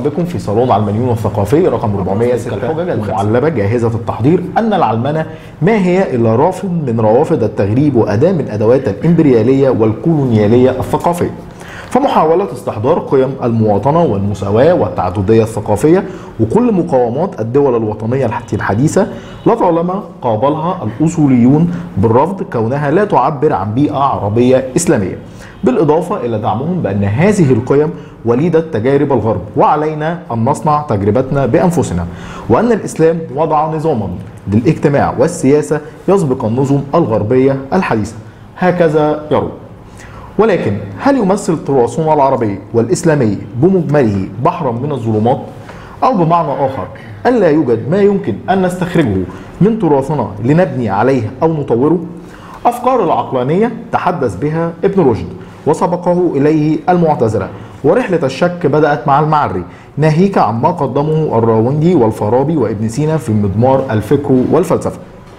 بكم في صالون علمانيون الثقافي رقم 406. الحجج المعلبة جاهزة التحضير أن العلمنة ما هي إلا رافض من روافد التغريب وأداة من أدوات الإمبريالية والكولونيالية الثقافية، فمحاولة استحضار قيم المواطنة والمساواة والتعددية الثقافية وكل مقاومات الدول الوطنية الحديثة لطالما قابلها الأصوليون بالرفض كونها لا تعبر عن بيئة عربية إسلامية، بالإضافة إلى دعمهم بأن هذه القيم وليدة تجارب الغرب وعلينا أن نصنع تجربتنا بأنفسنا، وأن الإسلام وضع نظاما للاجتماع والسياسة يسبق النظم الغربية الحديثة، هكذا يرون. ولكن هل يمثل تراثنا العربي والإسلامي بمجمله بحرا من الظلمات؟ أو بمعنى آخر ألا يوجد ما يمكن أن نستخرجه من تراثنا لنبني عليه أو نطوره؟ أفكار العقلانية تحدث بها ابن رشد وسبقه إليه المعتزلة، ورحلة الشك بدأت مع المعري ناهيك عما قدمه الراوندي والفارابي وابن سينا في مضمار الفكر والفلسفة.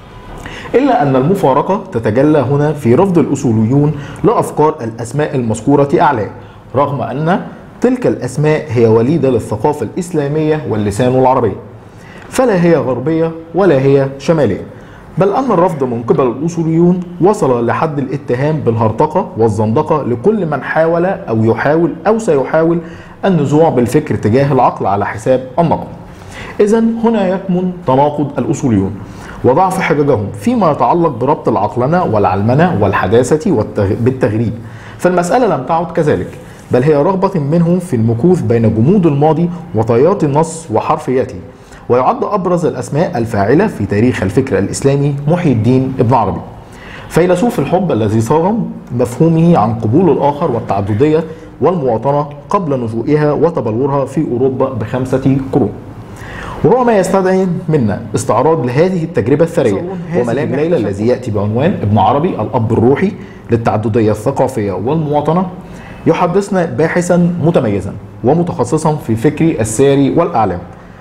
إلا أن المفارقة تتجلى هنا في رفض الأصوليون لأفكار الأسماء المذكورة أعلاه، رغم أن تلك الأسماء هي وليدة للثقافة الإسلامية واللسان العربي، فلا هي غربية ولا هي شمالية، بل أن الرفض من قبل الأصوليون وصل لحد الاتهام بالهرطقة والزندقة لكل من حاول أو يحاول أو سيحاول النزوع بالفكر تجاه العقل على حساب النقل. إذن هنا يكمن تناقض الأصوليون وضعف حججهم فيما يتعلق بربط العقلنة والعلمنة والحداثة بالتغريب، فالمسألة لم تعد كذلك، بل هي رغبة منهم في المكوث بين جمود الماضي وطيات النص وحرفيته. ويعد أبرز الأسماء الفاعلة في تاريخ الفكر الإسلامي محي الدين ابن عربي، فيلسوف الحب الذي صاغ مفهومه عن قبول الآخر والتعددية والمواطنة قبل نشوئها وتبلورها في أوروبا ب5 قرون. وهو ما يستدعي منا استعراض لهذه التجربة الثرية وملاك ليلى الذي يأتي بعنوان ابن عربي الأب الروحي للتعددية الثقافية والمواطنة، يحدثنا باحثا متميزا ومتخصصا في فكر الساري والأعلام.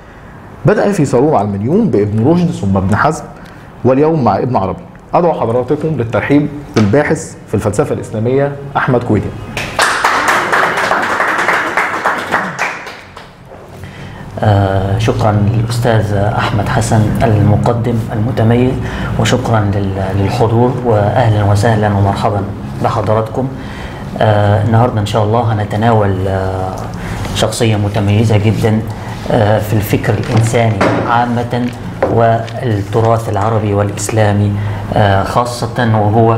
بدأ في صالون علمانيون بابن رشد ثم ابن حزم، واليوم مع ابن عربي. أدعو حضراتكم للترحيب بالباحث في الفلسفة الإسلامية أحمد كويدي. شكرا للأستاذ أحمد حسن المقدم المتميز، وشكرا للحضور، وأهلا وسهلا ومرحبا بحضراتكم. النهاردة إن شاء الله هنتناول شخصية متميزة جدا في الفكر الإنساني عامة والتراث العربي والإسلامي خاصة، وهو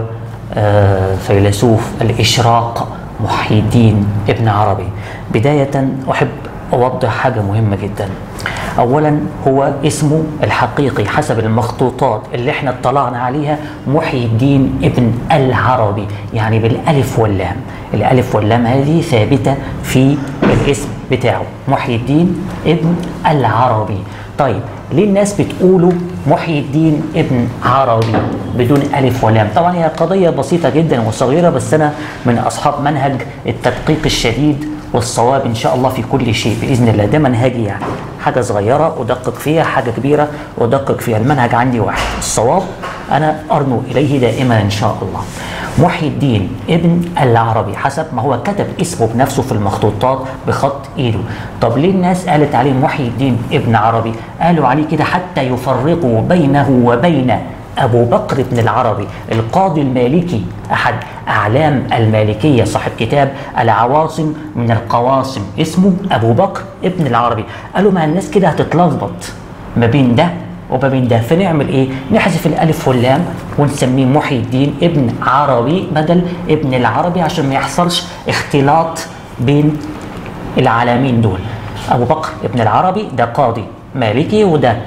فيلسوف الإشراق محي الدين ابن عربي. بداية أحب أوضح حاجة مهمة جدا. أولا هو اسمه الحقيقي حسب المخطوطات اللي احنا اطلعنا عليها محي الدين ابن العربي، يعني بالألف واللام. الألف واللام هذه ثابتة في الاسم بتاعه، محي الدين ابن العربي. طيب ليه الناس بتقولوا محي الدين ابن عربي بدون ألف ولام؟ طبعا هي قضية بسيطة جدا وصغيرة، بس أنا من أصحاب منهج التدقيق الشديد والصواب إن شاء الله في كل شيء بإذن الله. ده منهجي، يعني حاجة صغيرة أدقق فيها، حاجة كبيرة أدقق فيها. المنهج عندي واحد، الصواب أنا أرنو إليه دائما إن شاء الله. محي الدين ابن العربي حسب ما هو كتب اسمه بنفسه في المخطوطات بخط إيده. طب ليه الناس قالت عليه محي الدين ابن عربي؟ قالوا عليه كده حتى يفرقوا بينه وبين أبو بكر بن العربي القاضي المالكي، أحد أعلام المالكية، صاحب كتاب العواصم من القواصم، اسمه أبو بكر ابن العربي. قالوا ما الناس كده هتتلخبط ما بين ده وما بين ده، فنعمل إيه؟ نحذف الألف واللام ونسميه محي الدين ابن عربي بدل ابن العربي، عشان ما يحصلش اختلاط بين العالمين دول. أبو بكر ابن العربي ده قاضي مالكي، وده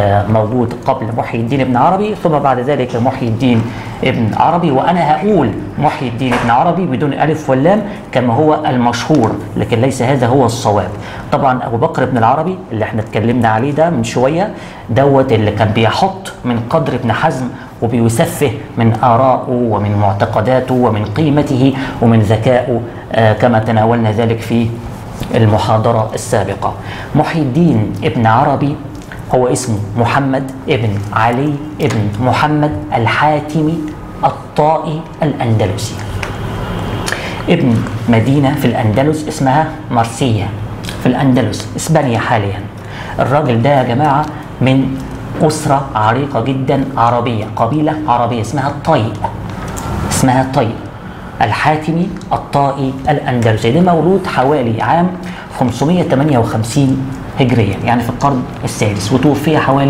موجود قبل محي الدين ابن عربي، ثم بعد ذلك محي الدين ابن عربي. وأنا هقول محي الدين ابن عربي بدون ألف واللام كما هو المشهور، لكن ليس هذا هو الصواب. طبعا أبو بكر ابن العربي اللي احنا اتكلمنا عليه ده من شوية، دوت اللي كان بيحط من قدر ابن حزم وبيسفه من آرائه ومن معتقداته ومن قيمته ومن ذكائه، كما تناولنا ذلك في المحاضرة السابقة. محي الدين ابن عربي هو اسمه محمد ابن علي ابن محمد الحاتمي الطائي الأندلسي، ابن مدينة في الأندلس اسمها مرسية في في الأندلس إسبانيا حاليا. الراجل ده يا جماعة من أسرة عريقة جدا عربية، قبيلة عربية اسمها الطيء، اسمها الطيء الحاتمي الطائي الأندلسي. ده مولود حوالي عام 558 هجريا، يعني في القرن السادس، وتوفي حوالي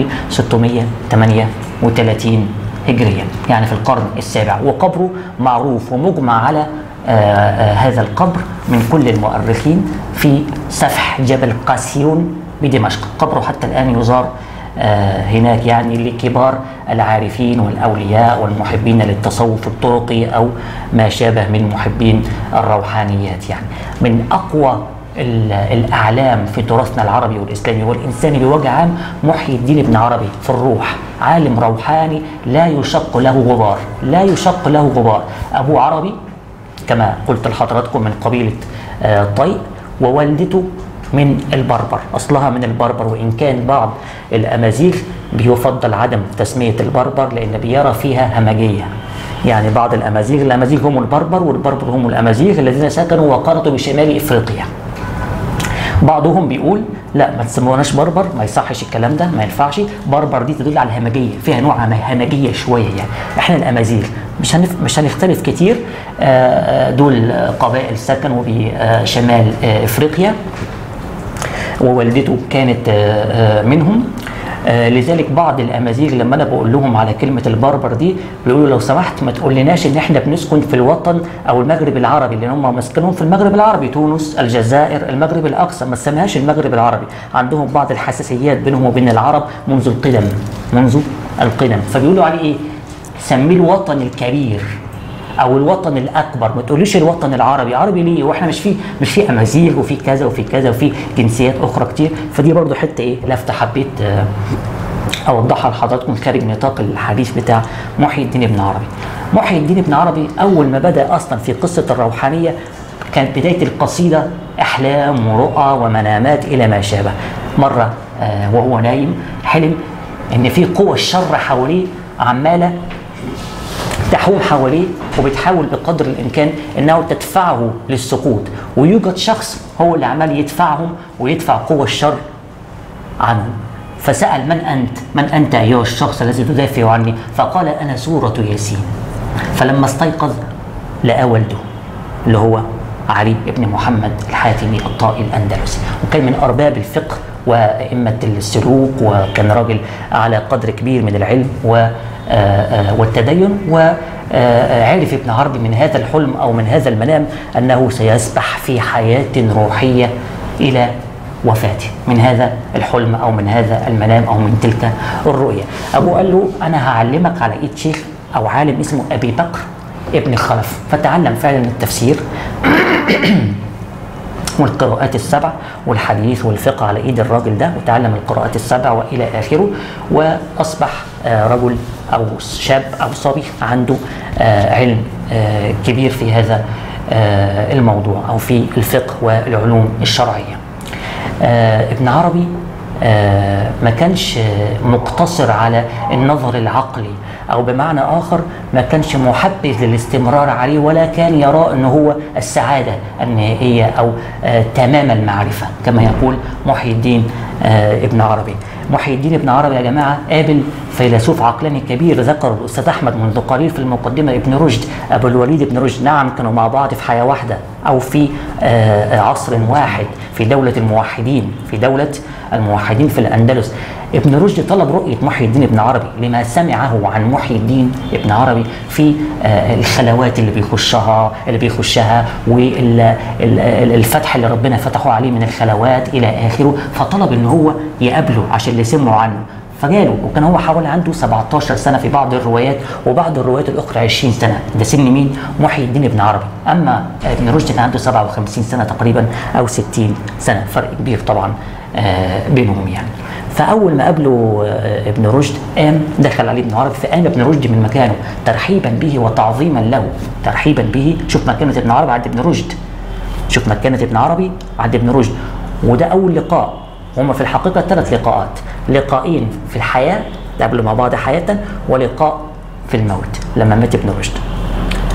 638 هجريا، يعني في القرن السابع. وقبره معروف ومجمع على هذا القبر من كل المؤرخين في سفح جبل قاسيون بدمشق. قبره حتى الآن يزار هناك، يعني لكبار العارفين والأولياء والمحبين للتصوف الطرقي أو ما شابه من محبين الروحانيات. يعني من أقوى الأعلام في تراثنا العربي والإسلامي والإنساني بوجه عام محي الدين ابن عربي في الروح، عالم روحاني لا يشق له غبار، لا يشق له غبار. أبو عربي كما قلت لحضراتكم من قبيلة طيء، ووالدته من البربر، أصلها من البربر، وإن كان بعض الأمازيغ بيفضل عدم تسمية البربر لأن بيرى فيها همجية. يعني بعض الأمازيغ هم البربر، والبربر هم الأمازيغ الذين سكنوا وقنطوا بشمال إفريقيا. بعضهم بيقول لا ما تسموناش بربر، ما يصحش الكلام ده، ما ينفعش. بربر دي تدل على الهمجيه، فيها نوع همجيه شويه. يعني احنا الامازيغ مش هنختلف كتير، دول قبائل سكنوا بشمال افريقيا، ووالدته كانت منهم. لذلك بعض الامازيغ لما انا بقول لهم على كلمه البربر دي بيقولوا لو سمحت ما تقولناش ان احنا بنسكن في الوطن او المغرب العربي، لان هم مسكنهم في المغرب العربي، تونس، الجزائر، المغرب الاقصى، ما تسميهاش المغرب العربي. عندهم بعض الحساسيات بينهم وبين العرب منذ القدم، فبيقولوا عليه ايه؟ سميه الوطن الكبير او الوطن الاكبر، ما تقوليش الوطن العربي. عربي ليه واحنا مش في امازيغ وفي كذا وفي كذا وفي جنسيات اخرى كتير. فدي برضو حته ايه لفته حبيت اوضحها لحضراتكم خارج نطاق الحديث بتاع محي الدين ابن عربي. محي الدين ابن عربي اول ما بدا اصلا في قصه الروحانيه كانت بدايه القصيده احلام ورؤى ومنامات الى ما شابه. مره وهو نايم حلم ان في قوى الشر حواليه عماله تحوم حواليه وبتحاول بقدر الامكان انه تدفعه للسقوط، ويوجد شخص هو اللي عمال يدفعهم ويدفع قوى الشر عنه. فسأل من أنت أيها الشخص الذي تدافع عني؟ فقال أنا سورة ياسين. فلما استيقظ لقى والده اللي هو علي بن محمد الحاتمي الطائي الأندلسي، وكان من أرباب الفقه وأئمة السلوك، وكان راجل على قدر كبير من العلم والتدين. وعرف ابن عربي من هذا الحلم أو من هذا المنام أنه سيسبح في حياة روحية إلى وفاته، من هذا الحلم أو من هذا المنام أو من تلك الرؤية. أبوه قال له أنا هعلمك على إيد شيخ أو عالم اسمه أبي بكر ابن خلف. فتعلم فعلا التفسير والقراءات السبع والحديث والفقه على ايد الراجل ده، وتعلم القراءات السبع والى اخره، واصبح رجل او شاب او صبي عنده علم كبير في هذا الموضوع او في الفقه والعلوم الشرعيه. ابن عربي ما كانش مقتصر على النظر العقلي، او بمعنى اخر ما كانش محبذ للاستمرار عليه، ولا كان يرى انه هو السعاده النهائيه او تمام المعرفه كما يقول محي الدين ابن عربي. محي الدين ابن عربي يا جماعه قابل فيلسوف عقلاني كبير ذكر الاستاذ احمد منذ قليل في المقدمه، ابن رشد، ابو الوليد ابن رشد. نعم كانوا مع بعض في حياه واحده او في عصر واحد في دوله الموحدين، في دوله الموحدين في الاندلس. ابن رشد طلب رؤيه محي الدين ابن عربي لما سمعه عن محي الدين ابن عربي في الخلوات اللي بيخشها والفتح اللي ربنا فتحه عليه من الخلوات الى اخره. فطلب ان هو يقابله عشان اللي سمعوا عنه، فجاله. وكان هو حوالي عنده 17 سنه في بعض الروايات، وبعض الروايات الاخرى 20 سنه. ده سن مين؟ محي الدين ابن عربي. اما ابن رشد كان عنده 57 سنه تقريبا او 60 سنه، فرق كبير طبعا بينهم يعني. فاول ما قابله ابن رشد قام دخل عليه ابن عربي، فقام ابن رشد من مكانه ترحيبا به وتعظيما له، ترحيبا به. شوف مكانه ابن عربي عند ابن رشد، شوف مكانه ابن عربي عند ابن رشد. وده اول لقاء، هما في الحقيقه 3 لقاءات، لقاءين في الحياه قابلوا مع بعض حياه، ولقاء في الموت لما مات ابن رشد.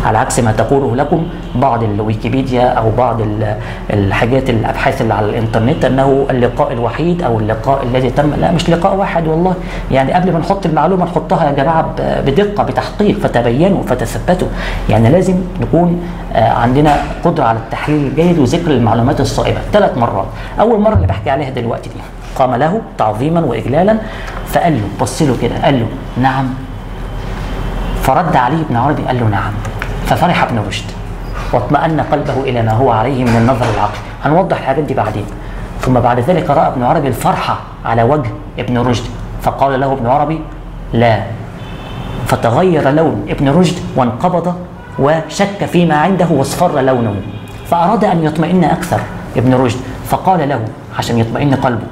على عكس ما تقوله لكم بعض الويكيبيديا أو بعض الحاجات الأبحاث اللي على الإنترنت أنه اللقاء الوحيد أو اللقاء الذي تم. لا، مش لقاء واحد والله. يعني قبل ما نحط المعلومة نحطها يا جماعة بدقة، بتحقيق، فتبينوا فتثبتوا. يعني لازم نكون عندنا قدرة على التحليل الجيد وذكر المعلومات الصائبة. 3 مرات. أول مرة اللي بحكي عليها دلوقتي دي قام له تعظيما وإجلالا فقال له، بص له كده قال له نعم. فرد عليه ابن عربي قال له نعم. ففرح ابن رشد واطمأن قلبه إلى ما هو عليه من النظر العقلي. هنوضح الحاجات دي بعدين. ثم بعد ذلك رأى ابن عربي الفرحة على وجه ابن رشد فقال له ابن عربي لا. فتغير لون ابن رشد وانقبض وشك فيما عنده واصفر لونه، فأراد أن يطمئن أكثر ابن رشد فقال له عشان يطمئن قلبه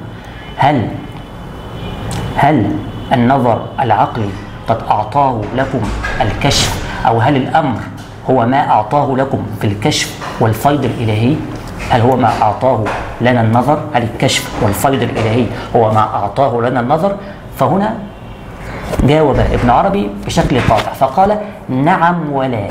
هل النظر العقلي قد أعطاه لكم الكشف، أو هل الأمر هو ما أعطاه لكم في الكشف والفيض الإلهي؟ هل هو ما أعطاه لنا النظر؟ هل الكشف والفيض الإلهي هو ما أعطاه لنا النظر؟ فهنا جاوب ابن عربي بشكل قاطع فقال نعم ولا،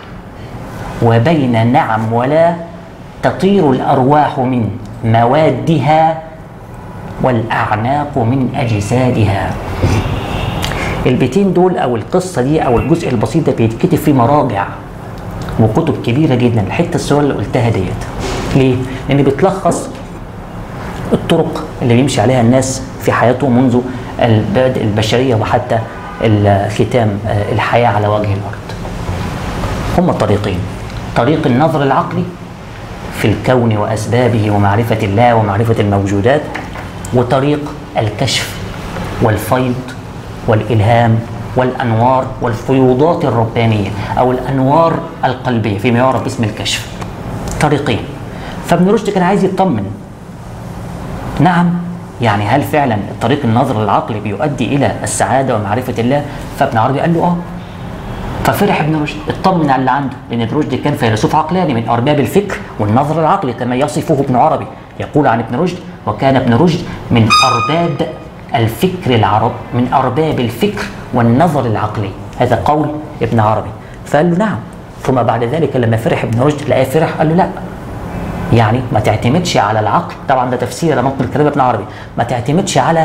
وبين نعم ولا تطير الأرواح من موادها والأعناق من أجسادها. البيتين دول أو القصة دي أو الجزء البسيط ده بيتكتب في مراجع وكتب كبيرة جدا. الحتة الصغيرة اللي قلتها ديت ليه؟ لأن بتلخص الطرق اللي بيمشي عليها الناس في حياتهم منذ البدء البشرية وحتى ختام الحياة على وجه الأرض. هما طريقين: طريق النظر العقلي في الكون وأسبابه ومعرفة الله ومعرفة الموجودات، وطريق الكشف والفيض والإلهام والأنوار والفيوضات الربانية أو الأنوار القلبية فيما يعرف باسم الكشف. طريقين. فابن رشد كان عايز يطمن، نعم، يعني هل فعلا طريق النظر العقلي بيؤدي إلى السعادة ومعرفة الله؟ فابن عربي قال له ففرح ابن رشد، اطمن على اللي عنده، لأن ابن رشد كان فيلسوف عقلاني من أرباب الفكر والنظر العقلي كما يصفه ابن عربي. يقول عن ابن رشد: وكان ابن رشد من أرباب الفكر العرب، من أرباب الفكر والنظر العقلي. هذا قول ابن عربي. فقال له نعم. ثم بعد ذلك لما فرح ابن رشد لقاه فرح قال له لا، يعني ما تعتمدش على العقل. طبعا ده تفسير ممكن كلام ابن عربي. ما تعتمدش على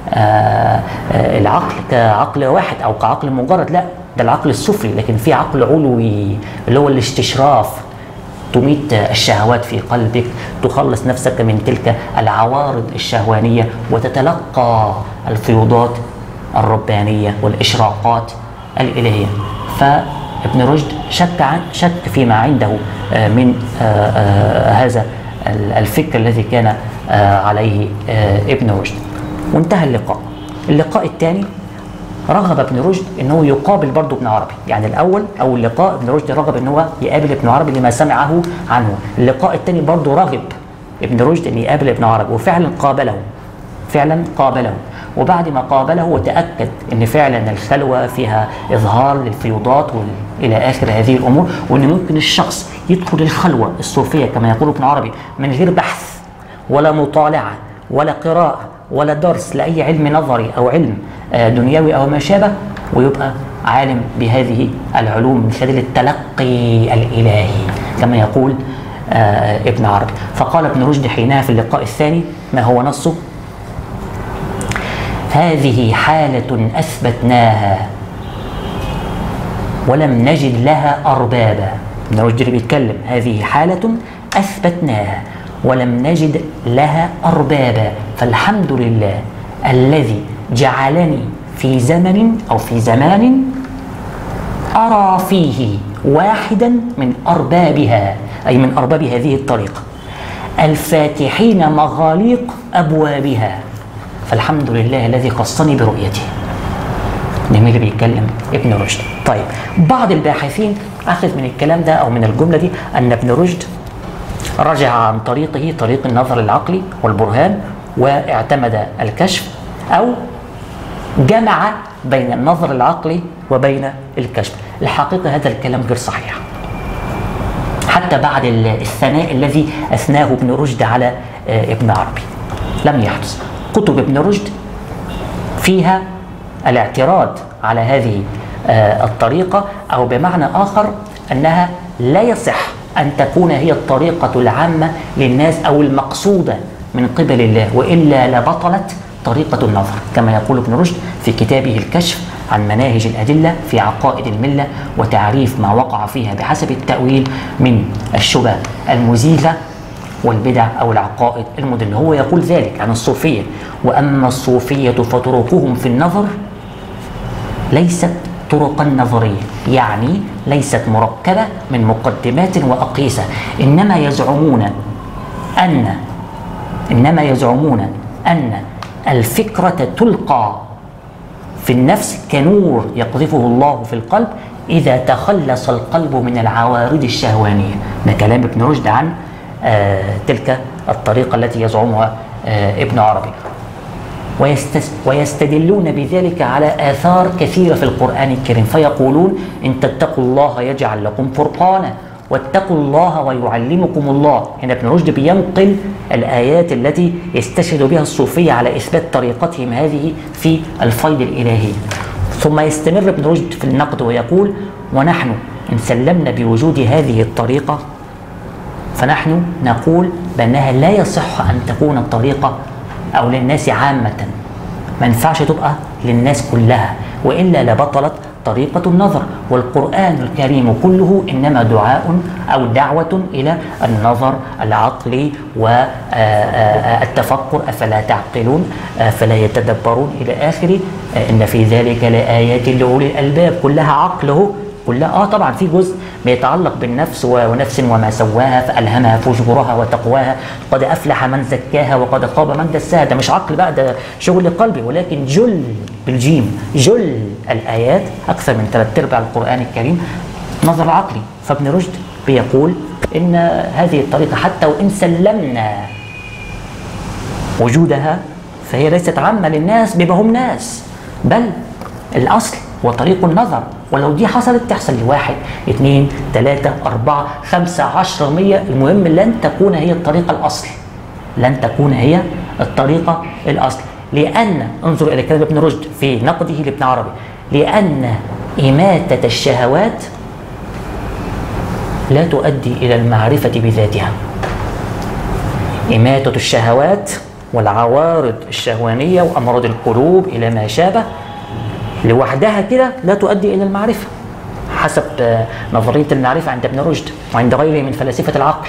العقل كعقل واحد او كعقل مجرد، لا، ده العقل السفلي، لكن في عقل علوي اللي هو الاستشراف، تميت الشهوات في قلبك، تخلص نفسك من تلك العوارض الشهوانية وتتلقى الفيوضات الربانية والإشراقات الإلهية. فابن رشد شك فيما عنده من هذا الفكر الذي كان عليه ابن رشد، وانتهى اللقاء. اللقاء الثاني رغب ابن رشد انه يقابل برضه ابن عربي. يعني الاول او اللقاء ابن رشد رغب انه يقابل ابن عربي لما سمعه عنه. اللقاء الثاني برضه رغب ابن رشد ان يقابل ابن عربي، وفعلا قابله. وبعد ما قابله وتاكد ان فعلا الخلوه فيها اظهار للفيوضات الى اخر هذه الامور، وان ممكن الشخص يدخل الخلوه الصوفيه كما يقول ابن عربي من غير بحث ولا مطالعه ولا قراءه ولا درس لأي علم نظري أو علم دنيوي أو ما شابه، ويبقى عالم بهذه العلوم من خلال التلقي الإلهي كما يقول ابن عربي. فقال ابن رشد حينها في اللقاء الثاني ما هو نصه: هذه حالة أثبتناها ولم نجد لها أربابا. ابن رشد اللي بيتكلم، هذه حالة أثبتناها ولم نجد لها أربابا، فالحمد لله الذي جعلني في زمن أو في زمان أرى فيه واحدا من أربابها، أي من أرباب هذه الطريقة، الفاتحين مغاليق أبوابها، فالحمد لله الذي خصني برؤيته. ده مين اللي بيتكلم؟ ابن رشد. طيب، بعض الباحثين أخذ من الكلام ده أو من الجملة دي أن ابن رشد رجع عن طريقه، طريق النظر العقلي والبرهان، واعتمد الكشف، أو جمع بين النظر العقلي وبين الكشف. الحقيقة هذا الكلام غير صحيح، حتى بعد الثناء الذي أثناه ابن رشد على ابن عربي لم يحدث. كتب ابن رشد فيها الاعتراض على هذه الطريقة، أو بمعنى آخر أنها لا يصح أن تكون هي الطريقة العامة للناس أو المقصودة من قبل الله، وإلا لبطلت طريقة النظر، كما يقول ابن رشد في كتابه الكشف عن مناهج الأدلة في عقائد الملة وتعريف ما وقع فيها بحسب التأويل من الشبه المزيلة والبدع أو العقائد المضلة. هو يقول ذلك عن الصوفية: وأما الصوفية فطرقهم في النظر ليست طرقا نظرية، يعني ليست مركبة من مقدمات وأقيسة، إنما يزعمون أن الفكرة تلقى في النفس كنور يقذفه الله في القلب إذا تخلص القلب من العوارض الشهوانية. ده كلام ابن رشد عن تلك الطريقة التي يزعمها ابن عربي. ويستدلون بذلك على آثار كثيرة في القرآن الكريم، فيقولون: إن تتقوا الله يجعل لكم فرقانا، واتقوا الله ويعلمكم الله. هنا ابن رشد بينقل الآيات التي يستشهد بها الصوفية على إثبات طريقتهم هذه في الفيض الإلهي. ثم يستمر ابن رشد في النقد ويقول: ونحن إن سلمنا بوجود هذه الطريقة فنحن نقول بأنها لا يصح أن تكون الطريقة أو للناس عامة، ما ينفعش تبقى للناس كلها، وإلا لبطلت طريقة النظر. والقرآن الكريم كله إنما دعاء أو دعوة إلى النظر العقلي والتفكر: أفلا تعقلون فلا يتدبرون إلى آخره. إن في ذلك لآيات لأولي الألباب. كلها عقله، كلها طبعا في جزء بيتعلق بالنفس ونفس وما سواها فألهمها فجورها وتقواها، قد أفلح من زكاها وقد خاب من دساها. ده مش عقل بقى، ده شغل قلبي. ولكن جل بالجيم، جل الآيات أكثر من 3/4 القرآن الكريم نظر عقلي. فابن رشد بيقول إن هذه الطريقة حتى وإن سلمنا وجودها فهي ليست عامة للناس بما هم ناس، بل الأصل وطريق النظر. ولو دي حصلت تحصل لواحد 2 3 4 5 10 100، المهم لن تكون هي الطريقة الأصل، لن تكون هي الطريقة الأصل. لأن انظر إلى كلام ابن رشد في نقده لابن عربي: لأن إماتة الشهوات لا تؤدي إلى المعرفة بذاتها. إماتة الشهوات والعوارض الشهوانية وأمراض القلوب إلى ما شابه لوحدها كده لا تؤدي إلى المعرفة، حسب نظرية المعرفة عند ابن رشد وعند غيره من فلاسفة العقل.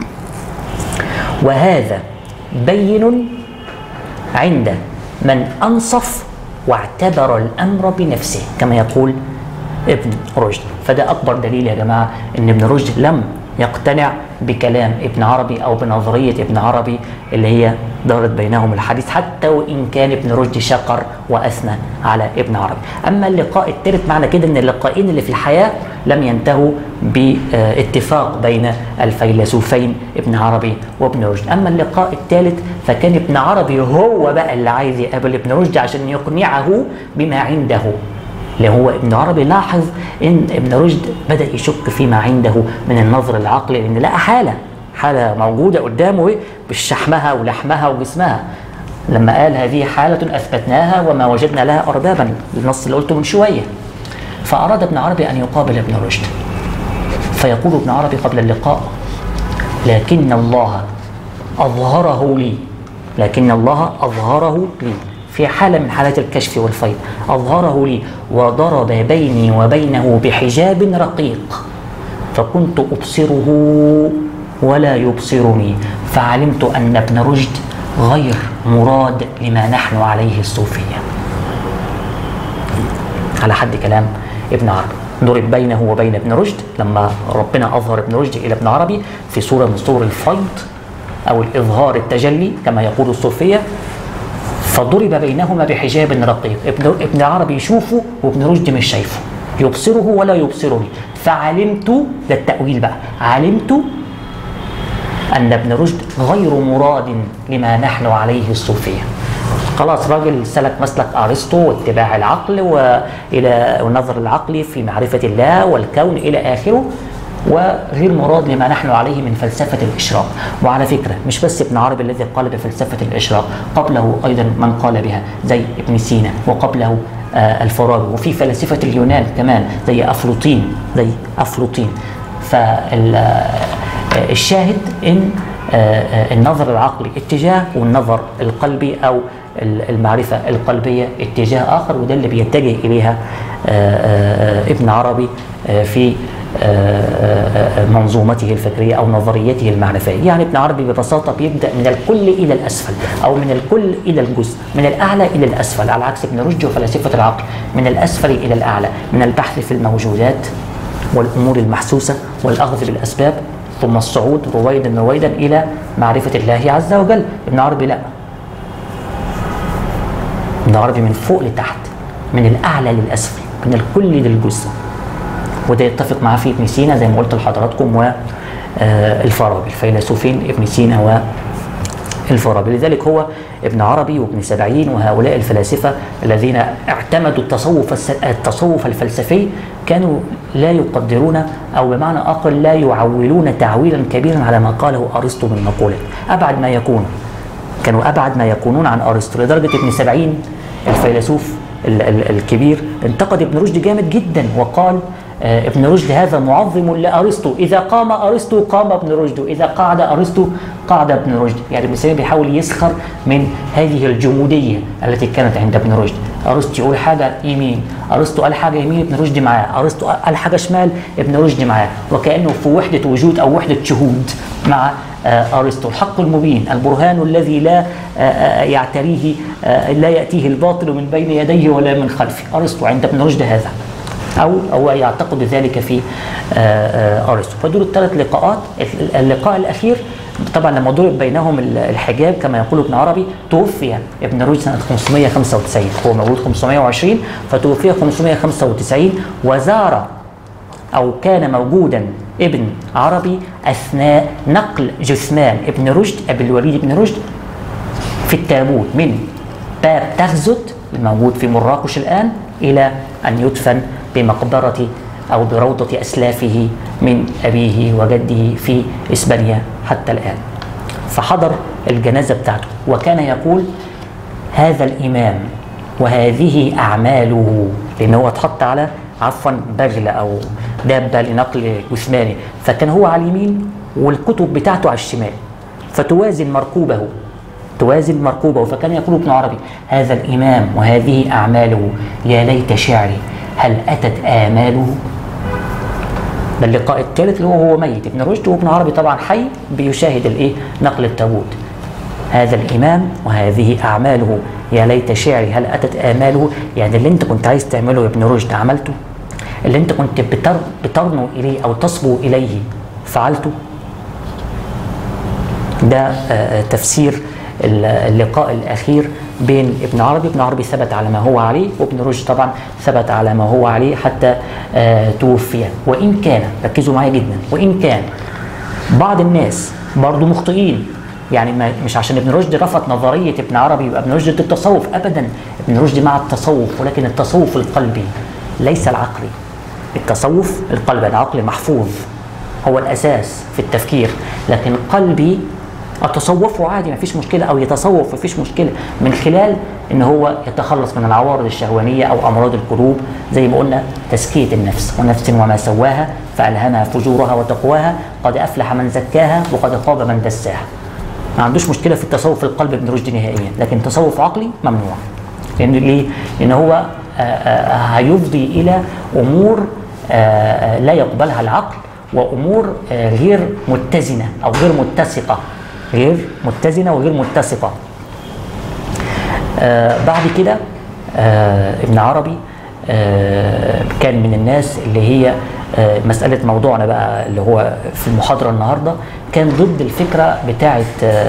وهذا بين عند من أنصف واعتبر الأمر بنفسه، كما يقول ابن رشد. فده أكبر دليل يا جماعة إن ابن رشد لم يقتنع بكلام ابن عربي أو بنظرية ابن عربي اللي هي دارت بينهم الحديث، حتى وإن كان ابن رشد شكر وأثنى على ابن عربي. أما اللقاء الثالث معنى كده إن اللقاءين اللي في الحياة لم ينتهوا باتفاق بين الفيلسوفين ابن عربي وابن رشد. أما اللقاء الثالث فكان ابن عربي هو بقى اللي عايز يقابل ابن رشد عشان يقنعه بما عنده، اللي هو ابن عربي لاحظ ان ابن رشد بدأ يشك فيما عنده من النظر العقلي، لان لقى حالة موجودة قدامه بالشحمها ولحمها وجسمها، لما قال: هذه حالة أثبتناها وما وجدنا لها أربابا، النص اللي قلته من شوية. فأراد ابن عربي أن يقابل ابن رشد، فيقول ابن عربي قبل اللقاء: لكن الله أظهره لي في حالة من حالات الكشف والفيض، أظهره لي وضرب بيني وبينه بحجاب رقيق، فكنت أبصره ولا يبصرني، فعلمت أن ابن رشد غير مراد لما نحن عليه الصوفية. على حد كلام ابن عربي، ضرب بينه وبين ابن رشد لما ربنا أظهر ابن رشد إلى ابن عربي في صورة من صور الفيض أو الإظهار التجلي كما يقول الصوفية، فضرب بينهما بحجاب رقيق. ابن عربي يشوفه وابن رشد مش شايفه، يبصره ولا يبصرني، فعلمت، ده التأويل بقى، علمت أن ابن رشد غير مراد لما نحن عليه الصوفية. خلاص راجل سلك مسلك أرسطو واتباع العقل وإلى النظر العقلي في معرفة الله والكون إلى آخره، وغير مراد لما نحن عليه من فلسفة الإشراق. وعلى فكرة مش بس ابن عربي الذي قال بفلسفة الإشراق، قبله أيضا من قال بها زي ابن سينا، وقبله الفارابي، وفي فلاسفة اليونان كمان زي أفلاطين. فالشاهد إن النظر العقلي اتجاه، والنظر القلبي أو المعرفة القلبية اتجاه آخر، وده اللي بيتجه إليها ابن عربي في منظومته الفكرية أو نظريته المعرفية. يعني ابن عربي ببساطة بيبدأ من الكل إلى الأسفل، أو من الكل إلى الجزء، من الأعلى إلى الأسفل، على عكس ابن رشد وفلاسفة العقل من الأسفل إلى الأعلى، من البحث في الموجودات والأمور المحسوسة والأخذ بالأسباب، ثم الصعود رويدا إلى معرفة الله عز وجل. ابن عربي لا، ابن عربي من فوق لتحت، من الأعلى للأسفل، من الكل للجزء. وده يتفق معاه في ابن سينا زي ما قلت لحضراتكم والفارابي، الفيلسوفين ابن سينا والفارابي. لذلك هو ابن عربي وابن سبعين وهؤلاء الفلاسفة الذين اعتمدوا التصوف الفلسفي كانوا لا يقدرون، أو بمعنى آخر لا يعولون تعويلا كبيرا على ما قاله أرسطو من مقولة، أبعد ما يكون، كانوا أبعد ما يكونون عن أرسطو. لدرجة ابن سبعين الفيلسوف الكبير انتقد ابن رشد جامد جدا، وقال ابن رشد هذا معظم لأرسطو، إذا قام أرسطو قام ابن رشد، إذا قعد أرسطو قعد ابن رشد. يعني ابن سينا بيحاول يسخر من هذه الجمودية التي كانت عند ابن رشد. أرسطو يقول حاجة يمين، أرسطو قال حاجة يمين، ابن رشد معاه، أرسطو قال حاجة شمال، ابن رشد معاه، وكأنه في وحدة وجود أو وحدة شهود مع أرسطو. الحق المبين، البرهان الذي لا يعتريه، لا يأتيه الباطل من بين يديه ولا من خلفه. أرسطو عند ابن رشد هذا، أو يعتقد ذلك في أرسطو. فدول الثلاث لقاءات. اللقاء الأخير طبعا لما ضرب بينهم الحجاب كما يقول ابن عربي، توفي ابن رشد سنة 595، هو مولود 520 فتوفي 595، وزار أو كان موجودا ابن عربي أثناء نقل جثمان ابن رشد، أبي الوليد بن رشد، في التابوت من باب تغزت الموجود في مراكش الآن إلى أن يدفن بمقبرة أو بروضة أسلافه من أبيه وجده في إسبانيا حتى الآن. فحضر الجنازة بتاعته، وكان يقول هذا الإمام وهذه أعماله، لأنه هو اتحط على بغلة أو دابة لنقل جثمانه، فكان هو على اليمين والكتب بتاعته على الشمال، فتوازن مركوبه. فكان يقول ابن عربي هذا الإمام وهذه أعماله، يا ليت شعري هل أتت آماله. ده اللقاء الثالث اللي هو ميت ابن رشد، وابن عربي طبعا حي بيشاهد نقل التابوت. هذا الإمام وهذه أعماله، يا ليت شعري هل أتت آماله. يعني اللي أنت كنت عايز تعمله يا ابن رشد عملته، اللي أنت كنت بترنو إليه أو تصبو إليه فعلته. ده تفسير اللقاء الأخير بين ابن عربي ثبت على ما هو عليه، وابن رشد طبعا ثبت على ما هو عليه حتى توفي. وإن كان، ركزوا معايا جدا، وإن كان بعض الناس برضو مخطئين، يعني مش عشان ابن رشد رفض نظرية ابن عربي يبقى ابن رشد ضد التصوف، أبدا. ابن رشد مع التصوف، ولكن التصوف القلبي ليس العقلي. التصوف القلبي، العقل محفوظ هو الأساس في التفكير، لكن قلبي أتصوفه عادي، ما فيش مشكلة، أو يتصوف ما فيش مشكلة، من خلال إن هو يتخلص من العوارض الشهوانية أو أمراض القلوب، زي ما قلنا تزكية النفس، ونفس وما سواها فألهمها فجورها وتقواها، قد أفلح من زكاها وقد خاب من دساها. ما عندوش مشكلة في التصوف القلب ابن رشد نهائيا، لكن تصوف عقلي ممنوع. لأن ليه؟ لأن هو هيفضي إلى أمور لا يقبلها العقل، وأمور غير متزنة أو غير متسقة، غير متزنة وغير متسقة. بعد كده ابن عربي كان من الناس اللي هي مسألة موضوعنا بقى اللي هو في المحاضرة النهاردة، كان ضد الفكرة بتاعة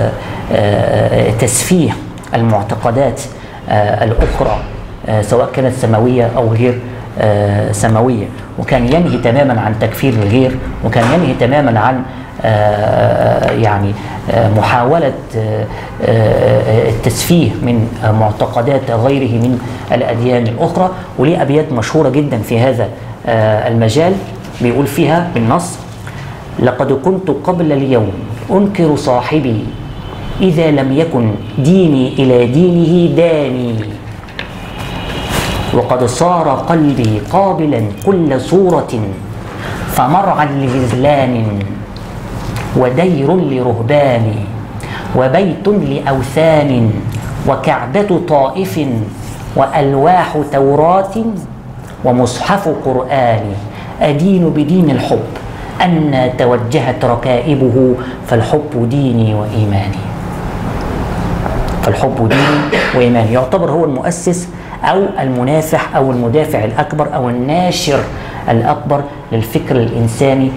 تسفيه المعتقدات الأخرى سواء كانت سماوية أو غير سماوية، وكان ينهي تماما عن تكفير الغير، وكان ينهي تماما عن يعني محاولة التسفيه من معتقدات غيره من الأديان الأخرى. وليه أبيات مشهورة جدا في هذا المجال بيقول فيها بالنص: لقد كنت قبل اليوم أنكر صاحبي إذا لم يكن ديني إلى دينه داني، وقد صار قلبي قابلا كل صورة، فمرعى لغزلان ودير لرهبان وبيت لأوثان وكعبة طائف وألواح توراة ومصحف قرآن، أدين بدين الحب أن توجهت ركائبه، فالحب ديني وإيماني. فالحب ديني وإيماني. يعتبر هو المؤسس أو المنافح أو المدافع الأكبر أو الناشر الأكبر للفكر الإنساني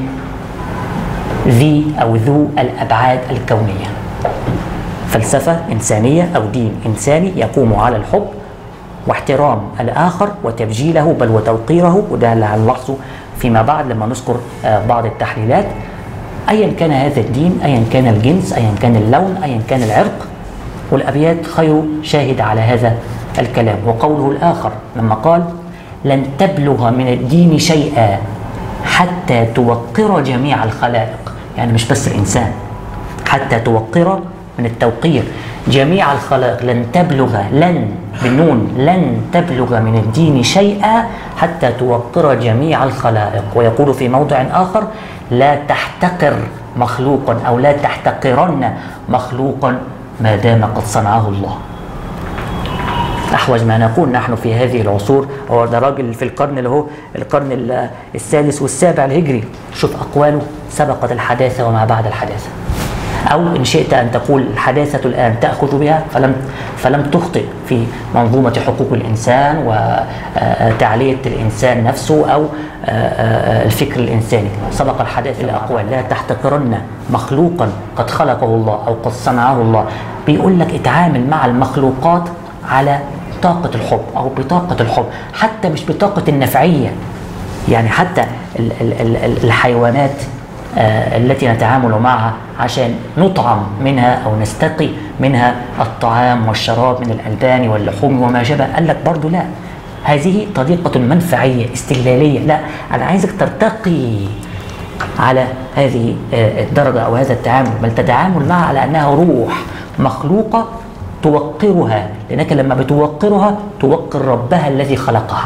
ذو الأبعاد الكونية. فلسفة إنسانية أو دين إنساني يقوم على الحب واحترام الآخر وتبجيله بل وتوقيره، وده اللي هنلاحظه فيما بعد لما نذكر بعض التحليلات. أيا كان هذا الدين، أيا كان الجنس، أيا كان اللون، أيا كان العرق. والأبيات خير شاهد على هذا الكلام. وقوله الآخر لما قال: لن تبلغ من الدين شيئا حتى توقر جميع الخلائق، يعني مش بس الإنسان، حتى توقر من التوقير جميع الخلائق. لن تبلغ، لن بالنون، لن تبلغ من الدين شيئا حتى توقر جميع الخلائق. ويقول في موضع آخر: لا تحتقر مخلوقا أو لا تحتقرن مخلوقا ما دام قد صنعه الله. أحوج ما نقول نحن في هذه العصور. هو ده راجل في القرن اللي هو القرن السادس والسابع الهجري، شوف أقواله: سبقت الحداثة وما بعد الحداثة. أو إن شئت أن تقول الحداثة الآن تأخذ بها فلم تخطئ في منظومة حقوق الإنسان وتعلية الإنسان نفسه أو الفكر الإنساني. سبق الحداثة الأقوال: لا تحتقرن مخلوقا قد خلقه الله أو قد صنعه الله. بيقول لك اتعامل مع المخلوقات على طاقة الحب أو بطاقة الحب، حتى مش بطاقة النفعية. يعني حتى الحيوانات التي نتعامل معها عشان نطعم منها أو نستقي منها الطعام والشراب من الألبان واللحوم وما شابه، قال لك برضو لا، هذه طريقة منفعية استغلالية. لا، أنا عايزك ترتقي على هذه الدرجة أو هذا التعامل، بل تتعامل معها على أنها روح مخلوقة توقرها، لأنك لما بتوقرها توقر ربها الذي خلقها،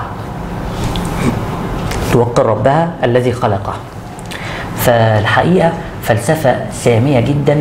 توقر ربها الذي خلقها. فالحقيقة فلسفة سامية جدا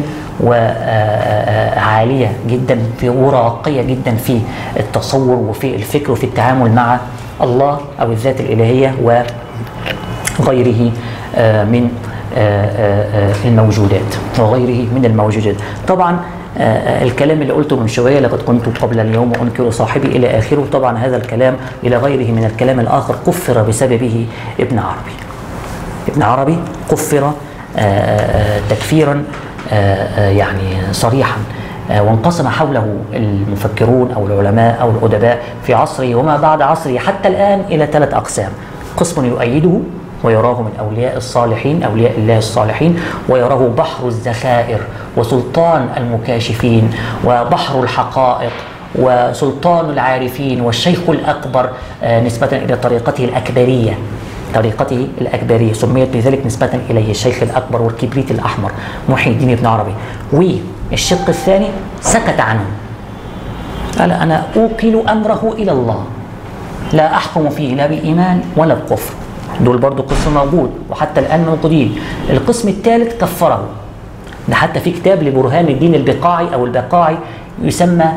وعالية جدا وراقية جدا في التصور وفي الفكر وفي التعامل مع الله أو الذات الإلهية وغيره من الموجودات طبعا الكلام اللي قلته من شوية: لقد كنت قبل اليوم أنكر صاحبي إلى آخره. طبعا هذا الكلام إلى غيره من الكلام الآخر كفر بسببه ابن عربي. ابن عربي كفر تكفيرا يعني صريحا، وانقسم حوله المفكرون أو العلماء أو الأدباء في عصره وما بعد عصره حتى الآن إلى 3 أقسام: قسم يؤيده ويراه من أولياء الصالحين، أولياء الله الصالحين، ويراه بحر الذخائر وسلطان المكاشفين وبحر الحقائق وسلطان العارفين والشيخ الأكبر نسبة إلى طريقته الأكبرية، سميت بذلك نسبة إليه الشيخ الأكبر والكبريت الأحمر محي الدين ابن عربي. والشق الثاني سكت عنه، قال: أنا أوكل أمره إلى الله، لا أحكم فيه لا بإيمان ولا بكفر. دول برضو قسم موجود وحتى الآن موجودين. القسم الثالث كفره، ده حتى في كتاب لبرهان الدين البقاعي أو البقاعي يسمى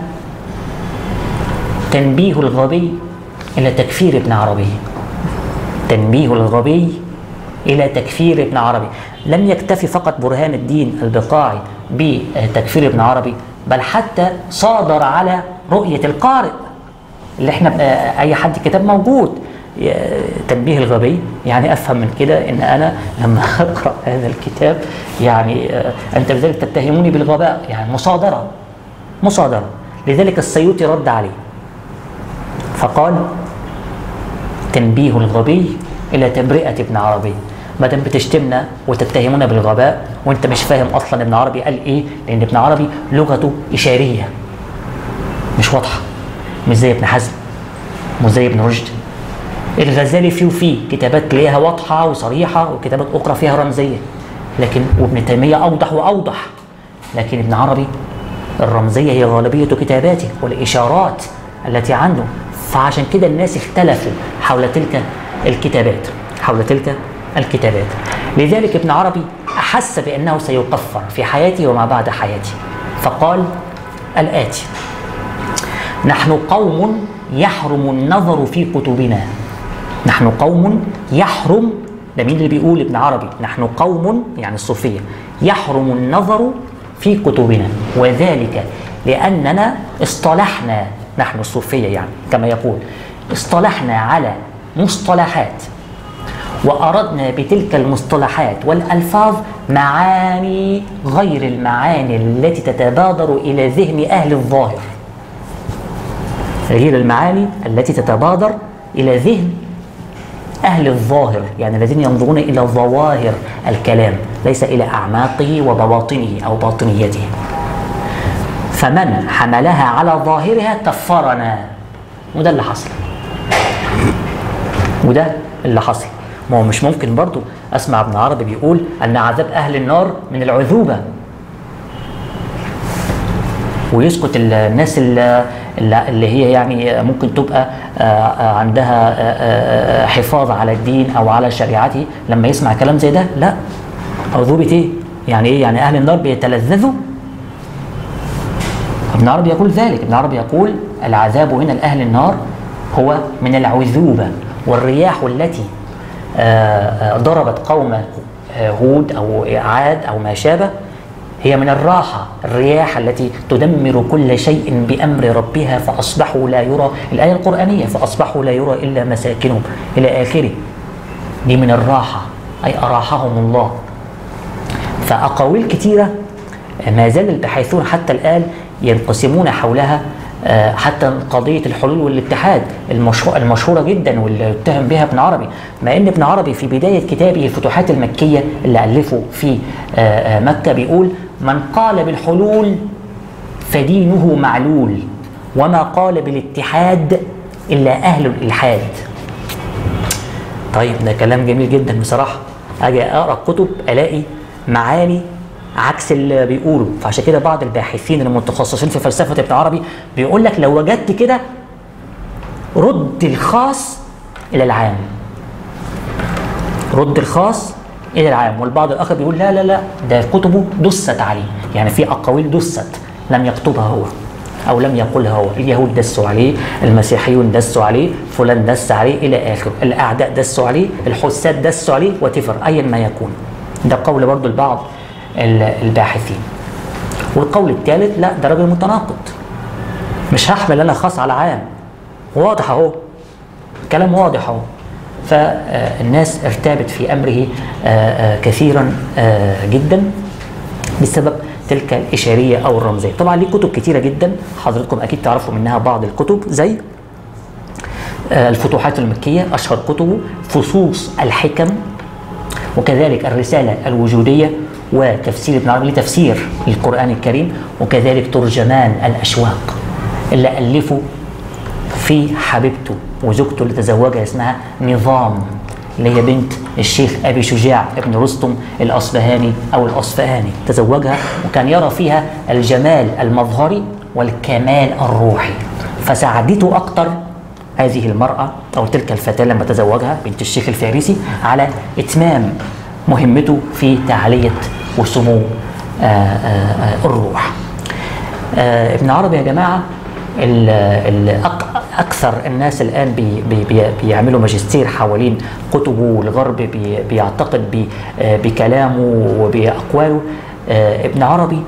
تنبيه الغبي إلى تكفير ابن عربي. تنبيه الغبي إلى تكفير ابن عربي. لم يكتفي فقط برهان الدين البقاعي بتكفير ابن عربي، بل حتى صادر على رؤية القارئ اللي احنا أي حد كتاب موجود. تنبيه الغبي يعني أفهم من كده إن أنا لما أقرأ هذا الكتاب يعني أنت بذلك تتهموني بالغباء، يعني مصادرة. لذلك السيوطي رد عليه فقال: تنبيه الغبي إلى تبرئة ابن عربي. ما دام بتشتمنا وتتهمونا بالغباء وانت مش فاهم اصلا ابن عربي قال ايه، لان ابن عربي لغته اشاريه مش واضحه، مش زي ابن حزم، مش زي ابن رشد. الغزالي فيه كتابات تلاقيها واضحه وصريحه وكتابات اخرى فيها رمزيه. لكن وابن تيمية أوضح وأوضح، لكن ابن عربي الرمزية هي غالبية كتاباته والإشارات التي عنده، فعشان كده الناس اختلفوا حول تلك الكتابات. لذلك ابن عربي أحس بأنه سيكفر في حياته وما بعد حياته، فقال الآتي: نحن قوم يحرم النظر في كتبنا. نحن قوم يحرم، ده مين اللي بيقول؟ ابن عربي. نحن قوم يعني الصوفية يحرم النظر في كتبنا، وذلك لأننا اصطلحنا، نحن الصوفية يعني كما يقول، اصطلحنا على مصطلحات وأردنا بتلك المصطلحات والألفاظ معاني غير المعاني التي تتبادر إلى ذهن أهل الظاهر، غير المعاني التي تتبادر إلى ذهن أهل الظاهر، يعني الذين ينظرون إلى ظواهر الكلام ليس إلى أعماقه وبواطنه أو باطنيته. فمن حملها على ظاهرها كفرنا، وده اللي حصل. ما هو مش ممكن برضو أسمع ابن عربي بيقول أن عذاب أهل النار من العذوبة، ويسكت الناس اللي هي يعني ممكن تبقى عندها حفاظ على الدين أو على شريعته لما يسمع كلام زي ده. لا، عذوبة إيه؟ يعني إيه؟ يعني أهل النار بيتلذذوا؟ ابن عربي يقول ذلك. ابن عربي يقول العذاب هنا لأهل النار هو من العذوبة، والرياح التي ضربت قوم هود أو عاد أو ما شابه هي من الراحة، الرياح التي تدمر كل شيء بأمر ربها فأصبحوا لا يرى، الآية القرآنية فأصبحوا لا يرى إلا مساكنهم إلى آخره، دي من الراحة أي أراحهم الله. فأقاويل كثيرة ما زال الباحثون حتى الآن ينقسمون حولها، حتى قضية الحلول والاتحاد المشهورة جدا واللي اتهم بها ابن عربي، مع ان ابن عربي في بداية كتابه الفتوحات المكية اللي ألفه في مكة بيقول: من قال بالحلول فدينه معلول، وما قال بالاتحاد إلا أهل الإلحاد. طيب ده كلام جميل جدا بصراحة، أجي أقرأ الكتب ألاقي معاني عكس اللي بيقولوا. فعشان كده بعض الباحثين المتخصصين في فلسفة ابن عربي بيقول لك لو وجدت كده رد الخاص إلى العام، رد الخاص إلى العام. والبعض الآخر بيقول لا لا لا، ده كتبه دست عليه، يعني في أقاويل دست لم يكتبها هو أو لم يقولها هو. اليهود دسوا عليه، المسيحيون دسوا عليه، فلان دس عليه إلى آخره، الأعداء دسوا عليه، الحساد دسوا عليه، وتفر أيا ما يكون. ده قول برضو البعض الباحثين. والقول الثالث لا، ده راجل متناقض، مش هحمل انا خاص على عام، واضح اهو، كلام واضح اهو. فالناس ارتابت في امره كثيرا جدا بسبب تلك الاشاريه او الرمزيه. طبعا ليه كتب كثيره جدا، حضراتكم اكيد تعرفوا منها بعض الكتب، زي الفتوحات المكيه اشهر كتبه، فصوص الحكم، وكذلك الرساله الوجوديه، وتفسير ابن عربي لتفسير القرآن الكريم، وكذلك ترجمان الأشواق اللي ألفه في حبيبته وزوجته اللي تزوجها اسمها نظام، اللي هي بنت الشيخ أبي شجاع ابن رستم الأصبهاني أو الأصفهاني، تزوجها وكان يرى فيها الجمال المظهري والكمال الروحي، فساعدته أكتر هذه المرأة أو تلك الفتاة لما تزوجها بنت الشيخ الفارسي على إتمام مهمته في تعالية وسمو الروح. ابن عربي يا جماعة أكثر الناس الآن بيعملوا ماجستير حوالين كتبه، والغرب بيعتقد بكلامه وبأقواله. ابن عربي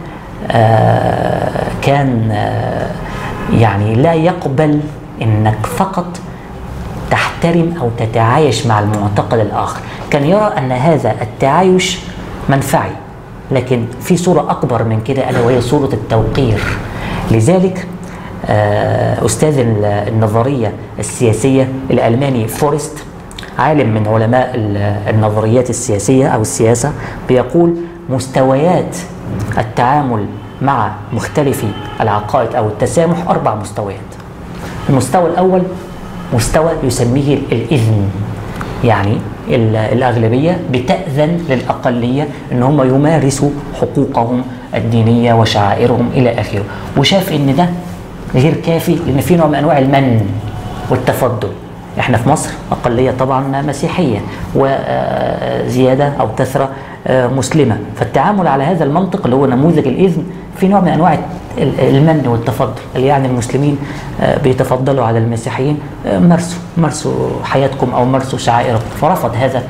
كان يعني لا يقبل إنك فقط تحترم أو تتعايش مع المعتقد الآخر، كان يرى أن هذا التعايش منفعي، لكن في صورة أكبر من كده ألا وهي صورة التوقير. لذلك أستاذ النظرية السياسية الألماني فورست، عالم من علماء النظريات السياسية أو السياسة، بيقول مستويات التعامل مع مختلفي العقائد أو التسامح 4 مستويات. المستوى الأول مستوى يسميه الإذن، يعني الأغلبية بتأذن للأقلية إن هم يمارسوا حقوقهم الدينية وشعائرهم إلى آخره، وشاف إن ده غير كافي لأن في نوع من أنواع المن والتفضل. احنا في مصر أقلية طبعا مسيحية وزيادة أو كثرة مسلمة، فالتعامل على هذا المنطق اللي هو نموذج الإذن في نوع من أنواع المن والتفضل، اللي يعني المسلمين بيتفضلوا على المسيحيين، مارسوا حياتكم أو مارسوا شعائركم، فرفض هذا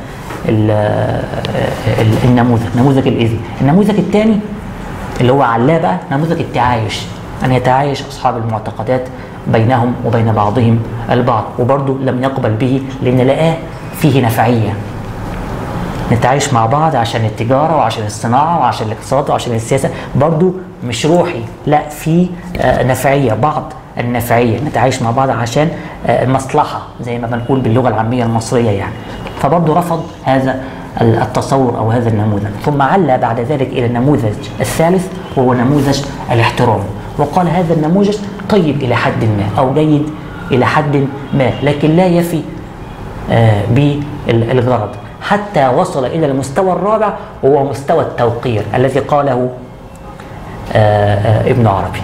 نموذج الإذن. النموذج الثاني اللي هو علاه بقى نموذج التعايش، أن يتعايش أصحاب المعتقدات بينهم وبين بعضهم البعض، وبرضه لم يقبل به لأن لقاه فيه نفعية. نتعايش مع بعض عشان التجارة وعشان الصناعة وعشان الاقتصاد وعشان السياسة، برضه مش روحي، لا في نفعية، بعض النفعية، نتعايش مع بعض عشان المصلحة زي ما بنقول باللغة العامية المصرية يعني. فبرضه رفض هذا التصور أو هذا النموذج، ثم علا بعد ذلك إلى النموذج الثالث وهو نموذج الاحترام، وقال هذا النموذج طيب إلى حد ما أو جيد إلى حد ما، لكن لا يفي بالغرض، حتى وصل إلى المستوى الرابع وهو مستوى التوقير الذي قاله ابن عربي: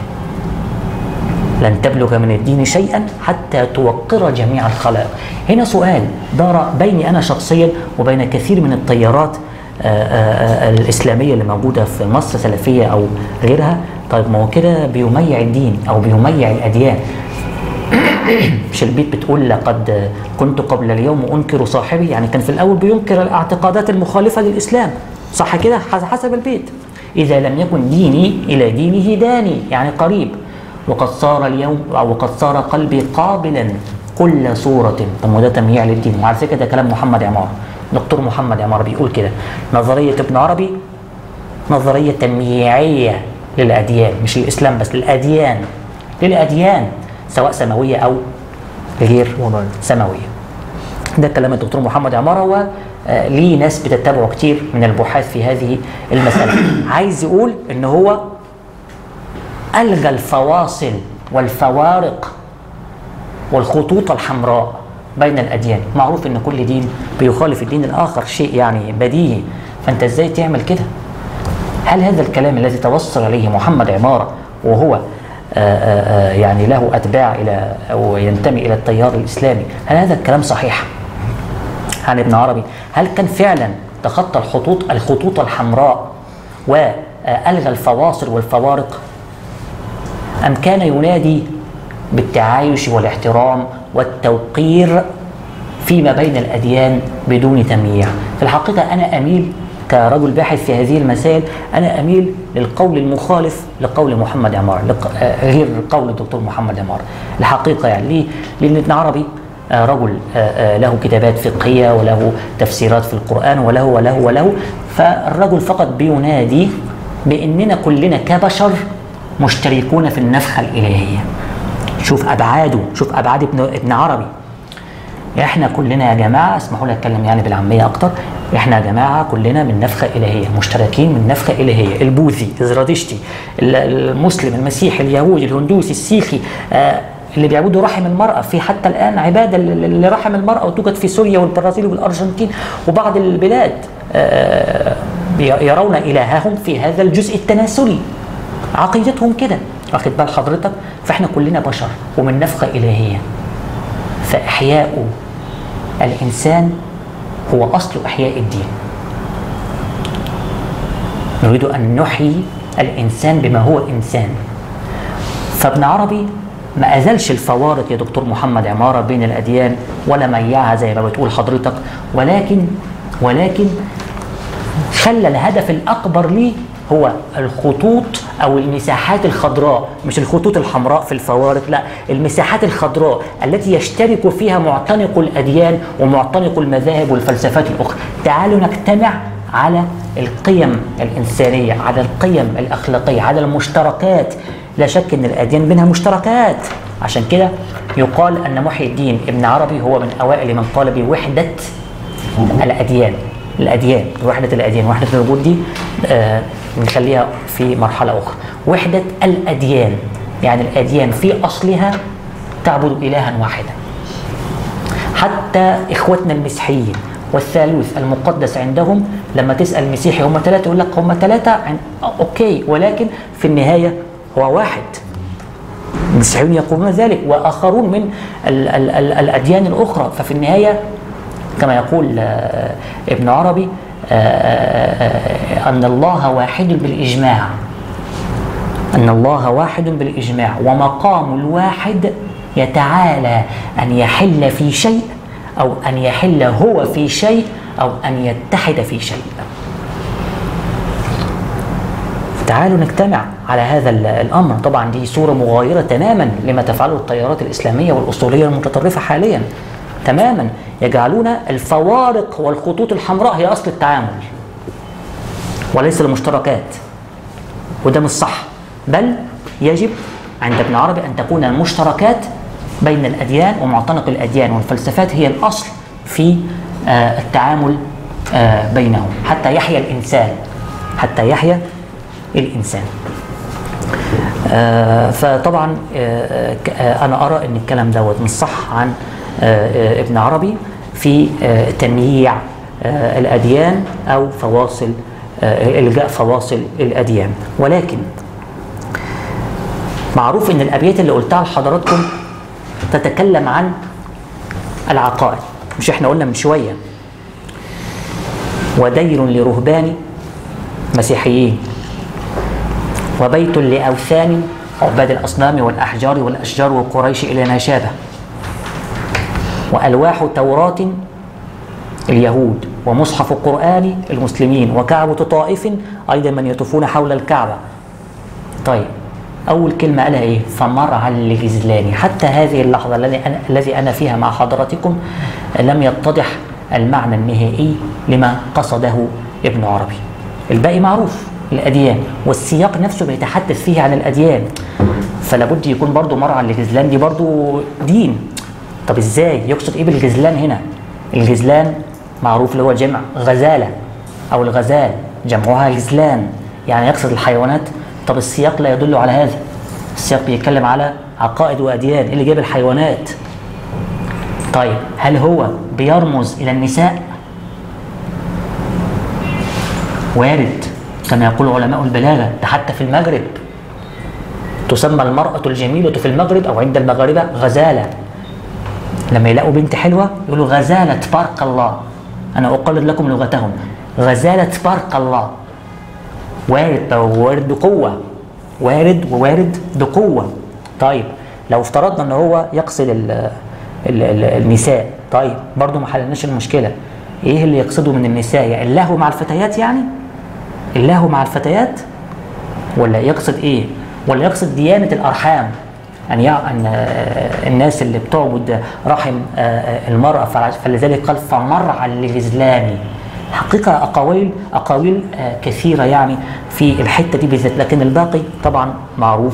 لن تبلغ من الدين شيئا حتى توقر جميع الخلائق. هنا سؤال دار بيني أنا شخصيا وبين كثير من التيارات الإسلامية اللي موجودة في مصر، سلفية أو غيرها، طيب ما هو كده بيميع الدين أو بيميع الأديان. مش البيت بتقول لقد كنت قبل اليوم أنكر صاحبي، يعني كان في الأول بينكر الاعتقادات المخالفة للإسلام، صح كده حسب البيت. إذا لم يكن ديني إلى دينه داني، يعني قريب. وقد صار اليوم أو وقد صار قلبي قابلا كل صورة. طب وده تمييع للدين، وعلى فكرة ده كلام محمد عمارة، دكتور محمد عمارة بيقول كده: نظرية ابن عربي نظرية تمييعية للأديان، مش الإسلام بس، للأديان سواء سماوية أو غير سماوية. ده كلام الدكتور محمد عمارة، وليه ناس بتتبعه كتير من البحاث في هذه المسألة. عايز يقول إن هو ألغى الفواصل والفوارق والخطوط الحمراء بين الأديان. معروف إن كل دين بيخالف الدين الآخر، شيء يعني بديهي، فأنت إزاي تعمل كده؟ هل هذا الكلام الذي توصل إليه محمد عمارة وهو يعني له أتباع إلى أو ينتمي إلى التيار الإسلامي، هل هذا الكلام صحيح عن ابن عربي؟ هل كان فعلا تخطى الخطوط الحمراء وألغى الفواصل والفوارق، أم كان ينادي بالتعايش والاحترام والتوقير فيما بين الأديان بدون تمييع؟ في الحقيقة أنا أميل كرجل باحث في هذه المسائل، أنا أميل للقول المخالف لقول محمد عمارة، غير قول الدكتور محمد عمارة. الحقيقة يعني ليه؟ لأن ابن عربي رجل له كتابات فقهية وله تفسيرات في القرآن وله، فالرجل فقط بينادي بأننا كلنا كبشر مشتركون في النفخة الإلهية. شوف أبعاد ابن عربي. احنا كلنا يا جماعة، اسمحوا لي اتكلم يعني بالعامية اكتر، احنا يا جماعة كلنا من نفخة إلهية، مشتركين من نفخة إلهية. البوذي، الزرادشتي، المسلم، المسيحي، اليهودي، الهندوسي، السيخي، اللي بيعبدوا رحم المرأة، في حتى الآن عبادة لرحم المرأة وتوجد في سوريا والبرازيل والأرجنتين وبعض البلاد، يرون إلههم في هذا الجزء التناسلي، عقيدتهم كده، واخد بال حضرتك؟ فاحنا كلنا بشر ومن نفخة إلهية، فإحياء الإنسان هو أصل إحياء الدين. نريد أن نحيي الإنسان بما هو إنسان. فابن عربي ما أزلش الفوارق يا دكتور محمد عمارة بين الأديان ولا ميعها زي ما بتقول حضرتك، ولكن خلى الهدف الأكبر ليه هو الخطوط أو المساحات الخضراء، مش الخطوط الحمراء في الفوارق، لا، المساحات الخضراء التي يشترك فيها معتنق الأديان ومعتنق المذاهب والفلسفات الأخرى. تعالوا نجتمع على القيم الإنسانية، على القيم الأخلاقية، على المشتركات. لا شك أن الأديان بينها مشتركات، عشان كده يقال أن محي الدين ابن عربي هو من أوائل من قال بوحدة الأديان. وحدة الأديان، وحدة الوجود دي نخليها في مرحلة أخرى. وحدة الأديان يعني الأديان في أصلها تعبد إلها واحدا. حتى إخوتنا المسيحيين والثالوث المقدس عندهم. لما تسأل مسيحي هم ثلاثة يقول لك هم ثلاثة أوكي، ولكن في النهاية هو واحد. المسيحيون يقولون ذلك وآخرون من الأديان الأخرى. ففي النهاية كما يقول ابن عربي أن الله واحد بالإجماع، أن الله واحد بالإجماع، ومقام الواحد يتعالى أن يحل في شيء، أو أن يحل هو في شيء، أو أن يتحد في شيء. تعالوا نجتمع على هذا الأمر. طبعا دي صورة مغايرة تماما لما تفعله التيارات الإسلامية والأصولية المتطرفة حاليا تماما. يجعلون الفوارق والخطوط الحمراء هي أصل التعامل وليس المشتركات، وده مش صح. بل يجب عند ابن عربي أن تكون المشتركات بين الأديان ومعتنق الأديان والفلسفات هي الأصل في التعامل بينهم حتى يحيا الإنسان، حتى يحيا الإنسان. فطبعا أنا أرى أن الكلام دوت مش صح عن ابن عربي في تمييع الأديان أو فواصل إلغاء فواصل الأديان. ولكن معروف أن الأبيات اللي قلتها لحضراتكم تتكلم عن العقائد. مش احنا قلنا من شوية ودير لرهبان مسيحيين، وبيت لأوثان عباد الأصنام والأحجار والأشجار وقريش إلى ما شابه، وألواح توراة اليهود، ومصحف قرآن المسلمين، وكعبة طائف أيضا من يطوفون حول الكعبة. طيب أول كلمة قالها إيه؟ فمرعى لغزلان. حتى هذه اللحظة الذي أنا فيها مع حضراتكم لم يتضح المعنى النهائي لما قصده ابن عربي. الباقي معروف، الأديان والسياق نفسه بيتحدث فيه عن الأديان، فلابد يكون برضو مرعى لغزلان دي برضو دين. طب إزاي؟ يقصد إيه بالغزلان هنا؟ الغزلان معروف اللي هو جمع غزالة أو الغزال جمعها غزلان، يعني يقصد الحيوانات. طب السياق لا يدل على هذا، السياق بيتكلم على عقائد وأديان. اللي جاب الحيوانات؟ طيب هل هو بيرمز إلى النساء؟ وارد كما يقول علماء البلاغة، ده حتى في المغرب تسمى المرأة الجميلة في المغرب أو عند المغاربة غزالة. لما يلاقوا بنت حلوة يقولوا غزالة تبارك الله. أنا أقلد لكم لغتهم، غزالة تبارك الله. وارد بقوة، وارد ووارد بقوة. طيب لو افترضنا ان هو يقصد النساء، طيب برضو ما حلناش المشكلة. ايه اللي يقصده من النساء؟ يعني اللهو مع الفتيات، يعني اللهو مع الفتيات، ولا يقصد ايه؟ ولا يقصد ديانة الارحام، ان الناس اللي بتعبد رحم المرأة، فلذلك قال فمرعى لغزلان. حقيقة أقاويل كثيرة يعني في الحتة دي بالذات، لكن الباقي طبعا معروف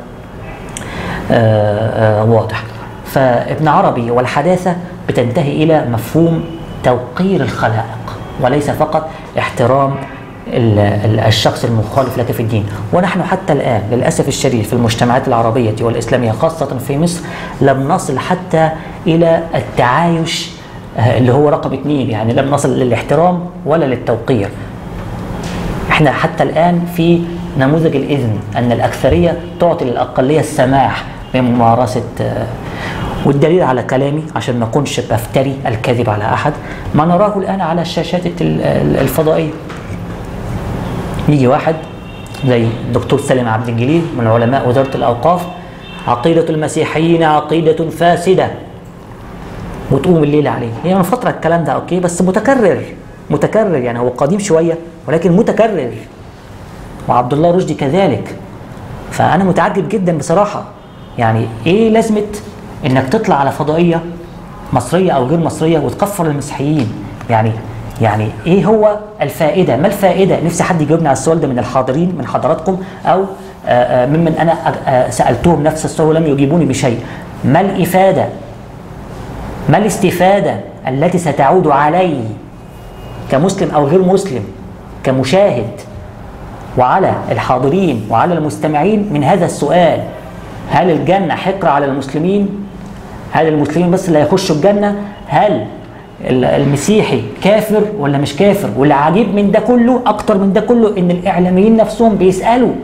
وواضح. فابن عربي والحداثة بتنتهي إلى مفهوم توقير الخلائق وليس فقط احترام الشخص المخالف لك في الدين. ونحن حتى الآن للأسف الشديد في المجتمعات العربية والإسلامية خاصة في مصر لم نصل حتى إلى التعايش اللي هو رقم 2، يعني لم نصل للاحترام ولا للتوقير. احنا حتى الآن في نموذج الإذن، أن الأكثرية تعطي للأقلية السماح بممارسة. والدليل على كلامي عشان ما أكونش بفتري الكذب على أحد، ما نراه الآن على الشاشات الفضائية. يجي واحد زي الدكتور سالم عبد الجليل من علماء وزارة الأوقاف، عقيدة المسيحيين عقيدة فاسدة، وتقوم الليلة عليه. هي من فترة الكلام ده اوكي، بس متكرر يعني هو قديم شوية ولكن متكرر، وعبد الله رشدي كذلك. فأنا متعجب جدا بصراحة، يعني ايه لازمة انك تطلع على فضائية مصرية او غير مصرية وتكفر المسيحيين؟ يعني ايه هو الفائدة؟ ما الفائدة؟ نفسي حد يجاوبني على السؤال ده من الحاضرين من حضراتكم او ممن انا سألتهم نفس السؤال ولم يجيبوني بشيء. ما الإفادة؟ ما الاستفادة التي ستعود علي كمسلم أو غير مسلم كمشاهد وعلى الحاضرين وعلى المستمعين من هذا السؤال؟ هل الجنة حقر على المسلمين؟ هل المسلمين بس اللي هيخشوا الجنة؟ هل المسيحي كافر ولا مش كافر. والعجيب من ده كله اكتر من ده كله ان الاعلاميين نفسهم بيسالوا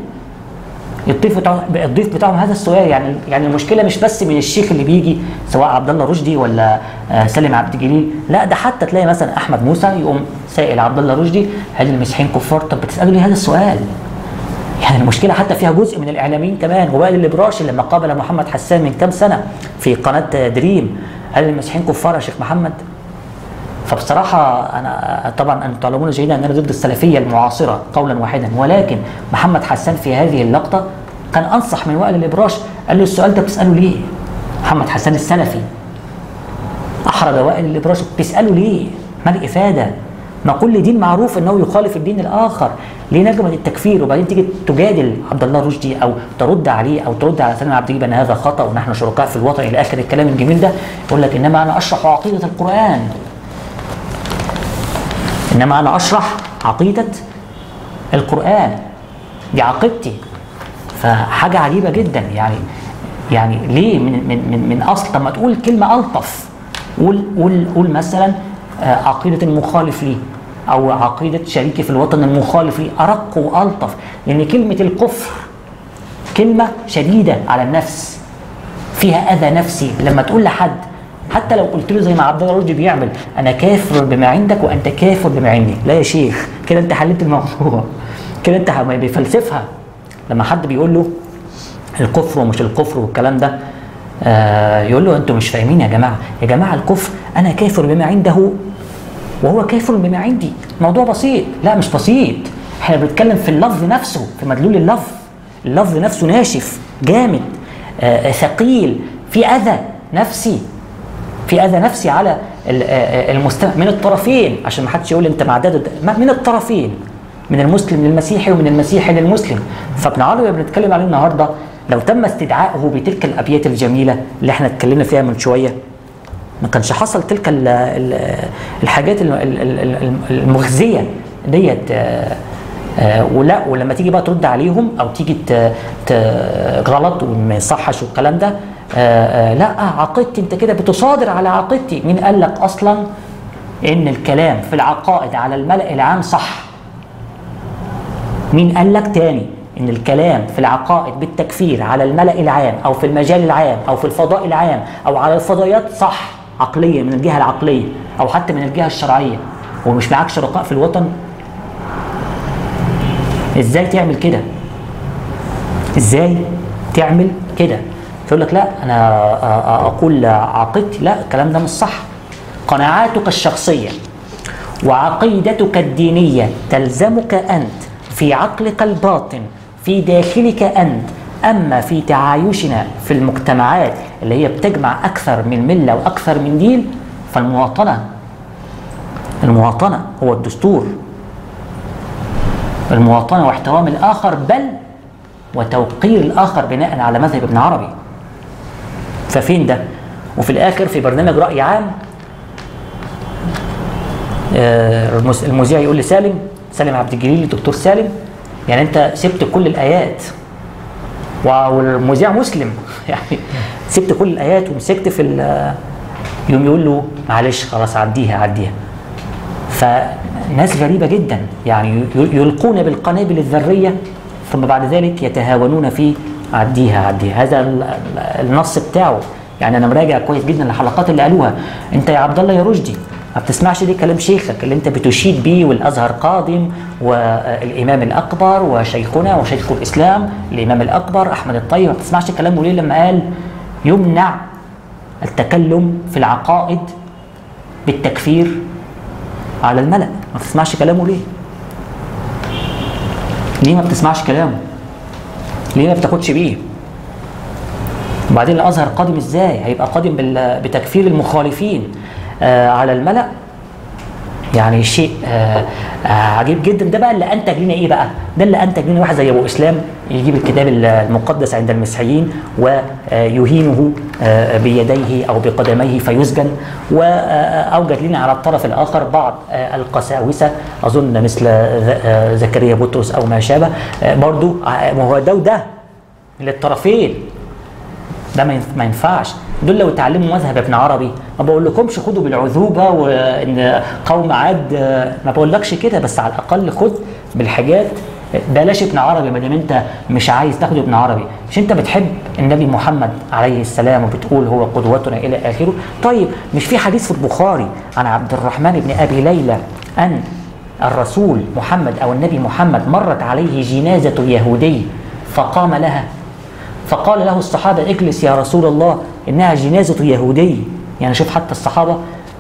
الضيف بتاعهم هذا السؤال. يعني المشكله مش بس من الشيخ اللي بيجي سواء عبد الله رشدي ولا سالم عبد الجليل، لا ده حتى تلاقي مثلا احمد موسى يقوم سائل عبد الله رشدي هل المسيحيين كفار؟ طب بتسالوا لي هذا السؤال؟ يعني المشكله حتى فيها جزء من الاعلاميين كمان. وائل الابراشي لما قابل محمد حسان من كام سنه في قناه دريم هل المسيحيين كفار يا شيخ محمد؟ فبصراحه انا طبعا انتم تعلمون جيدا ان انا ضد السلفيه المعاصره قولا واحدا، ولكن محمد حسان في هذه اللقطه كان انصح من وائل الابراشي. قال له السؤال ده بتساله ليه؟ محمد حسان السلفي احرج وائل الابراشي، بتساله ليه؟ ما الافاده؟ ما كل دين معروف انه يخالف الدين الاخر، ليه نجمة التكفير وبعدين تيجي تجادل عبد الله رشدي او ترد عليه او ترد على سالم عبد الجليل ان هذا خطا ونحن شركاء في الوطن الى اخر الكلام الجميل ده؟ يقول لك انما انا اشرح عقيده القران، انما انا اشرح عقيده القران، دي عقيدتي. فحاجه عجيبه جدا. يعني ليه من اصل؟ طب ما تقول كلمه الطف، قول مثلا عقيده المخالف ليه او عقيده شريكي في الوطن المخالف ليه، ارق والطف. لان كلمه الكفر كلمه شديده على النفس، فيها اذى نفسي. لما تقول لحد حتى لو قلت له زي ما عبد الله رشدي بيعمل انا كافر بما عندك وانت كافر بما عندي، لا يا شيخ كده انت حليت الموضوع، كده انت بيفلسفها. لما حد بيقول له الكفر ومش الكفر والكلام ده يقول له انتوا مش فاهمين يا جماعه الكفر انا كافر بما عنده وهو كافر بما عندي. موضوع بسيط. لا مش بسيط، احنا بنتكلم في اللفظ نفسه، في مدلول اللفظ. اللفظ نفسه ناشف جامد ثقيل، في اذى نفسي، في اذى نفسي على المستمع من الطرفين، عشان ما حدش يقول انت مع ده من الطرفين، من المسلم للمسيحي ومن المسيحي للمسلم. فابن عربي بنتكلم عليه النهارده لو تم استدعائه بتلك الابيات الجميله اللي احنا اتكلمنا فيها من شويه ما كانش حصل تلك الحاجات المخزيه ديت. ولا ولما تيجي بقى ترد عليهم او تيجي غلط وما يصحش والكلام ده لا عقيدتي انت كده بتصادر على عقيدتي. مين قال لك اصلا ان الكلام في العقائد على الملأ العام صح؟ مين قال لك تاني ان الكلام في العقائد بالتكفير على الملأ العام او في المجال العام او في الفضاء العام او على الفضائيات صح عقليا من الجهه العقليه او حتى من الجهه الشرعيه ومش معاك شركاء في الوطن؟ ازاي تعمل كده؟ ازاي تعمل كده؟ تقول لك لا انا اقول عقيدتي، لا الكلام ده مش صح. قناعاتك الشخصيه وعقيدتك الدينيه تلزمك انت في عقلك الباطن في داخلك انت. اما في تعايشنا في المجتمعات اللي هي بتجمع اكثر من مله واكثر من دين المواطنه هو الدستور. المواطنه واحترام الاخر بل وتوقير الاخر بناء على مذهب ابن عربي. ففين ده؟ وفي الاخر في برنامج راي عام المذيع يقول لسالم عبد الجليل الدكتور سالم يعني انت سبت كل الايات، والمذيع مسلم يعني سبت كل الايات ومسكت في يوم يقول له معلش خلاص عديها. فناس غريبه جدا يعني يلقون بالقنابل الذريه ثم بعد ذلك يتهاونون في عديها. هذا النص بتاعه. يعني انا مراجع كويس جدا الحلقات اللي قالوها. انت يا عبد الله يا رشدي ما بتسمعش دي كلام شيخك اللي انت بتشيد بيه والازهر قادم والامام الاكبر وشيخنا وشيخ الاسلام الامام الاكبر احمد الطيب، ما بتسمعش كلامه ليه لما قال يمنع التكلم في العقائد بالتكفير على الملأ؟ ما بتسمعش كلامه ليه؟ ليه ما بتسمعش كلامه؟ ليه ما بتاخدش بيه؟ وبعدين الازهر قادم ازاي؟ هيبقى قادم بتكفير المخالفين على الملأ. يعني شيء عجيب جدا. ده بقى اللي انتج لنا ايه بقى؟ ده اللي انتج لنا واحد زي ابو اسلام يجيب الكتاب المقدس عند المسيحيين ويهينه بيديه او بقدميه فيسجن، واوجد لنا على الطرف الاخر بعض القساوسه اظن مثل زكريا بطرس او ما شابه برضو. ما هو ده وده للطرفين. ده ما ينفعش. دول لو اتعلموا مذهب ابن عربي ما بقولكمش خدوا بالعذوبه وان قوم عاد، ما بقولكش كده، بس على الاقل خد بالحاجات. بلاش ابن عربي ما دام انت مش عايز تاخد ابن عربي. مش انت بتحب النبي محمد عليه السلام وبتقول هو قدوتنا الى اخره؟ طيب مش في حديث في البخاري عن عبد الرحمن بن ابي ليلى ان الرسول محمد او النبي محمد مرت عليه جنازه يهودي فقام لها، فقال له الصحابه اجلس يا رسول الله انها جنازه يهودي. يعني شوف حتى الصحابه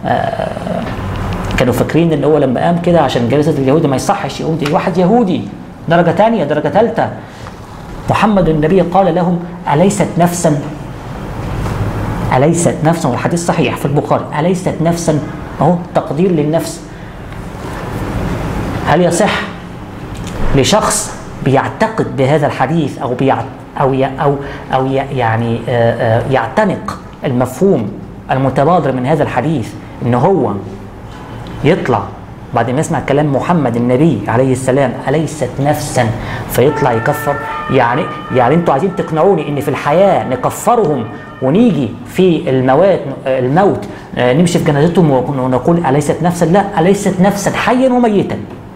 كانوا فاكرين ان هو لما قام كده عشان جنازه اليهودي ما يصحش يقوم دي واحد يهودي درجه ثانيه درجه ثالثه. محمد النبي قال لهم أليست نفسا، أليست نفسا، والحديث صحيح في البخاري، أليست نفسا، أهو تقدير للنفس. هل يصح لشخص بيعتقد بهذا الحديث أو يعني يعتنق المفهوم المتبادر من هذا الحديث إن هو يطلع بعد ما يسمع كلام محمد النبي عليه السلام أليست نفسا فيطلع يكفر؟ يعني انتوا عايزين تقنعوني ان في الحياة نكفرهم ونيجي في الموت نمشي في جنازتهم ونقول أليست نفسا؟ لا، أليست نفسا حيا وميتا.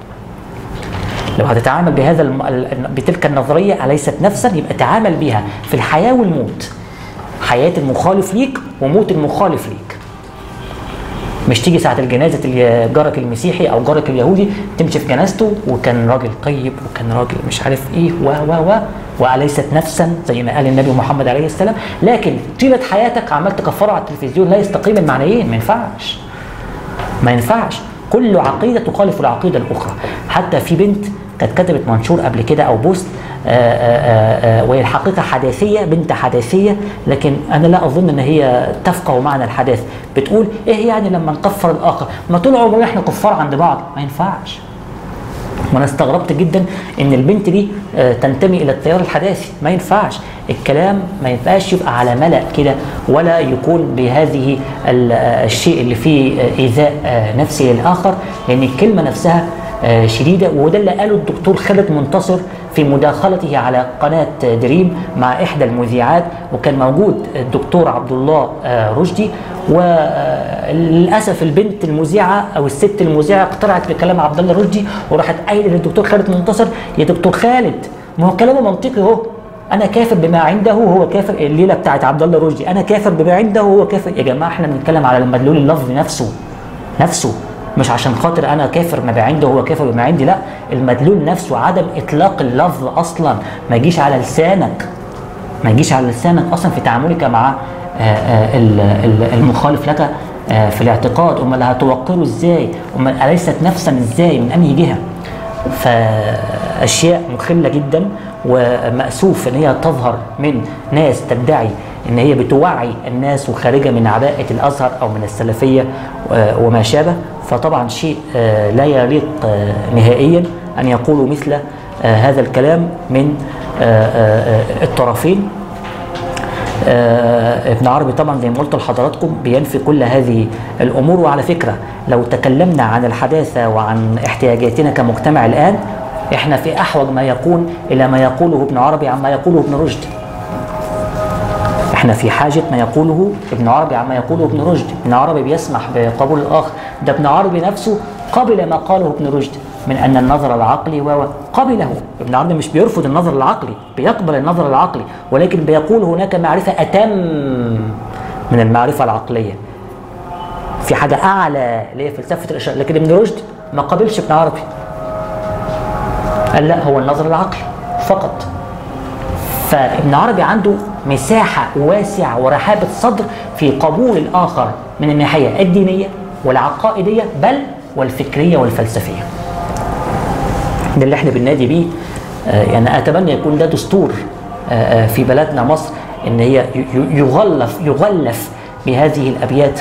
لو هتتعامل بتلك النظرية أليست نفسا يبقى تعامل بها في الحياة والموت، حياة المخالف ليك وموت المخالف ليك. مش تيجي ساعة الجنازة جارك المسيحي أو جارك اليهودي تمشي في جنازته وكان راجل طيب وكان راجل مش عارف إيه وأليست نفسا زي ما قال النبي محمد عليه السلام، لكن طيلة حياتك عمال تكفره على التلفزيون. لا يستقيم المعنيين، ما ينفعش. كل عقيدة تخالف العقيدة الأخرى. حتى في بنت كانت كتبت منشور قبل كده أو بوست وهي الحقيقة حداثية، بنت حداثية، لكن أنا لا أظن أن هي تفقه معنى الحداث. بتقول إيه يعني لما نكفر الآخر؟ ما طول عمرنا إحنا كفار عند بعض. ما ينفعش. وأنا استغربت جدا إن البنت دي تنتمي إلى التيار الحداثي. ما ينفعش الكلام، ما ينفعش يبقى على ملأ كده ولا يكون بهذه الشيء اللي فيه إيذاء نفسي للآخر، لأن الكلمة نفسها شديدة. وده اللي قاله الدكتور خالد منتصر في مداخلته على قناة دريم مع إحدى المذيعات، وكان موجود الدكتور عبد الله رشدي. وللأسف البنت المذيعة أو الست المذيعة اقترعت بكلام عبد الله رشدي وراحت قايله للدكتور خالد منتصر يا دكتور خالد ما هو كلامه منطقي اهو، أنا كافر بما عنده وهو كافر. الليلة بتاعت عبد الله رشدي أنا كافر بما عنده وهو كافر. يا جماعة احنا بنتكلم على المدلول اللفظي نفسه، مش عشان خاطر انا كافر ما عنده وهو كافر بما عندي، لا، المدلول نفسه عدم اطلاق اللفظ اصلا ما يجيش على لسانك اصلا في تعاملك مع المخالف لك في الاعتقاد. امال هتوقره ازاي؟ امال أليست نفسا ازاي؟ من انهي جهه؟ فاشياء مخله جدا ومأسوف ان هي تظهر من ناس تدعي ان هي بتوعي الناس وخارجه من عباءه الازهر او من السلفيه وما شابه. فطبعا شيء لا يليق نهائيا ان يقولوا مثل هذا الكلام من الطرفين. ابن عربي طبعا زي ما قلت لحضراتكم بينفي كل هذه الامور. وعلى فكره لو تكلمنا عن الحداثه وعن احتياجاتنا كمجتمع الان، احنا في احوج ما يكون الى ما يقوله ابن عربي عما يقوله ابن رشد. احنا في حاجه ما يقوله ابن عربي عما يقوله ابن رشد. ابن عربي بيسمح بقبول الاخر، ده ابن عربي نفسه قبل ما قاله ابن رشد من ان النظر العقلي وقبله. ابن عربي مش بيرفض النظر العقلي، بيقبل النظر العقلي، ولكن بيقول هناك معرفه اتم من المعرفه العقليه، في حاجه اعلى اللي هي فلسفه الاشاره. لكن ابن رشد ما قبلش ابن عربي، قال لا، هو النظر العقلي فقط. فابن عربي عنده مساحة واسعة ورحابة صدر في قبول الآخر من الناحية الدينية والعقائدية بل والفكرية والفلسفية. ده اللي احنا بننادي بيه. يعني أتمنى يكون ده دستور في بلدنا مصر، إن هي يغلف بهذه الأبيات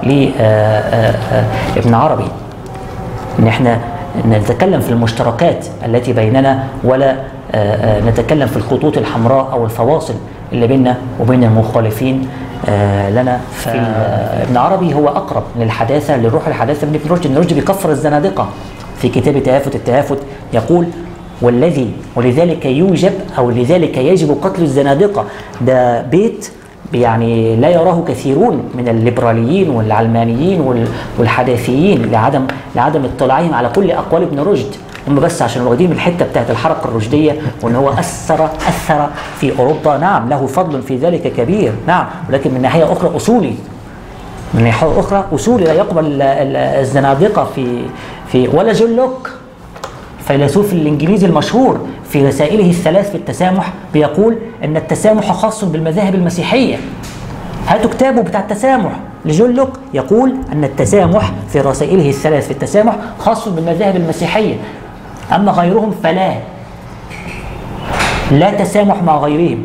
لابن عربي، إن احنا نتكلم في المشتركات التي بيننا ولا نتكلم في الخطوط الحمراء أو الفواصل اللي بيننا وبين المخالفين لنا. ابن عربي هو أقرب للحداثة، للروح الحداثة من ابن رشد. ابن رشد بيكفر الزنادقة في كتاب التهافت يقول ولذلك يوجب أو لذلك يجب قتل الزنادقة. ده بيت يعني لا يراه كثيرون من الليبراليين والعلمانيين والحداثيين لعدم اطلاعهم على كل أقوال ابن رشد. هم بس عشان واخدين الحته بتاعت الحركه الرشديه وان هو اثر في اوروبا. نعم له فضل في ذلك كبير، نعم، ولكن من ناحيه اخرى اصولي، من ناحيه اخرى اصولي لا يقبل الزنادقه في ولا جون لوك فيلسوف الانجليزي المشهور في رسائله الثلاث في التسامح بيقول ان التسامح خاص بالمذاهب المسيحيه. هاتوا كتابه بتاع التسامح لجون لوك، يقول ان التسامح في رسائله الثلاث في التسامح خاص بالمذاهب المسيحيه، اما غيرهم فلا، لا تسامح مع غيرهم.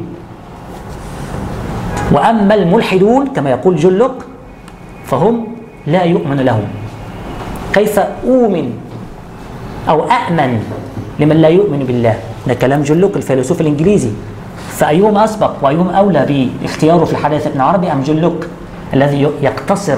واما الملحدون كما يقول جون لوك فهم لا يؤمن لهم. كيف أؤمن أو أأمن لمن لا يؤمن بالله؟ ده كلام جون لوك الفيلسوف الإنجليزي. فأيهم أسبق وأيهم أولى باختياره في الحداثة ابن عربي أم جون لوك الذي يقتصر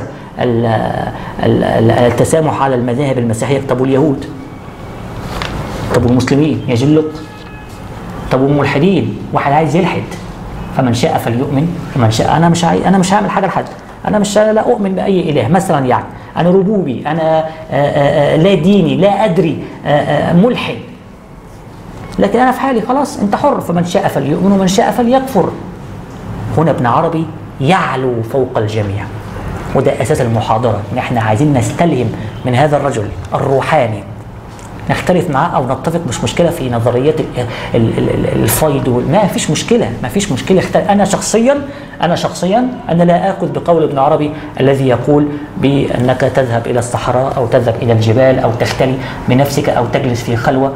التسامح على المذاهب المسيحية؟ طب واليهود؟ طب والمسلمين يا جون لوك؟ طب والملحدين؟ واحد عايز يلحد، فمن شاء فليؤمن ومن شاء. أنا مش هعمل حاجة لحد، أنا مش لا أؤمن بأي إله مثلا، يعني أنا ربوبي، أنا لا ديني، لا أدري، ملحد، لكن أنا في حالي خلاص، أنت حر، فمن شاء فليؤمن ومن شاء فليكفر. هنا ابن عربي يعلو فوق الجميع، وده أساس المحاضرة، إن إحنا عايزين نستلهم من هذا الرجل الروحاني. نختلف معاه أو نتفق مش مشكلة في نظريات الفيض، ما فيش مشكلة، ما فيش مشكلة. أنا شخصيا أنا لا آخذ بقول ابن عربي الذي يقول بأنك تذهب إلى الصحراء أو تذهب إلى الجبال أو تختلي بنفسك أو تجلس في خلوة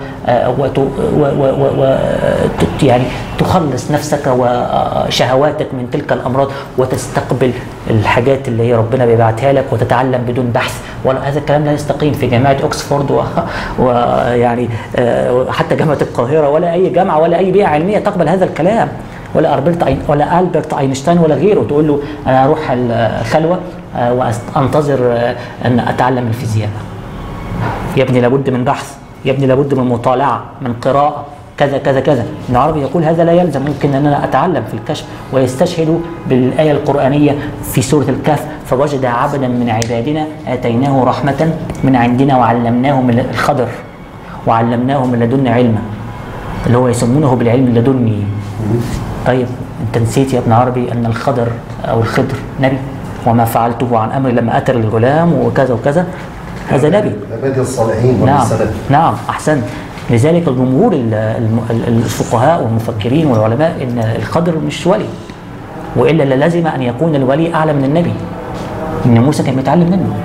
يعني تخلص نفسك وشهواتك من تلك الأمراض وتستقبل الحاجات اللي هي ربنا بيبعتها لك وتتعلم بدون بحث. ولا هذا الكلام لا يستقيم في جامعة أكسفورد ويعني حتى جامعة القاهرة ولا أي جامعة ولا أي بيئة علمية تقبل هذا الكلام، ولا ألبرت أينشتاين ولا غيره تقول له أنا أروح الخلوة وأنتظر أن أتعلم الفيزياء. يا ابني لابد من بحث، يا ابني لابد من مطالعة، من قراءة، كذا كذا كذا. ابن عربي يقول هذا لا يلزم، ممكن أن أنا أتعلم في الكشف. ويستشهد بالآية القرآنية في سورة الكهف: فوجد عبدا من عبادنا آتيناه رحمة من عندنا وعلمناه من الخضر وعلمناه من لدنا علما، اللي هو يسمونه بالعلم اللدني. طيب انت نسيت يا ابن عربي ان الخضر او الخضر نبي، وما فعلته عن امري لما اتر الغلام وكذا وكذا، هذا نبي. عباد الصالحين. نعم احسنت. لذلك الجمهور الفقهاء والمفكرين والعلماء ان الخضر مش ولي، والا لازم ان يكون الولي اعلى من النبي. ان موسى كان بيتعلم منه،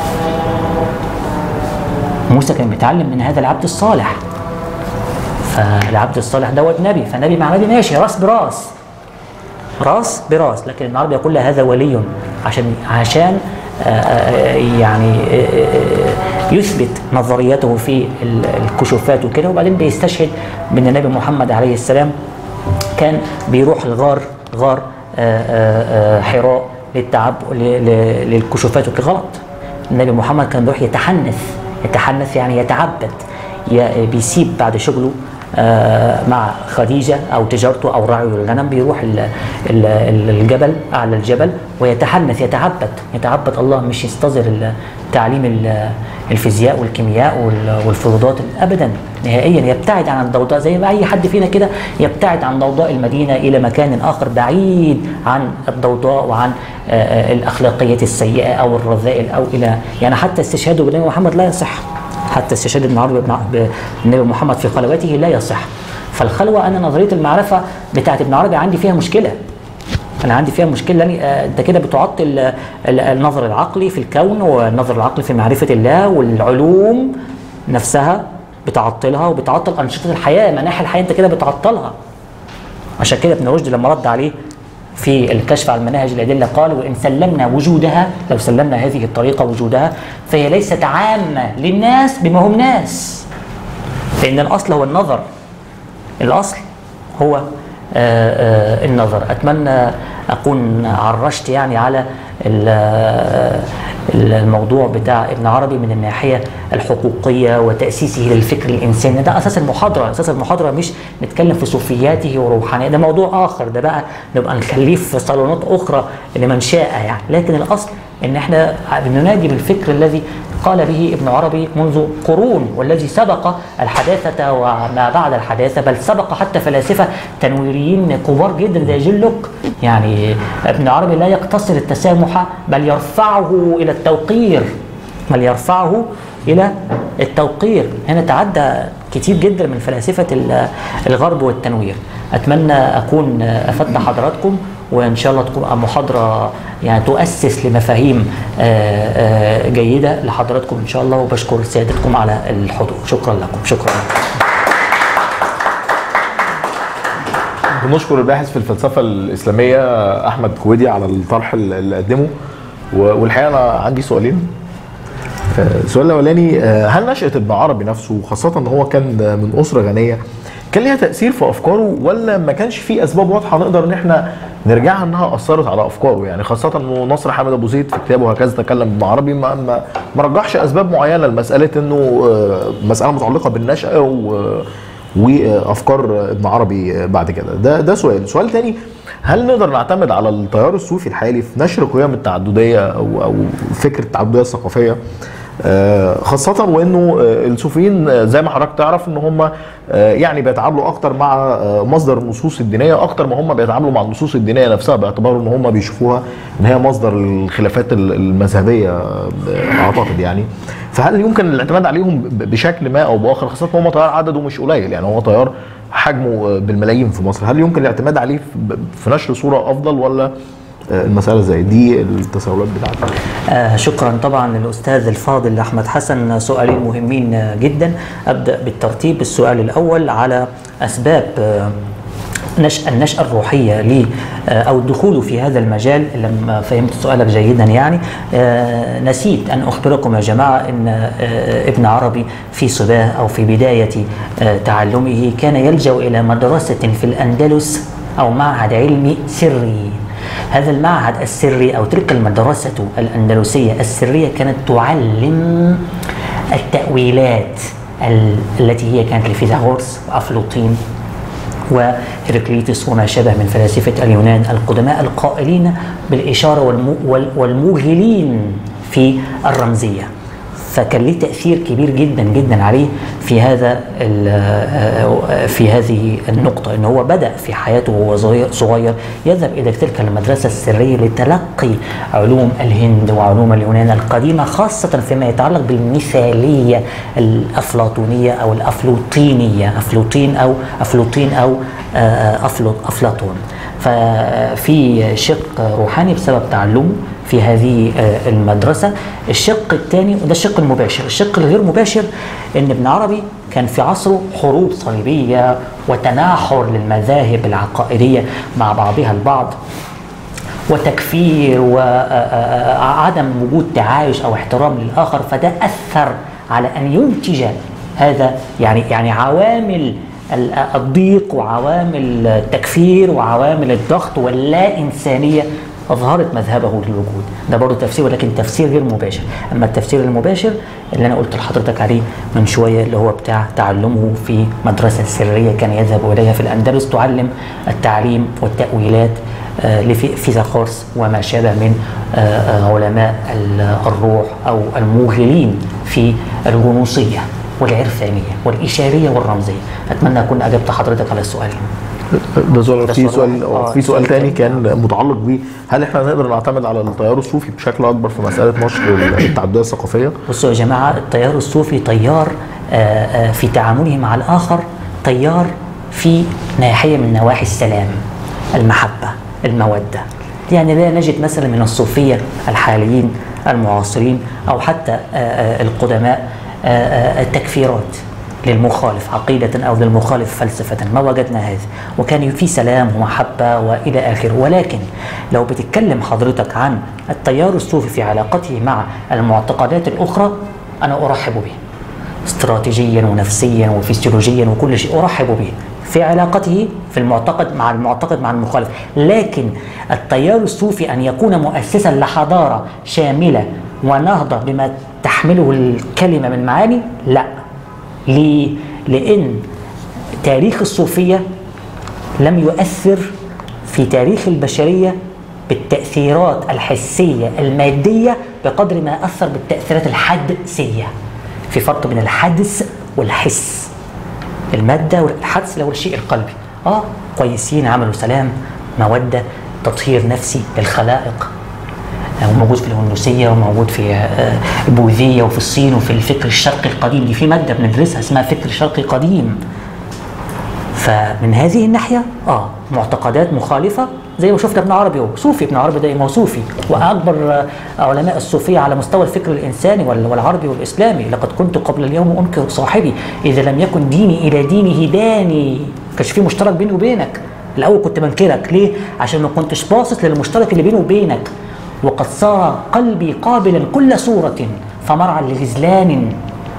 موسى كان بيتعلم من هذا العبد الصالح، فالعبد الصالح دوت نبي، فنبي مع نبي ماشي راس براس، راس براس. لكن ابن عربي يقول هذا ولي عشان يعني يثبت نظريته في الكشوفات وكده. وبعدين بيستشهد بان النبي محمد عليه السلام كان بيروح الغار، غار حراء للكشوفات وكده. غلط. النبي محمد كان بيروح يتحنث يعني يتعبد، بيسيب بعد شغله مع خديجة أو تجارته أو رعي الغنم، بيروح الجبل، أعلى الجبل، ويتحنث، يتعبد الله، مش يستظهر تعليم الفيزياء والكيمياء والفروضات أبدا نهائيا. يبتعد عن الضوضاء زي ما أي حد فينا كده يبتعد عن ضوضاء المدينة إلى مكان آخر بعيد عن الضوضاء وعن الأخلاقيات السيئة أو الرذائل أو إلى يعني حتى استشهاده بالنبي محمد لا يصح. حتى استشهاد ابن عربي بالنبي محمد في خلواته لا يصح. فالخلوة أنا نظرية المعرفة بتاعت ابن عربي عندي فيها مشكلة، أنا عندي فيها مشكلة. أنت كده بتعطل النظر العقلي في الكون والنظر العقلي في معرفة الله، والعلوم نفسها بتعطلها وبتعطل أنشطة الحياة، مناحي الحياة أنت كده بتعطلها. عشان كده ابن رشد لما رد عليه في الكشف عن مناهج الأدلة قال: وإن سلمنا وجودها، لو سلمنا هذه الطريقة وجودها، فهي ليست عامة للناس بما هم ناس، لأن الأصل هو النظر، الأصل هو النظر. أتمنى أكون عرشت يعني على الموضوع بتاع ابن عربي من الناحية الحقوقية وتأسيسه للفكر الإنساني. ده أساس المحاضرة. أساس المحاضرة مش نتكلم في صوفياته وروحانية، ده موضوع آخر، ده بقى نبقى نخليه في صالونات أخرى لمن شاء يعني. لكن الأصل إن إحنا بننادي بالفكر الذي قال به ابن عربي منذ قرون، والذي سبق الحداثة وما بعد الحداثة، بل سبق حتى فلاسفة تنويريين كبار جدا زي جون لوك. يعني ابن عربي لا يقتصر التسامح بل يرفعه إلى التوقير، بل يرفعه إلى التوقير. هنا تعدى كتير جدا من فلاسفة الغرب والتنوير. أتمنى أكون أفدت حضراتكم، وإن شاء الله تكون محاضرة يعني تؤسس لمفاهيم جيدة لحضراتكم إن شاء الله. وبشكر سيادتكم على الحضور. شكرا لكم. شكرا. بنشكر الباحث في الفلسفة الإسلامية أحمد كويدي على الطرح اللي قدمه. والحقيقة أنا عندي سؤالين. السؤال الأولاني، هل نشأة ابن عربي نفسه، خاصة إن هو كان من أسرة غنية، كان ليها تأثير في أفكاره، ولا ما كانش فيه أسباب واضحة نقدر إن إحنا نرجعها إنها أثرت على أفكاره؟ يعني خاصة إنه نصر حامد أبو زيد في كتابه هكذا تكلم ابن عربي ما رجحش أسباب معينة لمسألة إنه مسألة متعلقة بالنشأة وأفكار ابن عربي بعد كده. ده سؤال. سؤال تاني، هل نقدر نعتمد على التيار الصوفي الحالي في نشر قيم التعددية أو فكرة التعددية الثقافية، خاصة وانه الصوفيين زي ما حضرتك تعرف ان هم يعني بيتعاملوا اكتر مع مصدر النصوص الدينية اكتر ما هم بيتعاملوا مع النصوص الدينية نفسها، باعتبار ان هم بيشوفوها ان هي مصدر الخلافات المذهبية اعتقد يعني. فهل يمكن الاعتماد عليهم بشكل ما او باخر، خاصة ان هم تيار عدده مش قليل، يعني هو تيار حجمه بالملايين في مصر، هل يمكن الاعتماد عليه في نشر صورة افضل، ولا المسألة زي دي التساؤلات بتاعتك؟ شكرا طبعا للأستاذ الفاضل أحمد حسن. سؤالين مهمين جدا. أبدأ بالترتيب. السؤال الأول على أسباب النشأة الروحية لي أو الدخول في هذا المجال. لما فهمت سؤالك جيدا يعني نسيت أن أخبركم يا جماعة أن ابن عربي في صباه أو في بداية تعلمه كان يلجأ إلى مدرسة في الأندلس أو معهد علمي سري. هذا المعهد السري أو تلك المدرسة الأندلسية السرية كانت تعلم التأويلات التي هي كانت لفيثاغورس وأفلاطين وهيراكليتس وما شابه من فلاسفة اليونان القدماء القائلين بالإشارة والموغلين في الرمزية. فكان له تأثير كبير جدا جدا عليه في هذه النقطة، إن هو بدأ في حياته وهو صغير يذهب إلى تلك المدرسة السرية لتلقي علوم الهند وعلوم اليونان القديمة، خاصة فيما يتعلق بالمثالية الأفلاطونية أو الأفلوطينية، أفلاطون أفلاطون. ففي شق روحاني بسبب تعلمه في هذه المدرسة. الشق الثاني وده الشق المباشر. الشق الغير مباشر ان ابن عربي كان في عصره حروب صليبية وتناحر للمذاهب العقائدية مع بعضها البعض، وتكفير وعدم وجود تعايش او احترام للآخر. فده أثر على أن ينتج هذا يعني عوامل الضيق وعوامل التكفير وعوامل الضغط واللا إنسانية أظهرت مذهبه للوجود. ده برضه تفسير، ولكن تفسير غير مباشر. أما التفسير المباشر اللي أنا قلت لحضرتك عليه من شوية اللي هو بتاع تعلمه في مدرسة سرية كان يذهب إليها في الأندلس تعلم التعليم والتأويلات لفيثاغورس وما شابه من علماء الروح أو الموغلين في الغنوصية والعرفانية والإشارية والرمزية. أتمنى أكون أجبت حضرتك على السؤال. ده سؤال. في سؤال تاني كان متعلق بيه، هل احنا نقدر نعتمد على التيار الصوفي بشكل اكبر في مساله نشر التعدديه الثقافيه؟ بصوا يا جماعه، التيار الصوفي تيار في تعامله مع الاخر، تيار في ناحيه من نواحي السلام، المحبه، الموده. يعني لا نجد مثلا من الصوفيه الحاليين المعاصرين او حتى القدماء التكفيرات للمخالف عقيدة أو للمخالف فلسفة، ما وجدنا هذا. وكان في سلام ومحبة وإلى آخره. ولكن لو بتتكلم حضرتك عن التيار الصوفي في علاقته مع المعتقدات الأخرى، أنا أرحب به استراتيجيا ونفسيا وفسيولوجيا وكل شيء، أرحب به في علاقته في المعتقد مع المخالف. لكن التيار الصوفي أن يكون مؤسسا لحضارة شاملة ونهضة بما تحمله الكلمة من معاني؟ لا. ليه؟ لأن تاريخ الصوفية لم يؤثر في تاريخ البشرية بالتأثيرات الحسية المادية بقدر ما أثر بالتأثيرات الحدسية. في فرق بين الحدس والحس. المادة والحدس لو الشيء القلبي، كويسين، عملوا سلام، مودة، تطهير نفسي للخلائق، وموجود في الهندوسية وموجود في البوذية وفي الصين وفي الفكر الشرقي القديم. دي في مادة بندرسها اسمها فكر شرقي قديم. فمن هذه الناحية معتقدات مخالفة، زي ما شفنا ابن عربي، هو صوفي. ابن عربي ده هو صوفي، وأكبر علماء الصوفية على مستوى الفكر الإنساني والعربي والإسلامي. لقد كنت قبل اليوم أنكر صاحبي إذا لم يكن ديني إلى دينه داني. كانش في مشترك بيني وبينك. الأول كنت بنكرك ليه؟ عشان ما كنتش باصص للمشترك اللي بيني وبينك. وقد صار قلبي قابلا كل صورة، فمرعى لغزلان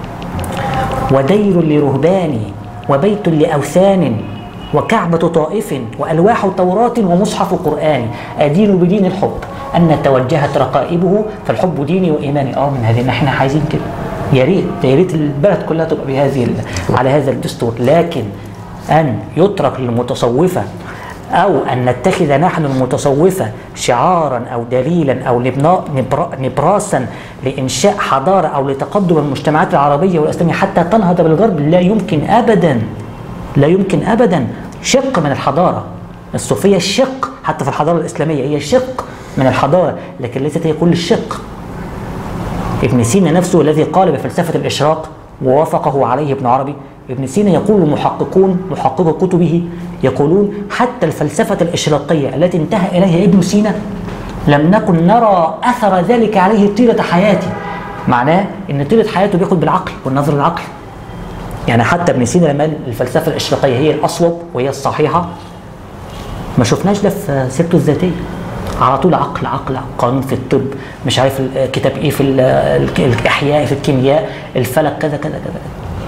ودير لرهبان وبيت لأوثان وكعبة طائف وألواح توراة ومصحف قرآن. أدين بدين الحب أن توجهت رقائبه فالحب ديني وإيماني. من هذه احنا عايزين كده. يا ريت البلد كلها تبقى بهذه على هذا الدستور. لكن أن يترك للمتصوفة أو أن نتخذ نحن المتصوفة شعارا أو دليلا أو نبراسا لإنشاء حضارة أو لتقدم المجتمعات العربية والإسلامية حتى تنهض بالغرب، لا يمكن أبدا. لا يمكن أبدا. شق من الحضارة الصوفية، شق حتى في الحضارة الإسلامية، هي شق من الحضارة، لكن ليست هي كل الشق. ابن سينا نفسه الذي قال بفلسفة الإشراق ووافقه عليه ابن عربي، ابن سينا يقول محققو كتبه يقولون حتى الفلسفة الإشراقية التي انتهى إليها ابن سينا لم نكن نرى أثر ذلك عليه طيلة حياته. معناه أن طيلة حياته بياخد بالعقل والنظر العقلي. يعني حتى ابن سينا لما الفلسفة الإشراقية هي الأصوب وهي الصحيحة، ما شفناش ده في سيرته الذاتية. على طول عقل عقل، قانون في الطب، مش عارف كتاب ايه في الإحياء، في الكيمياء، الفلك، كذا كذا كذا.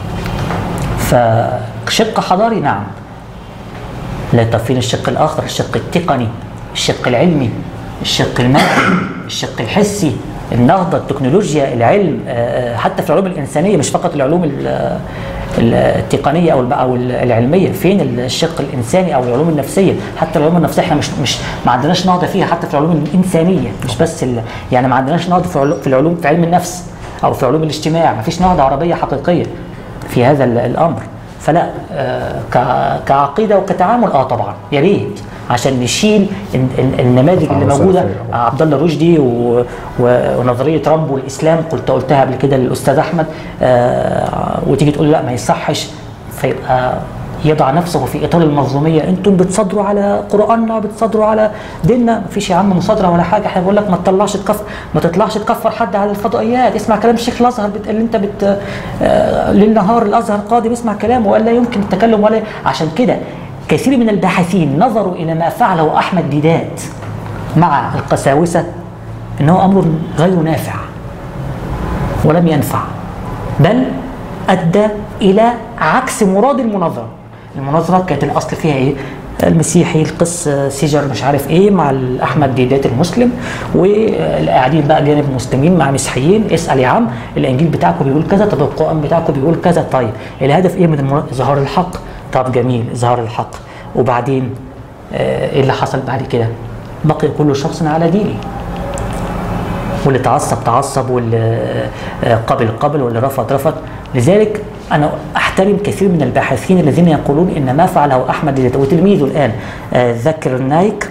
فشق حضاري نعم، لا تفين الشق الآخر، الشق التقني، الشق العلمي، الشق المادي، الشق الحسي، النهضة، التكنولوجيا، العلم، حتى في العلوم الإنسانية، مش فقط العلوم التقنية أو العلمية. فين الشق الإنساني أو العلوم النفسية؟ حتى العلوم النفسية احنا مش ما عندناش نهضة فيها، حتى في العلوم الإنسانية، مش بس يعني ما عندناش نهضة في العلوم، في علم النفس أو في علوم الاجتماع، ما فيش نهضة عربية حقيقية في هذا الأمر. فلا كعقيدة وكتعامل طبعا يا ريت، عشان نشيل النماذج اللي موجوده، عبد الله رشدي ونظريه رامبو الاسلام، قلتها قبل كده للاستاذ احمد، وتيجي تقول لا ما يصحش، فيبقى يضع نفسه في اطار المظلوميه. انتم بتصدروا على قراننا، بتصدروا على ديننا. مفيش يا عم مصادره ولا حاجه، احنا بنقول لك ما تطلعش تكفر حد على الفضائيات. اسمع كلام الشيخ الازهر اللي انت ليل نهار الازهر قاضي بيسمع كلامه ولا يمكن التكلم ولا. عشان كده كثير من الباحثين نظروا الى ما فعله احمد ديدات مع القساوسه انه امر غير نافع ولم ينفع، بل ادى الى عكس مراد المناظره. المناظره كانت الاصل فيها ايه؟ المسيحي القس سيجر مش عارف ايه مع احمد ديدات المسلم، والقاعدين بقى جانب مسلمين مع مسيحيين. اسال يا عم الانجيل بتاعكم بيقول كذا، طب القران بتاعكم بيقول كذا. طيب الهدف ايه من اظهار الحق؟ طب جميل اظهار الحق، وبعدين ايه اللي حصل بعد كده؟ بقي كل شخص على دينه، واللي تعصب واللي قبل واللي رفض. لذلك انا احترم كثير من الباحثين الذين يقولون ان ما فعله احمد ديدات وتلميذه الان ذاكر نايك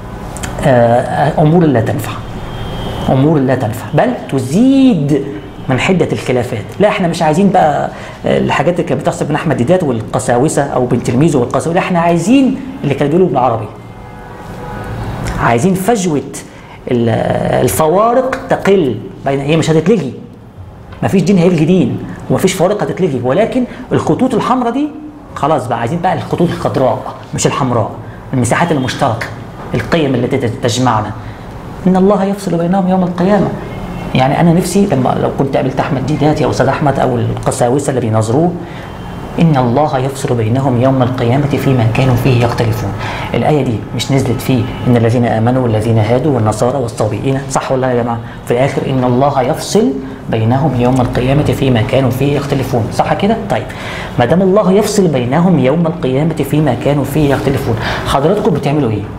امور لا تنفع، بل تزيد من حده الخلافات. لا احنا مش عايزين بقى الحاجات اللي كانت بتحصل بين احمد ديدات والقساوسه او بين تلميذه والقساوسه، لا احنا عايزين اللي كان بيقوله ابن عربي، عايزين فجوه الفوارق تقل بين. هي مش هتتلغي، مفيش دين هيلغي دين ومفيش فوارق هتتلغي، ولكن الخطوط الحمراء دي خلاص بقى، عايزين بقى الخطوط الخضراء مش الحمراء، المساحات المشتركه، القيم التي تجمعنا. ان الله يفصل بينهم يوم القيامه. يعني انا نفسي لو كنت قابلت احمد ديدات يا استاذ احمد او القساوسه اللي بيناظروه، ان الله يفصل بينهم يوم القيامه فيما كانوا فيه يختلفون. الايه دي مش نزلت فيه ان الذين امنوا والذين هادوا والنصارى والصابئين، صح ولا يا جماعه؟ في الاخر ان الله يفصل بينهم يوم القيامة فيما كانوا فيه يختلفون. صح كده؟ طيب ما دام الله يفصل بينهم يوم القيامة فيما كانوا فيه يختلفون، حضراتكم بتعملوا ايه؟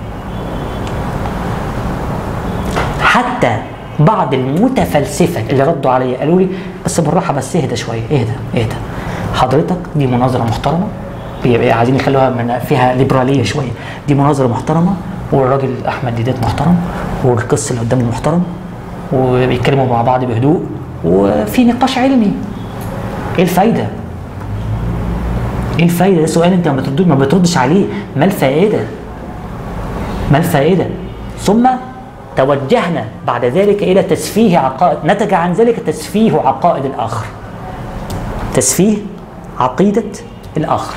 حتى بعض المتفلسفة اللي ردوا عليا قالوا لي بس بالراحة، بس اهدى شوية، اهدى حضرتك، دي مناظرة محترمة، عايزين يخلوها فيها ليبرالية شوية، دي مناظرة محترمة، والراجل أحمد ديدات محترم، والقس اللي قدامه محترم، وبيتكلموا مع بعض بهدوء، وفي نقاش علمي. ايه الفايدة؟ ايه الفايدة؟ ده سؤال انت ما بتردش عليه. ما الفائدة؟ ما الفائدة؟ ثم توجهنا بعد ذلك إلى تسفيه عقائد، نتج عن ذلك تسفيه عقائد الآخر، تسفيه عقيدة الآخر،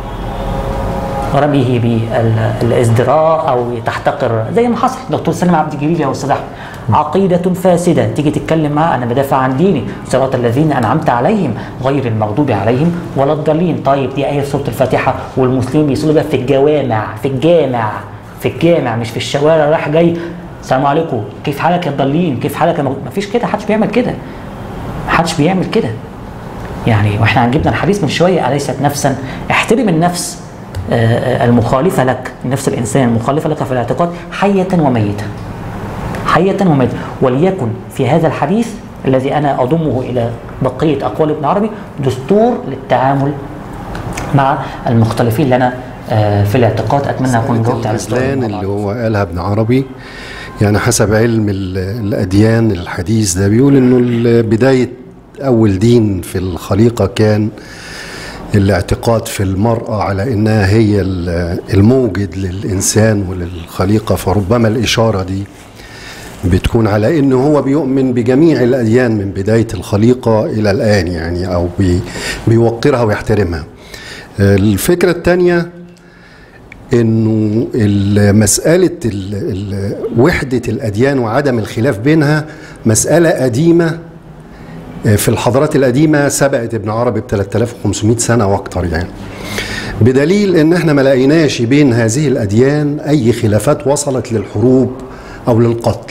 رميه بالازدراء أو تحتقر، زي ما حصل دكتور سلمى عبد الجليل يا أستاذ أحمد، عقيدة فاسدة، تيجي تتكلم معاه أنا بدافع عن ديني، صراط الذين أنعمت عليهم غير المغضوب عليهم ولا الضالين. طيب دي آية سورة الفاتحة، والمسلمين بيصلوا بها في الجوامع، في الجامع مش في الشوارع رايح جاي السلام عليكم كيف حالك يا الضالين، كيف حالك يا مفيش كده، محدش بيعمل كده، محدش بيعمل كده. يعني واحنا عجبنا الحديث من شويه، أليست نفسا؟ احترم النفس المخالفه لك، نفس الانسان المخالفه لك في الاعتقاد، حيه وميته، حيه وميته. وليكن في هذا الحديث الذي انا اضمه الى بقيه اقوال ابن عربي دستور للتعامل مع المختلفين لنا في الاعتقاد. اتمنى اكون جاوبت على السؤال اللي هو قالها ابن عربي. يعني حسب علم الأديان الحديث ده بيقول إنه بداية أول دين في الخليقة كان الاعتقاد في المرأة على إنها هي الموجد للإنسان وللخليقة، فربما الإشارة دي بتكون على إنه هو بيؤمن بجميع الأديان من بداية الخليقة إلى الآن، يعني أو بيوقرها ويحترمها. الفكرة الثانية انه مسألة وحدة الأديان وعدم الخلاف بينها مسألة قديمة في الحضارات القديمة، سبقت ابن عربي ب 3500 سنة واكتر، يعني بدليل ان احنا ما لقيناش بين هذه الأديان اي خلافات وصلت للحروب او للقتل.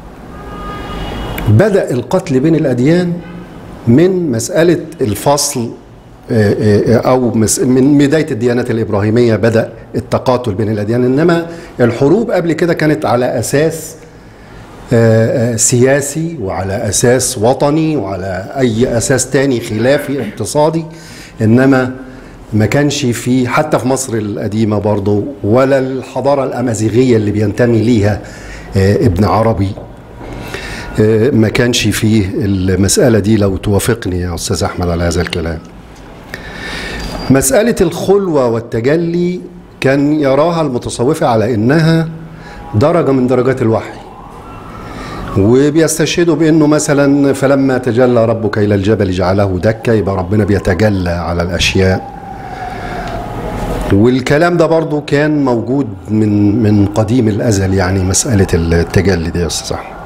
بدأ القتل بين الأديان من مسألة الفصل، أو من بداية الديانات الإبراهيمية بدأ التقاتل بين الأديان، إنما الحروب قبل كده كانت على أساس سياسي وعلى أساس وطني وعلى أي أساس تاني خلافي اقتصادي، إنما ما كانش في حتى في مصر القديمة برضو ولا الحضارة الأمازيغية اللي بينتمي ليها ابن عربي ما كانش فيه المسألة دي. لو توافقني يا أستاذ أحمد على هذا الكلام. مسألة الخلوة والتجلي كان يراها المتصوفة على إنها درجة من درجات الوحي، وبيستشهدوا بأنه مثلا فلما تجلى ربك إلى الجبل جعله دكا، يبقى ربنا بيتجلى على الأشياء. والكلام ده برضو كان موجود من قديم الأزل، يعني مسألة التجلي دي يا أستاذ أحمد.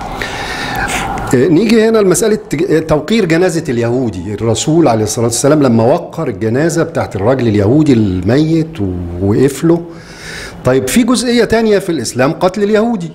نيجي هنا لمسألة توقير جنازة اليهودي. الرسول عليه الصلاة والسلام لما وقر الجنازة بتاعت الراجل اليهودي الميت ووقف له. طيب في جزئية تانية في الإسلام، قتل اليهودي.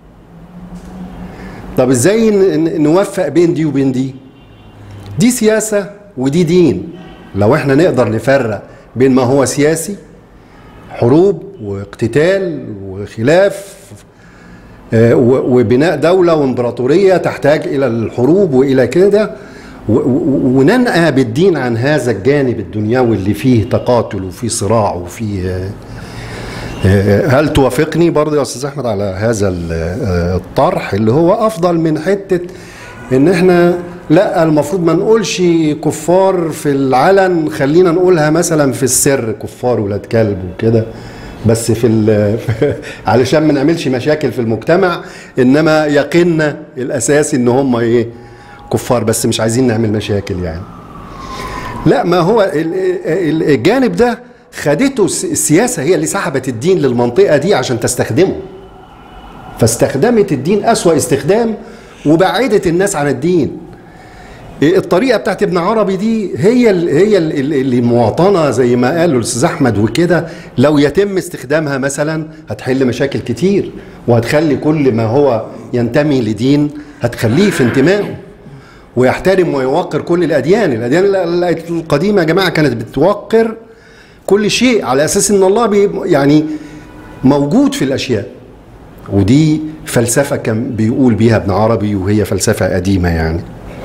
طب ازاي نوفق بين دي وبين دي؟ دي سياسة ودي دين. لو احنا نقدر نفرق بين ما هو سياسي، حروب واقتتال وخلاف وبناء دولة وامبراطورية تحتاج إلى الحروب وإلى كده، وننأى بالدين عن هذا الجانب الدنيوي اللي فيه تقاتل وفيه صراع وفيه. هل توافقني برضه يا أستاذ أحمد على هذا الطرح اللي هو أفضل من حتة إن إحنا لا المفروض ما نقولش كفار في العلن، خلينا نقولها مثلا في السر كفار ولاد كلب وكده، بس علشان ما نعملش مشاكل في المجتمع، انما يقيننا الاساسي ان هم ايه كفار، بس مش عايزين نعمل مشاكل يعني. لا، ما هو الجانب ده خدته السياسة، هي اللي سحبت الدين للمنطقة دي عشان تستخدمه، فاستخدمت الدين أسوأ استخدام وبعدت الناس عن الدين. الطريقة بتاعت ابن عربي دي هي اللي مواطنة زي ما قالوا الأستاذ أحمد وكده، لو يتم استخدامها مثلا هتحل مشاكل كتير، وهتخلي كل ما هو ينتمي لدين هتخليه في انتمائه، ويحترم ويوقر كل الأديان. الأديان القديمة يا جماعة كانت بتوقر كل شيء على أساس إن الله يعني موجود في الأشياء. ودي فلسفة كان بيقول بيها ابن عربي، وهي فلسفة قديمة يعني.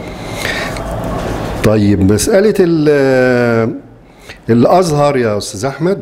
طيب مسألة الأزهر يا أستاذ أحمد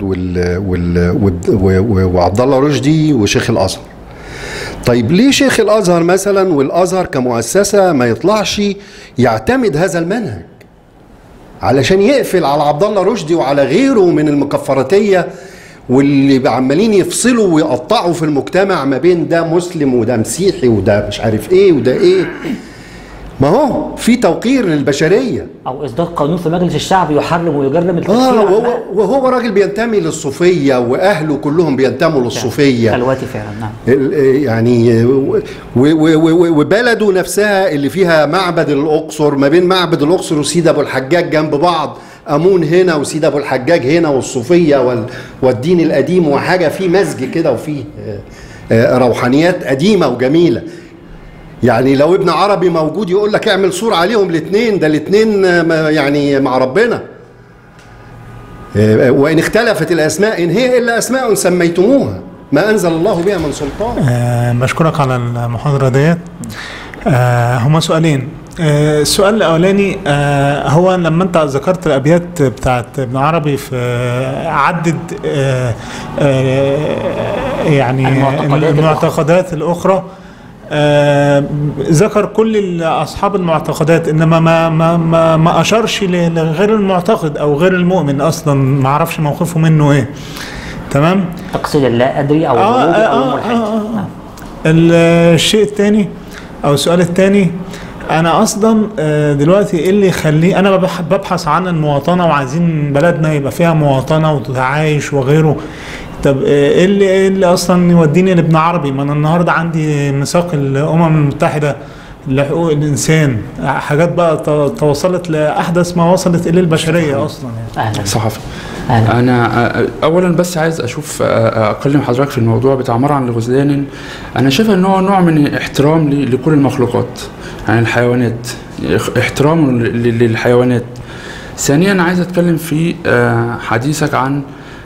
وعبد الله رشدي وشيخ الأزهر. طيب ليه شيخ الأزهر مثلا والأزهر كمؤسسة ما يطلعش يعتمد هذا المنهج علشان يقفل على عبد الله رشدي وعلى غيره من المكفرتية واللي عمالين يفصلوا ويقطعوا في المجتمع ما بين ده مسلم وده مسيحي وده مش عارف ايه وده ايه؟ ما هو في توقير للبشريه، او اصدار قانون في مجلس الشعب يحرم ويجرم التفكير. وهو راجل بينتمي للصوفيه واهله كلهم بينتموا للصوفيه. خلواتي فعلا، نعم. يعني وبلده نفسها اللي فيها معبد الاقصر، ما بين معبد الاقصر وسيد ابو الحجاج جنب بعض، امون هنا وسيد ابو الحجاج هنا، والصوفيه والدين القديم، وحاجه في مزج كده وفيه روحانيات قديمه وجميله. يعني لو ابن عربي موجود يقول لك اعمل صور عليهم الاثنين، ده الاثنين يعني مع ربنا. وان اختلفت الاسماء ان هي الا اسماء سميتموها ما انزل الله بها من سلطان. بشكرك على المحاضره ديت. هما سؤالين. السؤال الاولاني هو لما انت ذكرت الابيات بتاعت ابن عربي في عدد يعني المعتقدات الاخرى، ذكر كل اصحاب المعتقدات، انما ما اشارش لغير المعتقد او غير المؤمن اصلا، ما اعرفش موقفه منه ايه. تمام؟ تقصد لا ادري او الملحد. الشيء الثاني او السؤال الثاني، انا اصلا دلوقتي ايه اللي يخليه، انا ببحث عن المواطنه وعايزين بلدنا يبقى فيها مواطنه وتعايش وغيره. طب ايه اللي اصلا يوديني لابن عربي؟ ما انا النهارده عندي ميثاق الامم المتحده لحقوق الانسان، حاجات بقى توصلت لاحدث ما وصلت اليه البشريه اصلا يعني. اهلا صحفي. انا اولا بس عايز اشوف اكلم حضرتك في الموضوع بتاع مرعن الغزلان. انا شايف ان هو نوع من احترام لكل المخلوقات، يعني الحيوانات، احترام للحيوانات. ثانيا عايز اتكلم في حديثك عن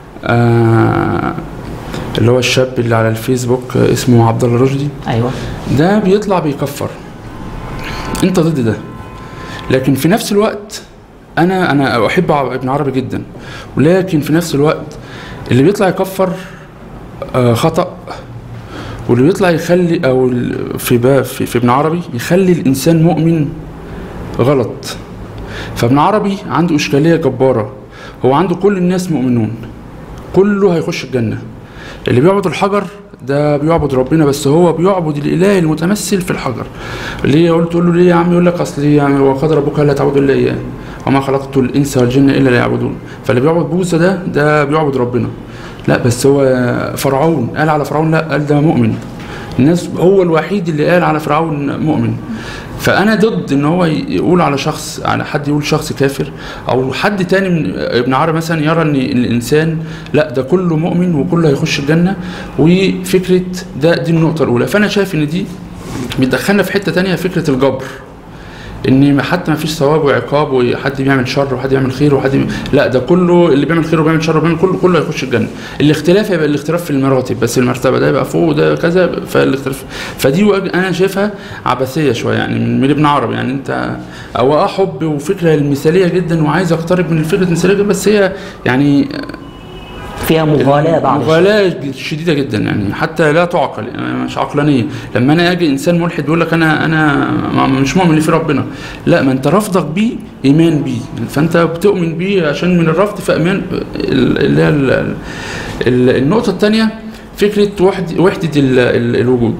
اللي هو الشاب اللي على الفيسبوك اسمه عبد الله رشدي. ايوه، ده بيطلع بيكفر، انت ضد ده. لكن في نفس الوقت انا احب ابن عربي جدا، ولكن في نفس الوقت اللي بيطلع يكفر خطأ، واللي بيطلع يخلي او في ابن عربي يخلي الانسان مؤمن غلط. فابن عربي عنده اشكاليه جباره، هو عنده كل الناس مؤمنون، كله هيخش الجنه. اللي بيعبد الحجر ده بيعبد ربنا، بس هو بيعبد الاله المتمثل في الحجر. ليه قلت له ليه يا عم؟ يقول لك اصل يعني وقد ربك لا تعبدوا الا اياه وما خلقت الانس والجن الا ليعبدون. فاللي بيعبد بوذا ده بيعبد ربنا. لا بس هو فرعون قال على فرعون، لا قال ده مؤمن. الناس هو الوحيد اللي قال على فرعون مؤمن. فانا ضد ان هو يقول على شخص، على حد يقول شخص كافر، او حد تاني من ابن عربي مثلا يرى ان الانسان لا ده كله مؤمن وكله هيخش الجنه. وفكره دي النقطه الاولى. فانا شايف ان دي بتدخلنا في حته تانية، فكره الجبر، ان حتى ما فيش ثواب وعقاب، وحد بيعمل شر وحد يعمل خير لا ده كله اللي بيعمل خير وبيعمل شر وبيعمل كله هيخش الجنه. الاختلاف يبقى الاختلاف في المراتب بس، المرتبه ده يبقى فوق وده كذا، فالاختلاف. فدي انا شايفها عبثيه شويه يعني من ابن عربي. يعني انت او حب وفكره المثاليه جدا وعايز اقترب من الفكره المثاليه جدا، بس هي يعني فيها مغالاة شديدة جدا، يعني حتى لا تعقل، يعني مش عقلانية. لما انا اجي انسان ملحد يقول لك انا مش مؤمن اللي في ربنا، لا ما انت رفضك بيه ايمان بيه، فانت بتؤمن بيه عشان من الرفض فايمان. اللي هي النقطة الثانية فكرة وحدة الوجود.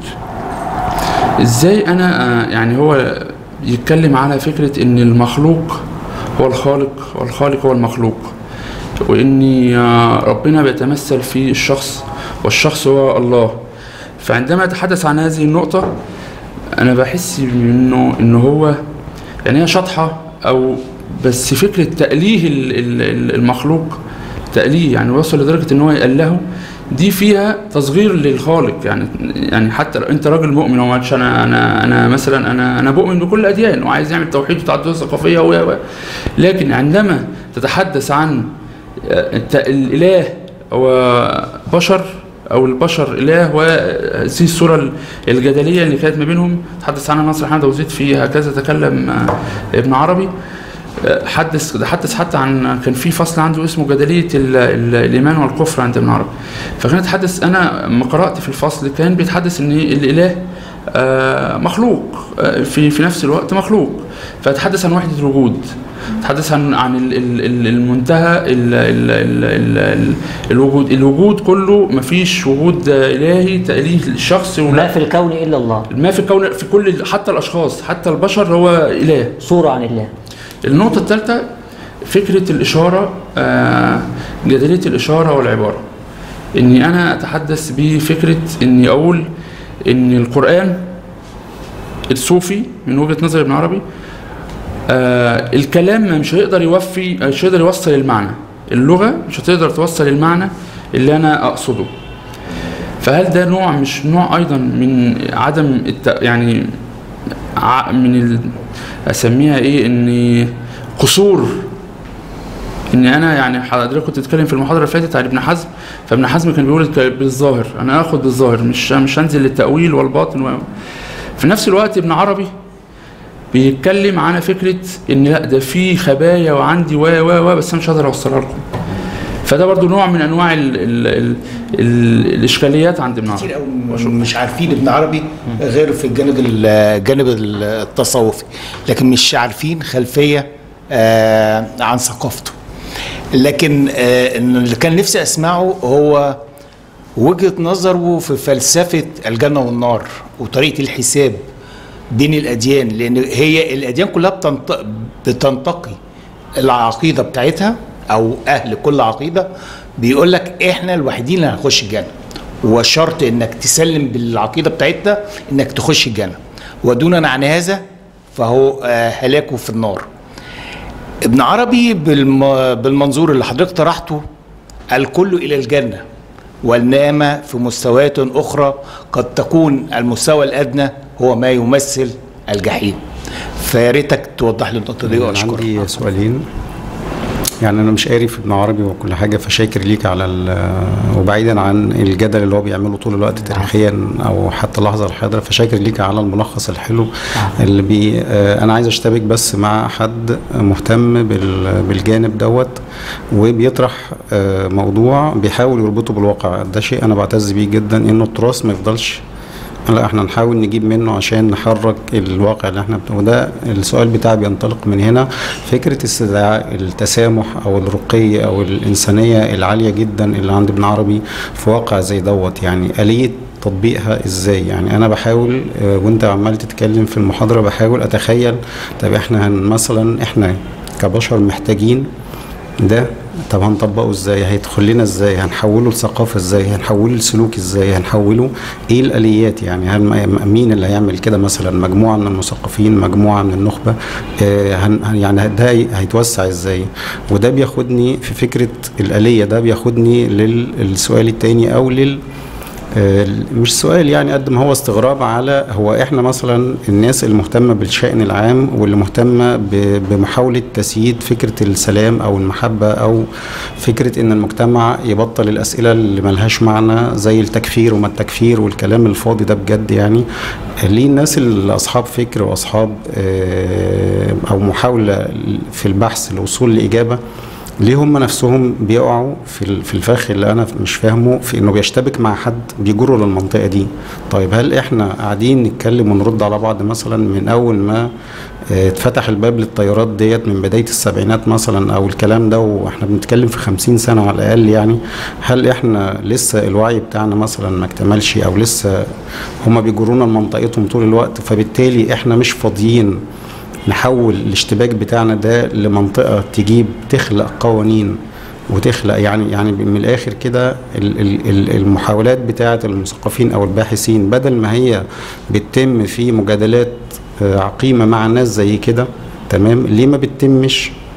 ازاي انا يعني هو يتكلم على فكرة ان المخلوق هو الخالق والخالق هو المخلوق، وإن ربنا بيتمثل في الشخص والشخص هو الله. فعندما يتحدث عن هذه النقطة أنا بحس إنه هو يعني هي شطحة، أو بس فكرة تأليه المخلوق، تأليه يعني وصل لدرجة إن هو يألهه. دي فيها تصغير للخالق. يعني حتى لو انت راجل مؤمن وما قالش انا مثلا انا بؤمن بكل الاديان وعايز يعمل توحيد وتعدد ثقافيه لكن عندما تتحدث عن الاله هو بشر او البشر اله، وهذه الصوره الجدليه اللي كانت ما بينهم تحدث عنها ناصر حمد وزيد في هكذا تكلم ابن عربي. حدث حتى عن كان في فصل عنده اسمه جدليه الايمان والكفر عند ابن عربي. فكان يتحدث، انا لما قرات في الفصل كان بيتحدث ان الاله مخلوق في نفس الوقت مخلوق، فتحدث عن وحده الوجود، تحدث عن المنتهى الوجود كله، مفيش وجود الهي تأليه الشخص ما في الكون الا الله، ما في الكون في كل حتى الاشخاص حتى البشر هو اله، صورة عن الله. النقطة الثالثة فكرة الإشارة، جدلية الإشارة والعبارة. إني أنا أتحدث بفكرة إني أقول إن القرآن الصوفي من وجهة نظر ابن عربي الكلام مش هيقدر يوصل المعنى، اللغة مش هتقدر توصل المعنى اللي أنا أقصده. فهل ده نوع مش نوع أيضا من عدم يعني من اسميها ايه، ان قصور، ان انا يعني حضرتك كنت بتتكلم في المحاضره اللي فاتت عن ابن حزم، فابن حزم كان بيقول بالظاهر، انا اخد بالظاهر مش هنزل للتاويل والباطن في نفس الوقت ابن عربي بيتكلم عن فكره ان لا ده في خبايا وعندي بس انا مش هقدر اوصلها لكم. فده برضو نوع من انواع الاشكاليات عند ابن عربي. كتير قوي مش عارفين ابن عربي غير في الجانب التصوفي، لكن مش عارفين خلفيه عن ثقافته. لكن اللي كان نفسي اسمعه هو وجهه نظره في فلسفه الجنه والنار وطريقه الحساب بين الاديان، لان هي الاديان كلها بتنتقي العقيده بتاعتها، او اهل كل عقيده بيقول لك احنا الوحيدين اللي هنخش الجنه، وشرط انك تسلم بالعقيده بتاعتنا انك تخش الجنه، ودونا عن هذا فهو هلاكه في النار. ابن عربي بالمنظور اللي حضرتك طرحته الكل الى الجنه، والنعمه في مستويات اخرى قد تكون المستوى الادنى هو ما يمثل الجحيم. فيا ريتك توضح لي النقطه دي واشكرك. عندي سؤالين. يعني انا مش قاري في ابن عربي وكل حاجه، فشاكر ليك على وبعيدا عن الجدل اللي هو بيعمله طول الوقت تاريخيا او حتى اللحظه الحاضره، فشاكر ليك على الملخص الحلو اللي انا عايز اشتبك بس مع حد مهتم بالجانب دوت وبيطرح موضوع بيحاول يربطه بالواقع. ده شيء انا بعتز بيه جدا، انه التراث ما يفضلش لا احنا نحاول نجيب منه عشان نحرك الواقع اللي احنا وده السؤال بتاعي بينطلق من هنا. فكرة استدعاء التسامح او الرقي او الانسانية العالية جدا اللي عند ابن عربي في واقع زي دوت، يعني آلية تطبيقها ازاي؟ يعني انا بحاول وانت عمال تتكلم في المحاضرة بحاول اتخيل طب احنا مثلا احنا كبشر محتاجين ده، طب هنطبقه ازاي؟ هيدخل لنا ازاي؟ هنحوله لثقافه ازاي؟ هنحوله لسلوك ازاي؟ هنحوله ايه الاليات؟ يعني هل مين اللي هيعمل كده؟ مثلا مجموعه من المثقفين، مجموعه من النخبه، يعني ده هيتوسع ازاي؟ وده بياخدني في فكره الاليه، ده بياخدني للسؤال الثاني او مش سؤال يعني قد ما هو استغراب على هو احنا مثلا الناس المهتمه بالشأن العام واللي مهتمه بمحاوله تسييد فكره السلام او المحبه او فكره ان المجتمع يبطل الاسئله اللي ملهاش معنى زي التكفير وما التكفير والكلام الفاضي ده بجد. يعني ليه الناس اللي اصحاب فكر واصحاب او محاوله في البحث للوصول لاجابه، ليه هم نفسهم بيقعوا في الفخ اللي انا مش فاهمه في انه بيشتبك مع حد بيجروا للمنطقه دي؟ طيب هل احنا قاعدين نتكلم ونرد على بعض مثلا من اول ما اتفتح الباب للطيارات ديت من بدايه السبعينات مثلا او الكلام ده، واحنا بنتكلم في 50 سنه على الاقل؟ يعني هل احنا لسه الوعي بتاعنا مثلا ما اكتملش او لسه هم بيجرونا لمنطقتهم طول الوقت، فبالتالي احنا مش فاضيين نحول الاشتباك بتاعنا ده لمنطقة تخلق قوانين وتخلق يعني من الآخر كده المحاولات بتاعة المثقفين أو الباحثين بدل ما هي بتتم في مجادلات عقيمة مع ناس زي كده، تمام، ليه ما بتتمش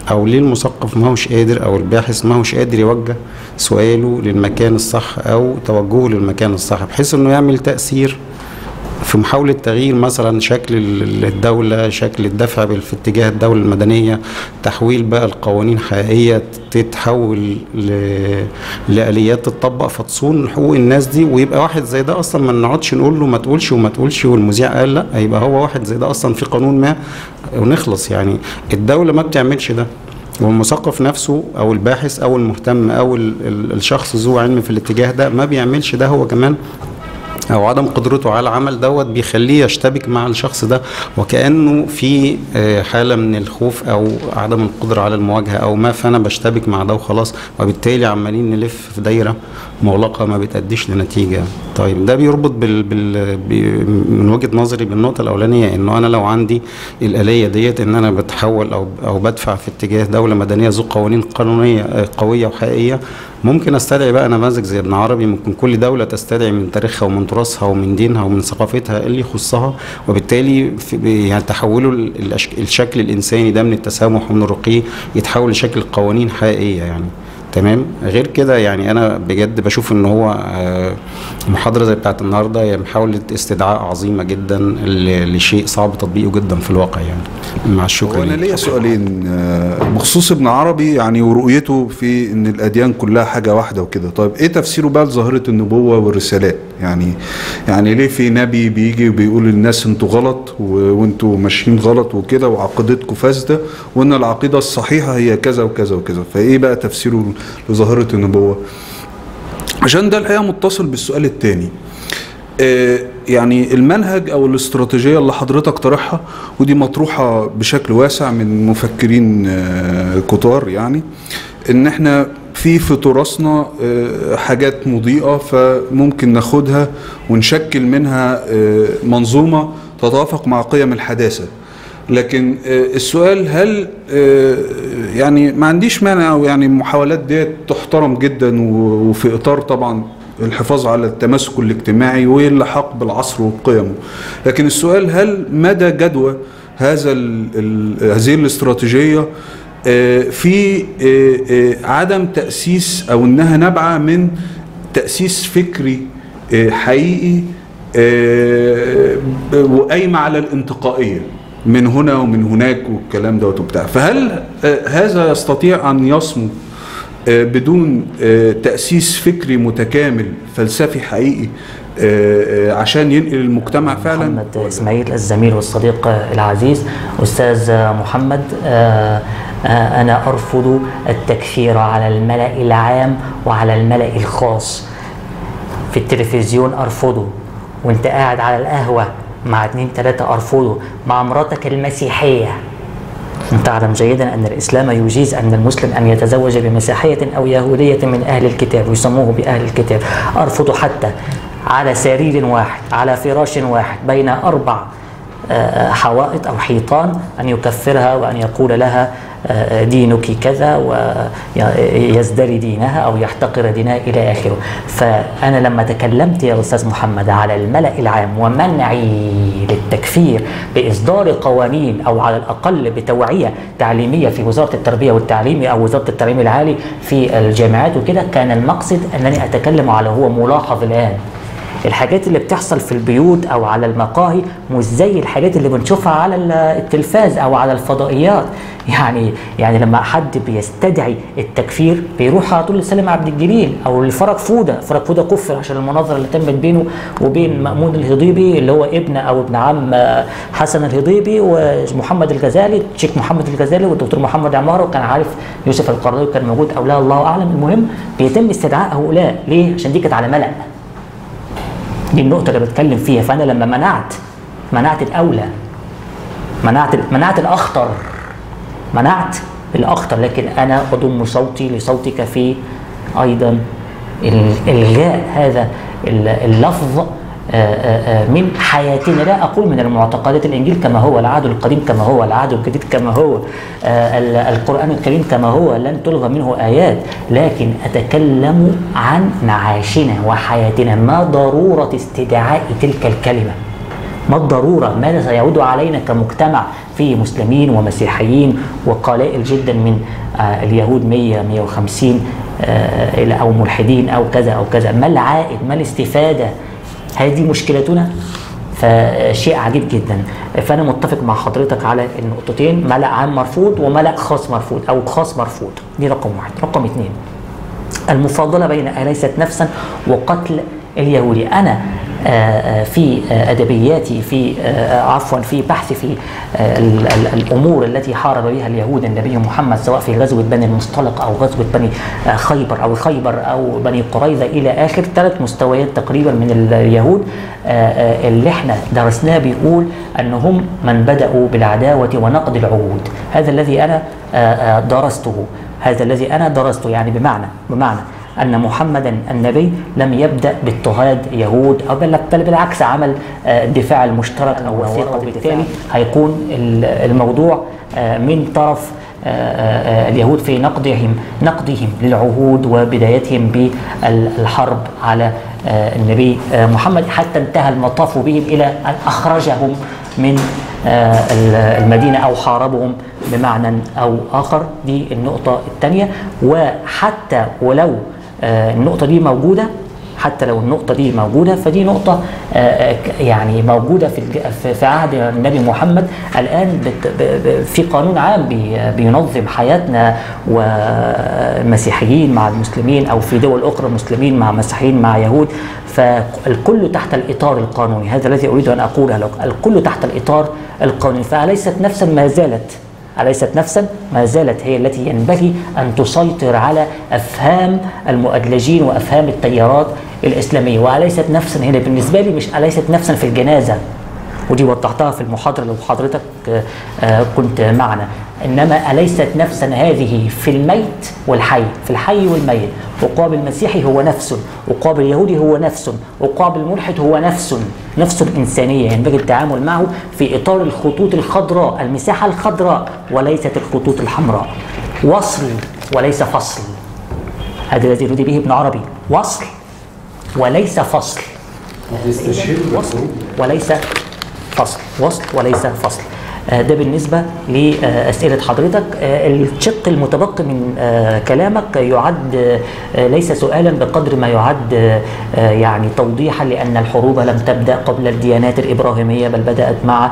او ليه المثقف ما هوش قادر او الباحث ما هوش قادر يوجه سؤاله للمكان الصح او توجهه للمكان الصح، بحيث انه يعمل تأثير في محاولة تغيير مثلا شكل الدولة، شكل الدفع في اتجاه الدولة المدنية، تحويل بقى القوانين حقيقية تتحول لآليات تطبق فتصون حقوق الناس دي. ويبقى واحد زي ده اصلا ما نقعدش نقول له ما تقولش وما تقولش والمذيع قال لا، هيبقى هو واحد زي ده اصلا في قانون ما ونخلص. يعني الدولة ما بتعملش ده، والمثقف نفسه او الباحث او المهتم او الشخص ذو علم في الاتجاه ده ما بيعملش ده هو كمان، او عدم قدرته على العمل دوت بيخليه يشتبك مع الشخص ده، وكأنه في حالة من الخوف او عدم القدرة على المواجهة او ما، فانا بشتبك مع ده وخلاص، وبالتالي عمالين نلف في دايرة مغلقة ما بتأديش لنتيجة. طيب ده بيربط من وجهة نظري بالنقطة الأولانية، انه انا لو عندي الآلية ديت ان انا بتحول او بدفع في اتجاه دولة مدنية ذو قوانين قانونية قوية وحقيقية، ممكن استدعي بقى نماذج زي ابن عربي. ممكن كل دولة تستدعي من تاريخها ومن تراثها ومن دينها ومن ثقافتها اللي يخصها، وبالتالي يعني تحولوا الشكل الإنساني ده من التسامح ومن الرقي يتحول لشكل قوانين حقيقية يعني. تمام. غير كده يعني انا بجد بشوف ان هو محاضره زي بتاعت النهارده هي محاوله استدعاء عظيمه جدا لشيء صعب تطبيقه جدا في الواقع يعني. مع الشكر. انا ليا سؤالين بخصوص ابن عربي يعني ورؤيته في ان الاديان كلها حاجه واحده وكده. طيب ايه تفسيره بقى لظاهره النبوه والرسالات؟ يعني ليه في نبي بيجي وبيقول للناس انتوا غلط وانتوا ماشيين غلط وكده وعقيدتكم فاسده، وان العقيده الصحيحه هي كذا وكذا وكذا؟ فايه بقى تفسيره لظاهره النبوه؟ عشان ده الحقيقه متصل بالسؤال الثاني. يعني المنهج او الاستراتيجيه اللي حضرتك طرحها، ودي مطروحه بشكل واسع من مفكرين كتار، يعني ان احنا في تراثنا حاجات مضيئة فممكن ناخدها ونشكل منها منظومة تتوافق مع قيم الحداثة. لكن السؤال هل يعني ما عنديش مانع، او يعني المحاولات دي تحترم جدا وفي اطار طبعا الحفاظ على التماسك الاجتماعي واللحاق بالعصر وقيمه، لكن السؤال هل مدى جدوى هذه الاستراتيجية في عدم تأسيس أو أنها نابعة من تأسيس فكري حقيقي وقايمة على الانتقائية من هنا ومن هناك والكلام دوت وبتاع. فهل هذا يستطيع أن يصمو بدون تأسيس فكري متكامل فلسفي حقيقي عشان ينقل المجتمع فعلا؟ محمد إسماعيل الزميل والصديق العزيز أستاذ محمد، أنا أرفض التكفير على الملأ العام وعلى الملأ الخاص. في التلفزيون أرفضه، وانت قاعد على القهوة مع 2 3 أرفضه، مع مراتك المسيحية. انت تعلم جيدا أن الإسلام يجيز أن المسلم أن يتزوج بمسيحية أو يهودية من أهل الكتاب ويسموه بأهل الكتاب. أرفض حتى على سرير واحد على فراش واحد بين 4 حوائط أو حيطان أن يكفرها وأن يقول لها دينك كذا ويزدري دينها أو يحتقر دينها إلى آخره. فأنا لما تكلمت يا أستاذ محمد على الملأ العام ومنعي للتكفير بإصدار قوانين أو على الأقل بتوعية تعليمية في وزارة التربية والتعليم أو وزارة التعليم العالي في الجامعات وكده، كان المقصد أنني أتكلم على هو ملاحظ الآن. الحاجات اللي بتحصل في البيوت او على المقاهي مش زي الحاجات اللي بنشوفها على التلفاز او على الفضائيات. يعني لما حد بيستدعي التكفير بيروح على طول لسالم عبد الجليل او لفرج فوده. فرج فوده كفر عشان المناظره اللي تمت بينه وبين مأمون الهضيبي اللي هو ابن عم حسن الهضيبي ومحمد الغزالي، الشيخ محمد الغزالي والدكتور محمد عماره، وكان عارف يوسف القرضاوي كان موجود او لا الله اعلم. المهم بيتم استدعاء هؤلاء ليه؟ عشان دي كانت على ملأ. دي النقطة اللي بتكلم فيها. فأنا لما منعت الأولى، منعت الأخطر، لكن أنا أضم صوتي لصوتك في أيضا إلغاء هذا اللفظ من حياتنا. لا أقول من المعتقدات، الإنجيل كما هو، العهد القديم كما هو، العهد الجديد كما هو، القرآن الكريم كما هو، لن تلغى منه آيات، لكن أتكلم عن معاشنا وحياتنا. ما ضرورة استدعاء تلك الكلمة؟ ما الضرورة؟ ماذا سيعود علينا كمجتمع فيه مسلمين ومسيحيين وقلائل جدا من اليهود 100 150 أو ملحدين أو كذا أو كذا؟ ما العائد؟ ما الاستفادة؟ هذه مشكلتنا. فشيء عجيب جدا. فأنا متفق مع حضرتك على النقطتين، ملأ عام مرفوض وملأ خاص مرفوض أو خاص مرفوض. دي رقم واحد. رقم اثنين، المفاضلة بين أليست نفسا وقتل اليهودي. أنا في أدبياتي في بحثي في الأمور التي حارب بها اليهود النبي محمد، سواء في غزوة بني المصطلق أو غزوة بني خيبر أو بني قريظة إلى آخر 3 مستويات تقريبا من اليهود اللي احنا درسناه، بيقول أنهم من بدأوا بالعداوة ونقض العهود. هذا الذي أنا درسته، يعني بمعنى أن محمدا النبي لم يبدأ باضطهاد يهود أو بل بالعكس عمل الدفاع المشترك أو وثيقة، وبالتالي هيكون الموضوع من طرف اليهود في نقضهم للعهود وبدايتهم بالحرب على النبي محمد، حتى انتهى المطاف بهم إلى أن أخرجهم من المدينة أو حاربهم بمعنى أو آخر. دي النقطة الثانية. وحتى ولو النقطة دي موجودة، فدي نقطة يعني موجودة في عهد النبي محمد الآن في قانون عام بينظم حياتنا، والمسيحيين مع المسلمين أو في دول أخرى مسلمين مع مسيحيين مع يهود، فالكل تحت الإطار القانوني. هذا الذي أريد أن أقوله لك، الكل تحت الإطار القانوني. فأليست نفسا ما زالت هي التي ينبغي أن تسيطر على أفهام المؤدلجين وأفهام التيارات الإسلامية. وأليست نفسا هنا بالنسبة لي مش أليست نفسا في الجنازة، ودي وضحتها في المحاضرة لو حضرتك كنت معنا، إنما أليست نفسا هذه في الميت والحي، في الحي والميت. عقاب المسيحي هو نفس، عقاب اليهودي هو نفس، عقاب الملحد هو نفس إنسانية ينبغي التعامل معه في إطار الخطوط الخضراء، المساحة الخضراء وليست الخطوط الحمراء. وصل وليس فصل، هذا الذي يريد به ابن عربي، وصل وليس فصل، وصل وليس فصل. ده بالنسبة لأسئلة حضرتك. الشق المتبقي من كلامك يعد ليس سؤالا بقدر ما يعد يعني توضيحا، لأن الحروب لم تبدأ قبل الديانات الإبراهيمية، بل بدأت مع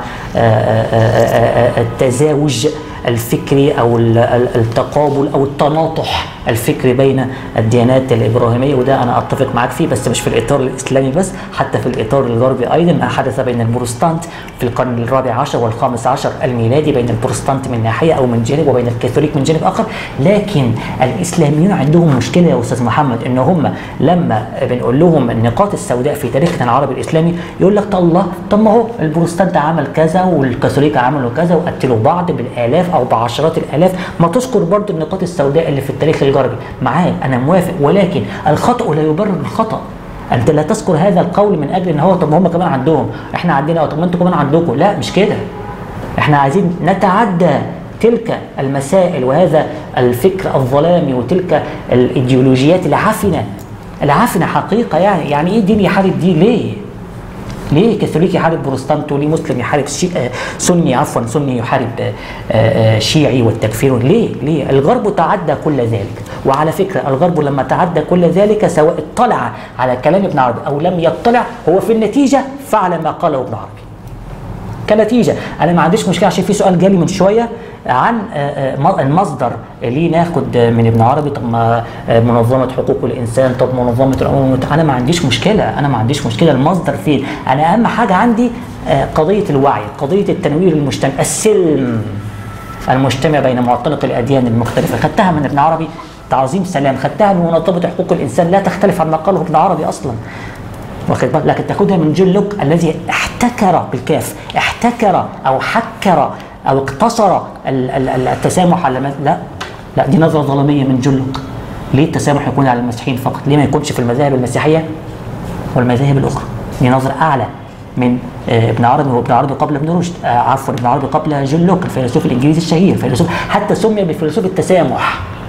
التزاوج الفكري أو التقابل أو التناطح الفكري بين الديانات الإبراهيمية. وده أنا أتفق معك فيه، بس مش في الإطار الإسلامي بس، حتى في الإطار الغربي أيضا. ما حدث بين البروتستانت في القرن الرابع عشر والخامس عشر الميلادي، بين البروتستانت من ناحية أو من جانب وبين الكاثوليك من جانب آخر. لكن الإسلاميون عندهم مشكلة يا أستاذ محمد، إن هم لما بنقول لهم النقاط السوداء في تاريخنا العربي الإسلامي يقول لك طب ما هو البروتستانت عمل كذا والكاثوليك عملوا كذا وقتلوا بعض بالآلاف أو بعشرات الآلاف. ما تذكر برضو النقاط السوداء اللي في التاريخ الغربي. معاك أنا موافق، ولكن الخطأ لا يبرر الخطأ. أنت لا تذكر هذا القول من أجل إن هو طب هم كمان عندهم، إحنا عندنا، طب ما أنتوا كمان عندكم. لا، مش كده. إحنا عايزين نتعدى تلك المسائل وهذا الفكر الظلامي وتلك الإيديولوجيات العفنة حقيقة. يعني إيه دين يحارب دين؟ ليه كاثوليك يحارب بروتستانت، وليه مسلم يحارب سني يحارب شيعي والتكفير؟ ليه؟ الغرب تعدى كل ذلك. وعلى فكرة الغرب لما تعدى كل ذلك، سواء اطلع على كلام ابن عربي أو لم يطلع، هو في النتيجة فعل ما قاله ابن عربي كنتيجة. أنا ما عنديش مشكلة، عشان في سؤال جالي من شوية عن المصدر ليه ناخد من ابن عربي. طب ما منظمة حقوق الإنسان، طب منظمة الأمم المتحدة. أنا ما عنديش مشكلة، المصدر فين؟ أنا أهم حاجة عندي قضية الوعي، قضية التنوير المجتمع، السلم المجتمع بين معتنق الأديان المختلفة. خدتها من ابن عربي، تعظيم سلام. خدتها من منظمة حقوق الإنسان، لا تختلف عن ما قاله ابن عربي أصلا، واخد بالك؟ لكن تاخدها من جون لوك الذي احتكر بالكاف، احتكر او حكر او اقتصر التسامح على لا، دي نظره ظلاميه من جون لوك. ليه التسامح يكون على المسيحيين فقط؟ ليه ما يكونش في المذاهب المسيحيه والمذاهب الاخرى؟ دي نظره اعلى من ابن عربي. وابن عربي قبل ابن رشد، ابن عربي قبل جون لوك الفيلسوف الانجليزي الشهير، حتى سمي بفيلسوف التسامح.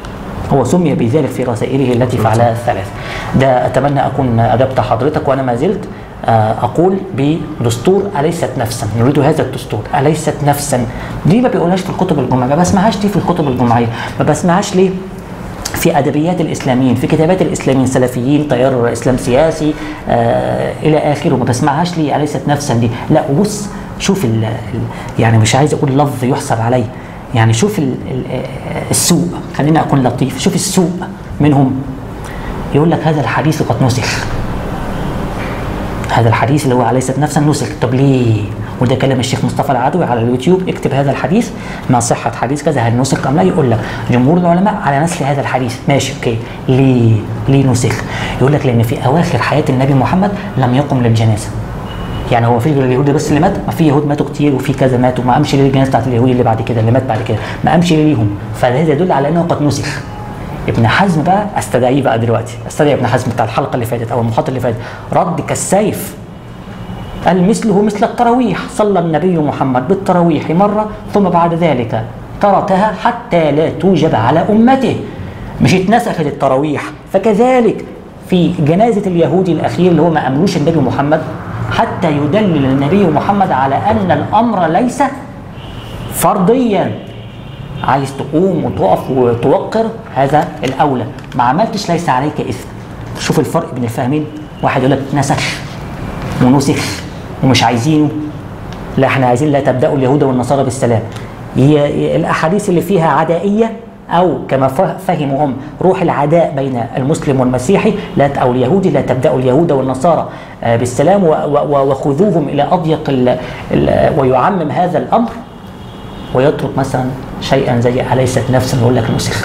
هو سمي بذلك في رسائله التي فعلها الثلاث. ده أتمنى أكون أجبت حضرتك، وأنا ما زلت أقول بدستور أليست نفسا، نريد هذا الدستور أليست نفسا. دي ما بيقولهاش في الكتب الجمعية، ما بسمعهاش دي في الكتب الجمعية، ما بسمعهاش ليه في أدبيات الإسلاميين، في كتابات الإسلاميين، سلفيين، تيار إسلام سياسي إلى آخره، ما بسمعهاش ليه أليست نفسا دي. لا، وبص شوف يعني مش عايز أقول لفظ يحسب عليه، يعني شوف السوء، خلينا أكون لطيف، شوف السوء منهم. يقول لك هذا الحديث قد نسخ، هذا الحديث اللي هو أليست نفسا نسخ. طب ليه؟ وده كلام الشيخ مصطفى العدوي على اليوتيوب، اكتب هذا الحديث ما صحة حديث كذا، هل نسخ أم لا؟ يقول لك جمهور العلماء على نسخ هذا الحديث. ماشي، اوكي، ليه نسخ؟ يقول لك لأن في أواخر حياة النبي محمد لم يقم للجنازة. يعني هو في اليهود بس اللي مات؟ ما في يهود ماتوا كتير وفي كذا ماتوا، ما قامش ليه الجنازة بتاعت اليهودي اللي بعد كده اللي مات بعد كده، ما قامش ليه ليهم، فهذا يدل على أنه قد نسخ. ابن حزم بقى استدعيه بقى دلوقتي، استدعي ابن حزم بتاع الحلقة اللي فاتت أو المحاضرة اللي فاتت، رد كالسيف، قال مثله مثل التراويح، صلى النبي محمد بالتراويح مرة ثم بعد ذلك تركها حتى لا توجب على أمته، مش اتنسخت التراويح. فكذلك في جنازة اليهودي الأخير اللي هو ما أمنوش النبي محمد، حتى يدلل النبي محمد على أن الأمر ليس فرضيا، عايز تقوم وتقف وتوقر هذا الأولى، ما عملتش ليس عليك إثم. شوف الفرق بين الفاهمين، واحد يقول لك نسخ ونسخ ومش عايزينه، لا احنا عايزين لا تبدأوا اليهود والنصارى بالسلام. هي الأحاديث اللي فيها عدائية أو كما فهموا هم روح العداء بين المسلم والمسيحي، لا أو اليهودي، لا تبدأوا اليهود والنصارى بالسلام وخذوهم إلى أضيق ويعمم هذا الأمر، ويترك مثلا شيئا زي أليست نفسا ويقول لك نسخ.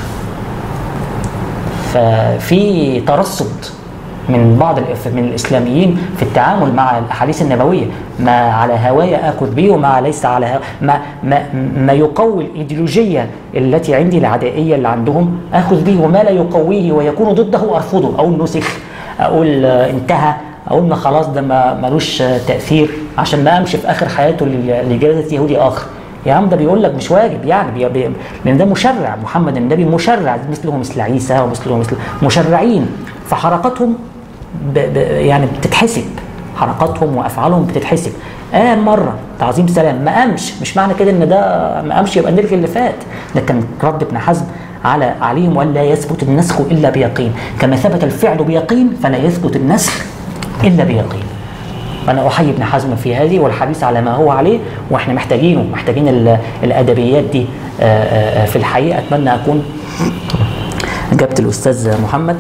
ففي ترصد من بعض من الإسلاميين في التعامل مع الأحاديث النبوية، ما على هوايا آخذ به وما ليس على ما يقوي الإيديولوجية التي عندي العدائية اللي عندهم آخذ به، وما لا يقويه ويكون ضده أرفضه، أقول نسخ، أقول انتهى، أقول ما خلاص ده ملوش تأثير عشان ما أمشي في آخر حياته لجنازة يهودي آخر. يا عم ده بيقول لك مش واجب، يعني لأن ده مشرع، محمد النبي مشرع مثله مثل عيسى ومثله مثل مشرعين، فحركاتهم يعني بتتحسب، حركاتهم وافعالهم بتتحسب. مره تعظيم سلام ما قامش، مش معنى كده ان ده ما قامش يبقى نلغي اللي فات، ده كان رد ابن حزم عليهم، ولا يثبت النسخ الا بيقين، كما ثبت الفعل بيقين فلا يثبت النسخ الا بيقين. انا احيي ابن حزم في هذه والحديث على ما هو عليه، واحنا محتاجين الادبيات دي في الحقيقه. اتمنى اكون جبت الاستاذ محمد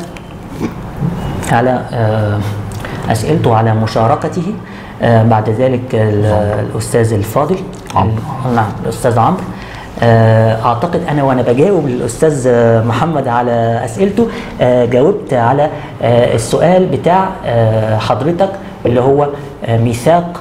على أسئلته على مشاركته. بعد ذلك الأستاذ الفاضل نعم الأستاذ عمرو، أعتقد أنا وأنا بجاوب للأستاذ محمد على أسئلته جاوبت على السؤال بتاع حضرتك اللي هو ميثاق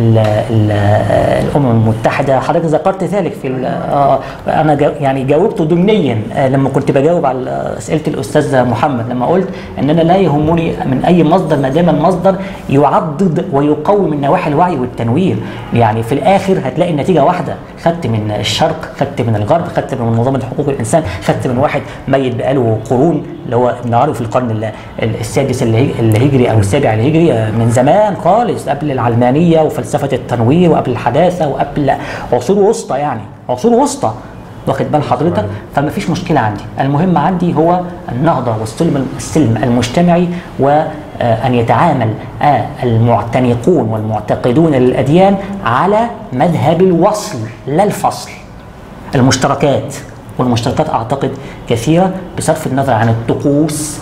الأمم المتحدة. حضرتك ذكرت ذلك في أنا يعني جاوبته ضمنيا لما كنت بجاوب على أسئلة الأستاذ محمد، لما قلت أن أنا لا يهمني من أي مصدر ما دام المصدر يعضد ويقوي من نواحي الوعي والتنوير. يعني في الآخر هتلاقي النتيجة واحدة، خدت من الشرق، خدت من الغرب، خدت من منظمة حقوق الإنسان، خدت من واحد ميت بقاله قرون اللي هو ابن عربي في القرن السادس الهجري أو السابع الهجري، من زمان خالص قبل العلمانية وفلسفة التنوير وقبل الحداثة وقبل عصور وسطى، يعني عصور وسطى، واخد بال حضرتك؟ فما فيش مشكلة عندي، المهم عندي هو النهضة والسلم المجتمعي، وأن يتعامل المعتنقون والمعتقدون للأديان على مذهب الوصل لا الفصل. والمشتركات أعتقد كثيرة بصرف النظر عن الطقوس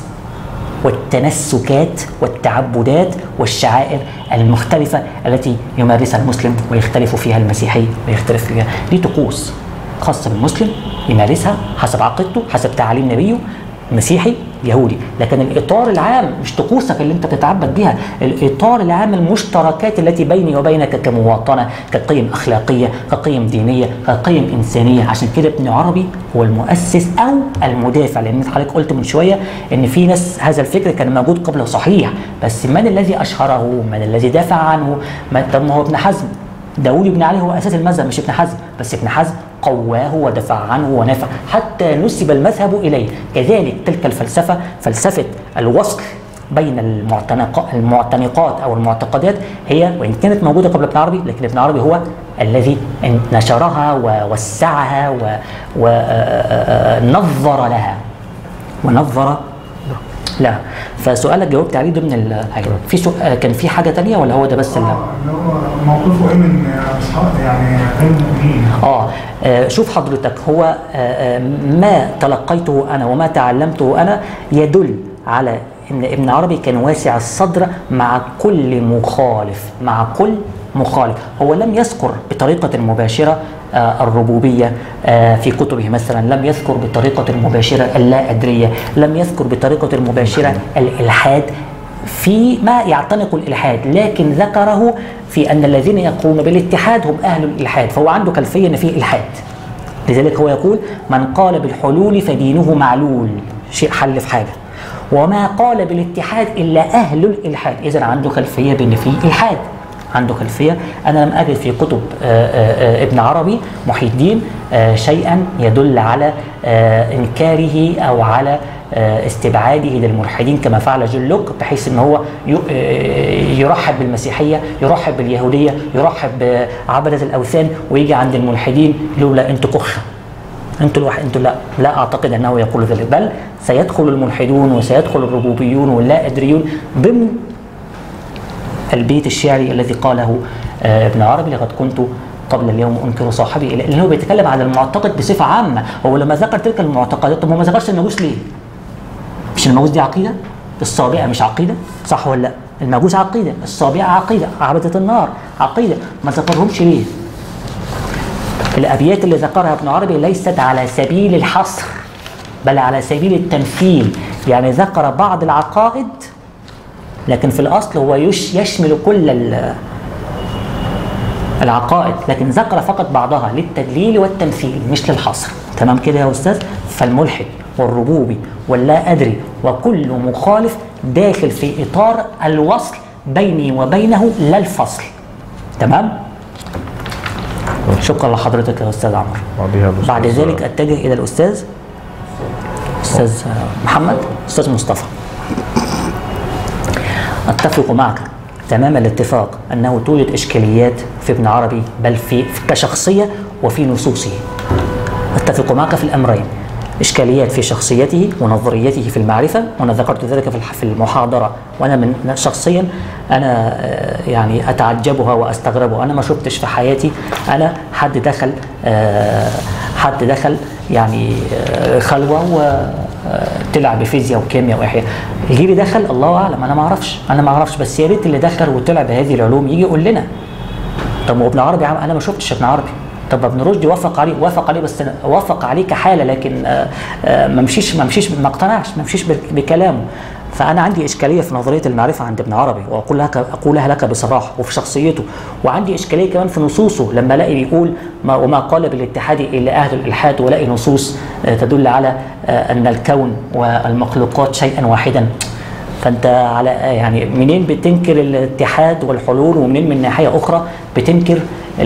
والتنسكات والتعبدات والشعائر المختلفة التي يمارسها المسلم ويختلف فيها المسيحي ويختلف فيها. دي طقوس خاصة بالمسلم يمارسها حسب عقيدته، حسب تعاليم نبيه، مسيحي يهودي، لكن الإطار العام مش طقوسك اللي انت بتتعبد بيها، الإطار العام المشتركات التي بيني وبينك كمواطنة، كقيم أخلاقية، كقيم دينية، كقيم إنسانية. عشان كده ابن عربي هو المؤسس أو المدافع، لأن حضرتك قلت من شوية إن في ناس هذا الفكر كان موجود قبله، صحيح، بس من الذي أشهره؟ من الذي دافع عنه؟ طب ما هو ابن حزم، داوود بن علي هو أساس المذهب مش ابن حزم، بس ابن حزم قواه ودفع عنه ونافع حتى نسب المذهب إليه. كذلك تلك الفلسفة، فلسفة الوصل بين المعتنقات أو المعتقدات، هي وإن كانت موجودة قبل ابن عربي، لكن ابن عربي هو الذي نشرها ووسعها ونظر لها لا. فسؤالك جاوبت عليه ضمن الحاجة. في سؤال كان في حاجة تانية ولا هو ده بس اللي هو موقفه ايه من اصحاب يعني غير المؤمنين؟ شوف حضرتك، هو ما تلقيته أنا وما تعلمته أنا يدل على إن ابن عربي كان واسع الصدر مع كل مخالف. هو لم يذكر بطريقة مباشرة الربوبية في كتبه مثلا، لم يذكر بطريقة مباشرة اللا أدرية، لم يذكر بطريقة مباشرة الإلحاد في ما يعتنق الإلحاد، لكن ذكره في أن الذين يقومون بالاتحاد هم أهل الإلحاد، فهو عنده خلفية أن فيه إلحاد. لذلك هو يقول من قال بالحلول فدينه معلول، شيء حل في حاجة، وما قال بالاتحاد إلا أهل الإلحاد. إذن عنده خلفية بأن فيه إلحاد، عنده خلفية. أنا لم أجد في كتب ابن عربي محي الدين شيئا يدل على إنكاره أو على استبعاده للملحدين كما فعل جون لوك، بحيث أنه هو يرحب بالمسيحية، يرحب باليهودية، يرحب بعبدة الأوثان، ويجي عند الملحدين يقول لا أنتوا كخة، أنتوا لا أعتقد أنه يقول ذلك، بل سيدخل الملحدون وسيدخل الربوبيون واللا أدريون ضمن البيت الشعري الذي قاله ابن عربي: لقد كنت قبل اليوم أنكر صاحبي، لأنه بيتكلم عن المعتقد بصفة عامة. هو لما ذكر تلك المعتقدات، طب هو ما ذكرش المجوس ليه؟ مش المجوس دي عقيدة؟ الصابئة مش عقيدة؟ صح ولا لا؟ المجوس عقيدة، الصابئة عقيدة، عبدة النار عقيدة، ما ذكرهمش ليه؟ الأبيات اللي ذكرها ابن عربي ليست على سبيل الحصر بل على سبيل التمثيل، يعني ذكر بعض العقائد لكن في الأصل هو يشمل كل العقائد، لكن ذكر فقط بعضها للتدليل والتمثيل مش للحصر. تمام كده يا أستاذ؟ فالملحد والربوبي واللا أدري وكل مخالف داخل في إطار الوصل بيني وبينه لا الفصل. تمام؟ شكرا لحضرتك يا أستاذ عمرو. بعد ذلك أتجه إلى الأستاذ محمد، أستاذ مصطفى. أتفق معك تمام الاتفاق أنه توجد إشكاليات في ابن عربي، بل في كشخصية وفي نصوصه. أتفق معك في الأمرين، إشكاليات في شخصيته ونظريته في المعرفة، وأنا ذكرت ذلك في المحاضرة، وأنا من شخصيا أنا يعني أتعجبها وأستغربها. أنا ما شفتش في حياتي أنا حد دخل يعني خلوة وطلع بفيزياء وكيمياء وإحياء. الجيل دخل الله أعلم، أنا ما أعرفش، بس يا ريت اللي دخل وطلع بهذه العلوم يجي يقول لنا. طب وابن عربي أنا ما شفتش ابن عربي. طب ابن رشد وافق عليه بس وافق عليه كحالة، لكن ما اقتنعش، ما مشيش بكلامه. فأنا عندي إشكالية في نظرية المعرفة عند ابن عربي، وأقولها لك بصراحة، وفي شخصيته. وعندي إشكالية كمان في نصوصه، لما ألاقي بيقول وما قال بالاتحاد إلا أهل الإلحاد، ولاقي نصوص تدل على أن الكون والمخلوقات شيئا واحدا. فأنت على يعني منين بتنكر الاتحاد والحلول، ومنين من ناحية أخرى بتنكر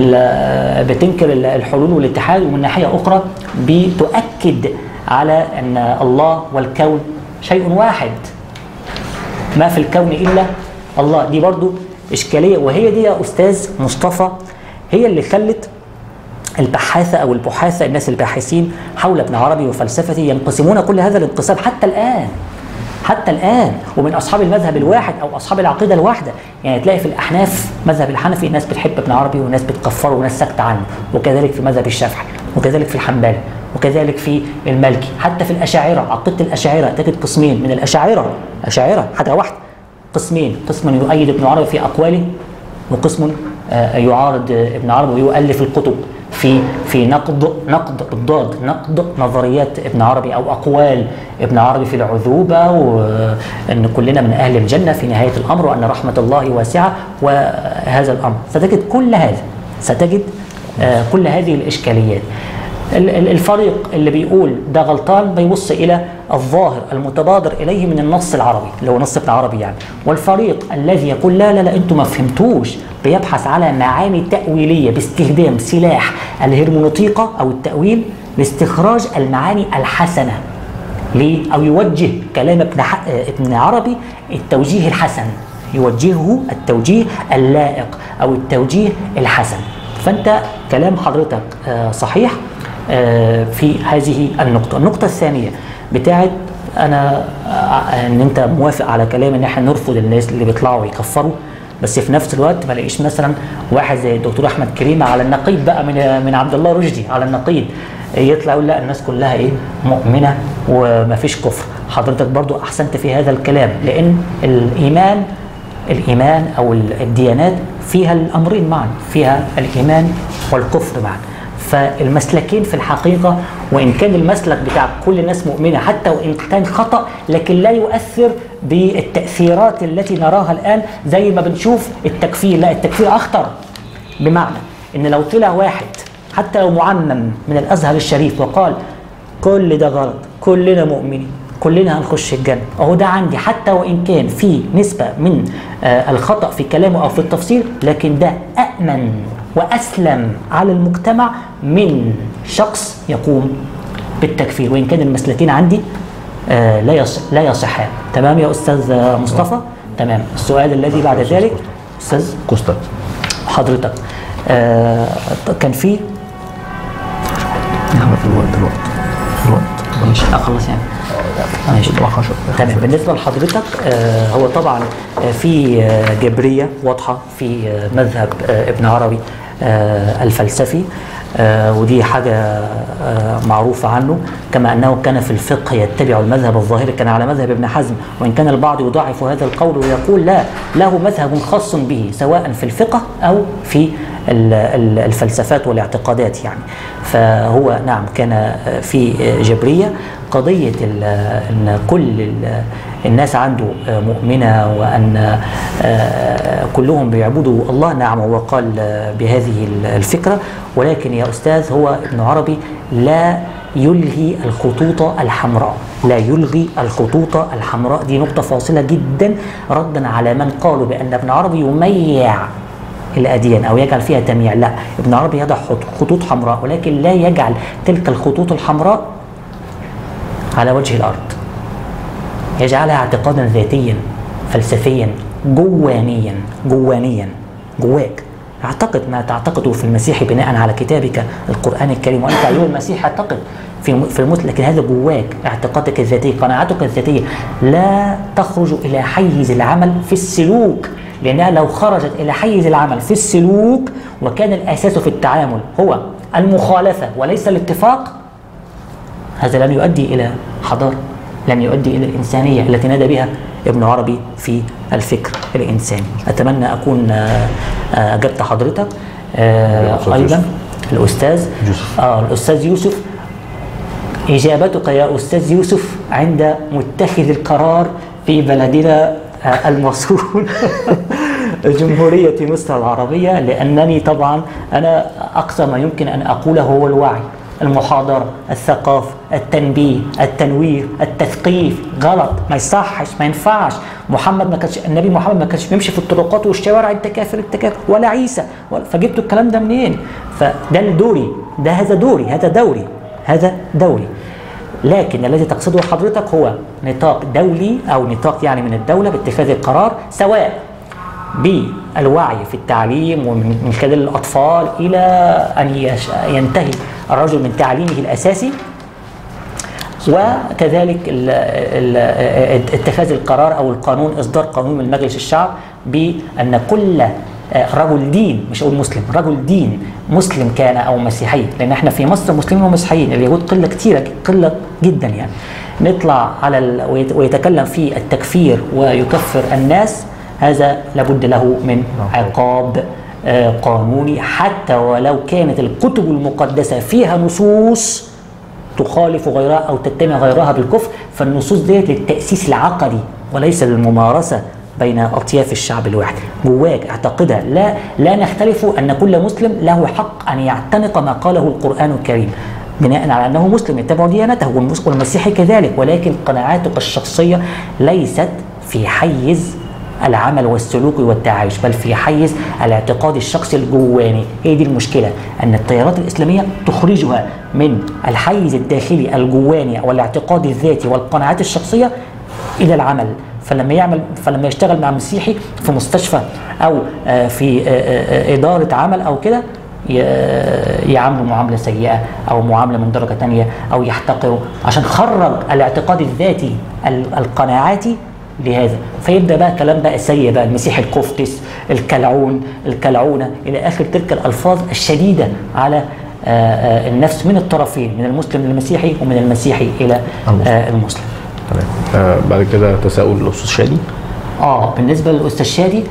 الحلول والاتحاد، ومن ناحية أخرى بتؤكد على أن الله والكون شيء واحد، ما في الكون إلا الله. دي برضو إشكالية، وهي دي يا أستاذ مصطفى هي اللي خلت البحاثة أو البحاثة، الناس الباحثين حول ابن عربي وفلسفته ينقسمون كل هذا الانقسام حتى الآن، ومن أصحاب المذهب الواحد أو أصحاب العقيدة الواحدة. يعني تلاقي في الأحناف، مذهب الحنفي، ناس بتحب ابن عربي وناس بتكفره وناس ساكتة عنه، وكذلك في مذهب الشافعي، وكذلك في الحنبلي، وكذلك في المالكي، حتى في الأشاعرة. عقيدة الأشاعرة تجد قسمين من الأشاعرة، حاجة واحدة، قسمين: قسم يؤيد ابن عربي في أقواله، وقسم يعارض ابن عربي ويؤلف الكتب في نقد نظريات ابن عربي او اقوال ابن عربي في العذوبه، وان كلنا من اهل الجنه في نهايه الامر، وان رحمه الله واسعه، وهذا الامر. ستجد كل هذه الاشكاليات. الفريق اللي بيقول ده غلطان بيبص الى الظاهر المتبادر اليه من النص العربي اللي هو نص ابن عربي يعني، والفريق الذي يقول لا لا لا انتم ما فهمتوش، بيبحث على معاني تأويلية باستخدام سلاح الهرمونوطيقة او التأويل لاستخراج المعاني الحسنة. ليه؟ او يوجه كلام ابن عربي التوجيه الحسن، يوجهه التوجيه اللائق او التوجيه الحسن. فانت كلام حضرتك صحيح في هذه النقطة. النقطة الثانية بتاعت أنا إن أنت موافق على كلام إن إحنا نرفض الناس اللي بيطلعوا يكفروا، بس في نفس الوقت ما لاقيش مثلا واحد زي الدكتور أحمد كريمة على النقيض بقى من عبد الله رشدي على النقيض يطلع يقول لا الناس كلها إيه مؤمنة وما فيش كفر. حضرتك برضو أحسنت في هذا الكلام، لأن الإيمان أو الديانات فيها الأمرين معا، فيها الإيمان والكفر معا. فالمسلكين في الحقيقة وإن كان المسلك بتاع كل الناس مؤمنة حتى وإن كان خطأ، لكن لا يؤثر بالتأثيرات التي نراها الآن زي ما بنشوف التكفير. لا، التكفير أخطر، بمعنى إن لو طلع واحد حتى لو معمم من الأزهر الشريف وقال كل ده غلط، كلنا مؤمنين، كلنا هنخش الجنة، أهو ده عندي حتى وإن كان في نسبة من الخطأ في كلامه أو في التفسير، لكن ده أأمن وأسلم على المجتمع من شخص يقوم بالتكفير، وإن كان المسلكين عندي لا يصحان. تمام يا أستاذ مصطفى؟ تمام. السؤال الذي بعد ذلك أستاذ كوستا حضرتك كان في الوقت ماشي أخلص يعني ماشي. تمام. بالنسبة لحضرتك هو طبعا في جبرية واضحة في مذهب ابن عربي الفلسفي، ودي حاجة معروفة عنه، كما أنه كان في الفقه يتبع المذهب الظاهري، كان على مذهب ابن حزم، وإن كان البعض يضاعف هذا القول ويقول لا، له مذهب خاص به سواء في الفقه أو في الفلسفات والاعتقادات يعني. فهو نعم كان في جبرية قضية أن كل الناس عنده مؤمنة وأن كلهم بيعبدوا الله، نعم هو قال بهذه الفكرة، ولكن يا أستاذ هو ابن عربي لا يلغي الخطوط الحمراء، لا يلغي الخطوط الحمراء. دي نقطة فاصلة جدا ردا على من قالوا بأن ابن عربي يميع الأديان أو يجعل فيها تمييع. لا، ابن عربي يضع خطوط حمراء، ولكن لا يجعل تلك الخطوط الحمراء على وجه الأرض، يجعلها اعتقادا ذاتيا فلسفيا جوانيا جواك. اعتقد ما تعتقده في المسيح بناء على كتابك القرآن الكريم، وأنت أيها المسيح اعتقد في المسلم، لكن هذا جواك، اعتقادك الذاتي، قناعتك الذاتية لا تخرج إلى حيز العمل في السلوك، لأنها لو خرجت إلى حيز العمل في السلوك وكان الأساس في التعامل هو المخالفة وليس الاتفاق، هذا لن يؤدي إلى حضارة، لن يؤدي إلى الإنسانية التي نادى بها ابن عربي في الفكر الإنساني. أتمنى أكون أجبت حضرتك. أيضا الأستاذ يوسف، إجابتك يا أستاذ يوسف عند متخذ القرار في بلدنا المصون جمهورية مصر العربية، لأنني طبعا أنا أقصى ما يمكن أن أقوله هو الوعي، المحاضرة، الثقافة، التنبيه، التنوير، التثقيف. غلط، ما يصحش، ما ينفعش. النبي محمد ما كانش بيمشي في الطرقات والشوارع انت كافر انت كافر، ولا عيسى، فجبتوا الكلام ده منين؟ فده الدوري، هذا دوري. لكن الذي تقصده حضرتك هو نطاق دولي او نطاق يعني من الدولة باتخاذ القرار، سواء بالوعي في التعليم ومن خلال الأطفال إلى أن ينتهي الرجل من تعليمه الأساسي، وكذلك اتخاذ القرار أو القانون، إصدار قانون من مجلس الشعب بأن كل رجل دين، مش أقول مسلم، رجل دين مسلم كان أو مسيحي، لأن احنا في مصر مسلمين ومسيحيين، اليهود قلة كتيرة، قلة جدا يعني، نطلع على ويتكلم في التكفير ويكفر الناس، هذا لابد له من عقاب قانوني، حتى ولو كانت الكتب المقدسة فيها نصوص تخالف غيرها أو تتبع غيرها بالكفر، فالنصوص ديت للتأسيس العقدي وليس للممارسة بين أطياف الشعب الواحد. جواك اعتقدها، لا نختلف أن كل مسلم له حق أن يعتنق ما قاله القرآن الكريم، بناء على أنه مسلم يتبع ديانته، والمسيحي كذلك، ولكن قناعاته الشخصية ليست في حيز العمل والسلوك والتعايش، بل في حيز الاعتقاد الشخصي الجواني. هي دي المشكلة، أن التيارات الإسلامية تخرجها من الحيز الداخلي الجواني أو الاعتقاد الذاتي والقناعات الشخصية إلى العمل. فلما يشتغل مع مسيحي في مستشفى أو في إدارة عمل أو كده، يعامله معاملة سيئة أو معاملة من درجة تانية أو يحتقره، عشان خرج الاعتقاد الذاتي القناعاتي لهذا. فيبدا بقى كلام بقى سيء بقى، المسيح الكفتس، الكلعون، الكلعونه، الى اخر تلك الالفاظ الشديده على النفس من الطرفين، من المسلم للمسيحي ومن المسيحي الى المسلم. تمام. بعد كده تساؤل الاستاذ شادي. بالنسبه للاستاذ شادي،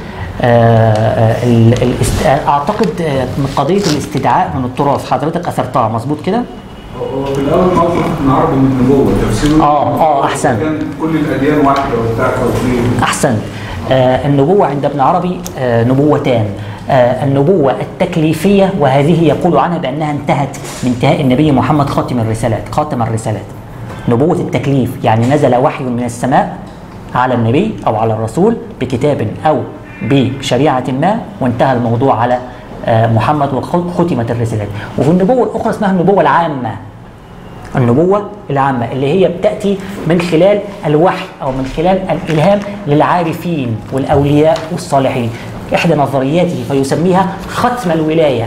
اعتقد من قضيه الاستدعاء من التراث حضرتك اثرتها مظبوط كده؟ في الاول موقف ابن عربي من النبوه تفسيره احسن، كان كل الاديان واحده وبتاع توحيد. احسن. النبوه عند ابن عربي نبوتان، النبوه التكليفيه، وهذه يقول عنها بانها انتهت بانتهاء النبي محمد خاتم الرسالات. نبوه التكليف يعني نزل وحي من السماء على النبي او على الرسول بكتاب او بشريعه ما، وانتهى الموضوع على محمد وختمت الرسالات. وفي النبوه الاخرى اسمها النبوه العامه. النبوة العامة اللي هي بتأتي من خلال الوحي أو من خلال الإلهام للعارفين والأولياء والصالحين. إحدى نظرياته فيسميها ختم الولاية،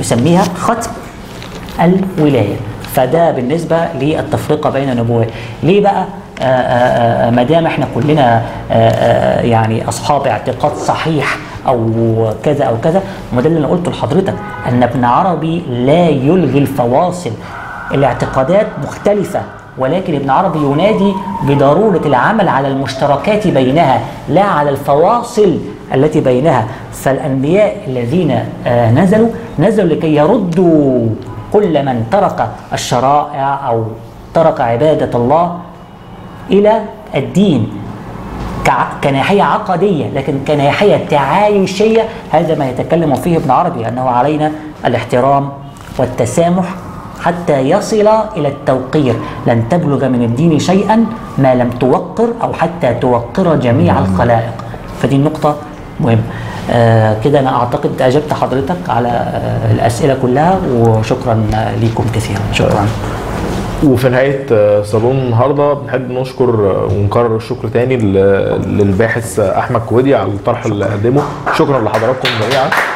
فده بالنسبة للتفرقة بين النبوات. ليه بقى؟ ما دام احنا كلنا يعني أصحاب اعتقاد صحيح أو كذا أو كذا، وما ده اللي أنا قلته لحضرتك، أن ابن عربي لا يلغي الفواصل. الاعتقادات مختلفة، ولكن ابن عربي ينادي بضرورة العمل على المشتركات بينها لا على الفواصل التي بينها. فالأنبياء الذين نزلوا لكي يردوا كل من ترك الشرائع أو ترك عبادة الله إلى الدين كناحية عقدية، لكن كناحية تعايشية هذا ما يتكلم فيه ابن عربي، أنه علينا الاحترام والتسامح حتى يصل إلى التوقير. لن تبلغ من الدين شيئا ما لم توقر أو حتى توقر جميع الخلائق. فدي النقطة مهمة. كده أنا أعتقد أجبت حضرتك على الأسئلة كلها، وشكرا لكم كثيرا. شكرا. وفي نهاية صالون النهاردة بنحب نشكر ونكرر الشكر تاني للباحث أحمد كويدي على الطرح اللي قدمه. شكرا لحضراتكم جميعا.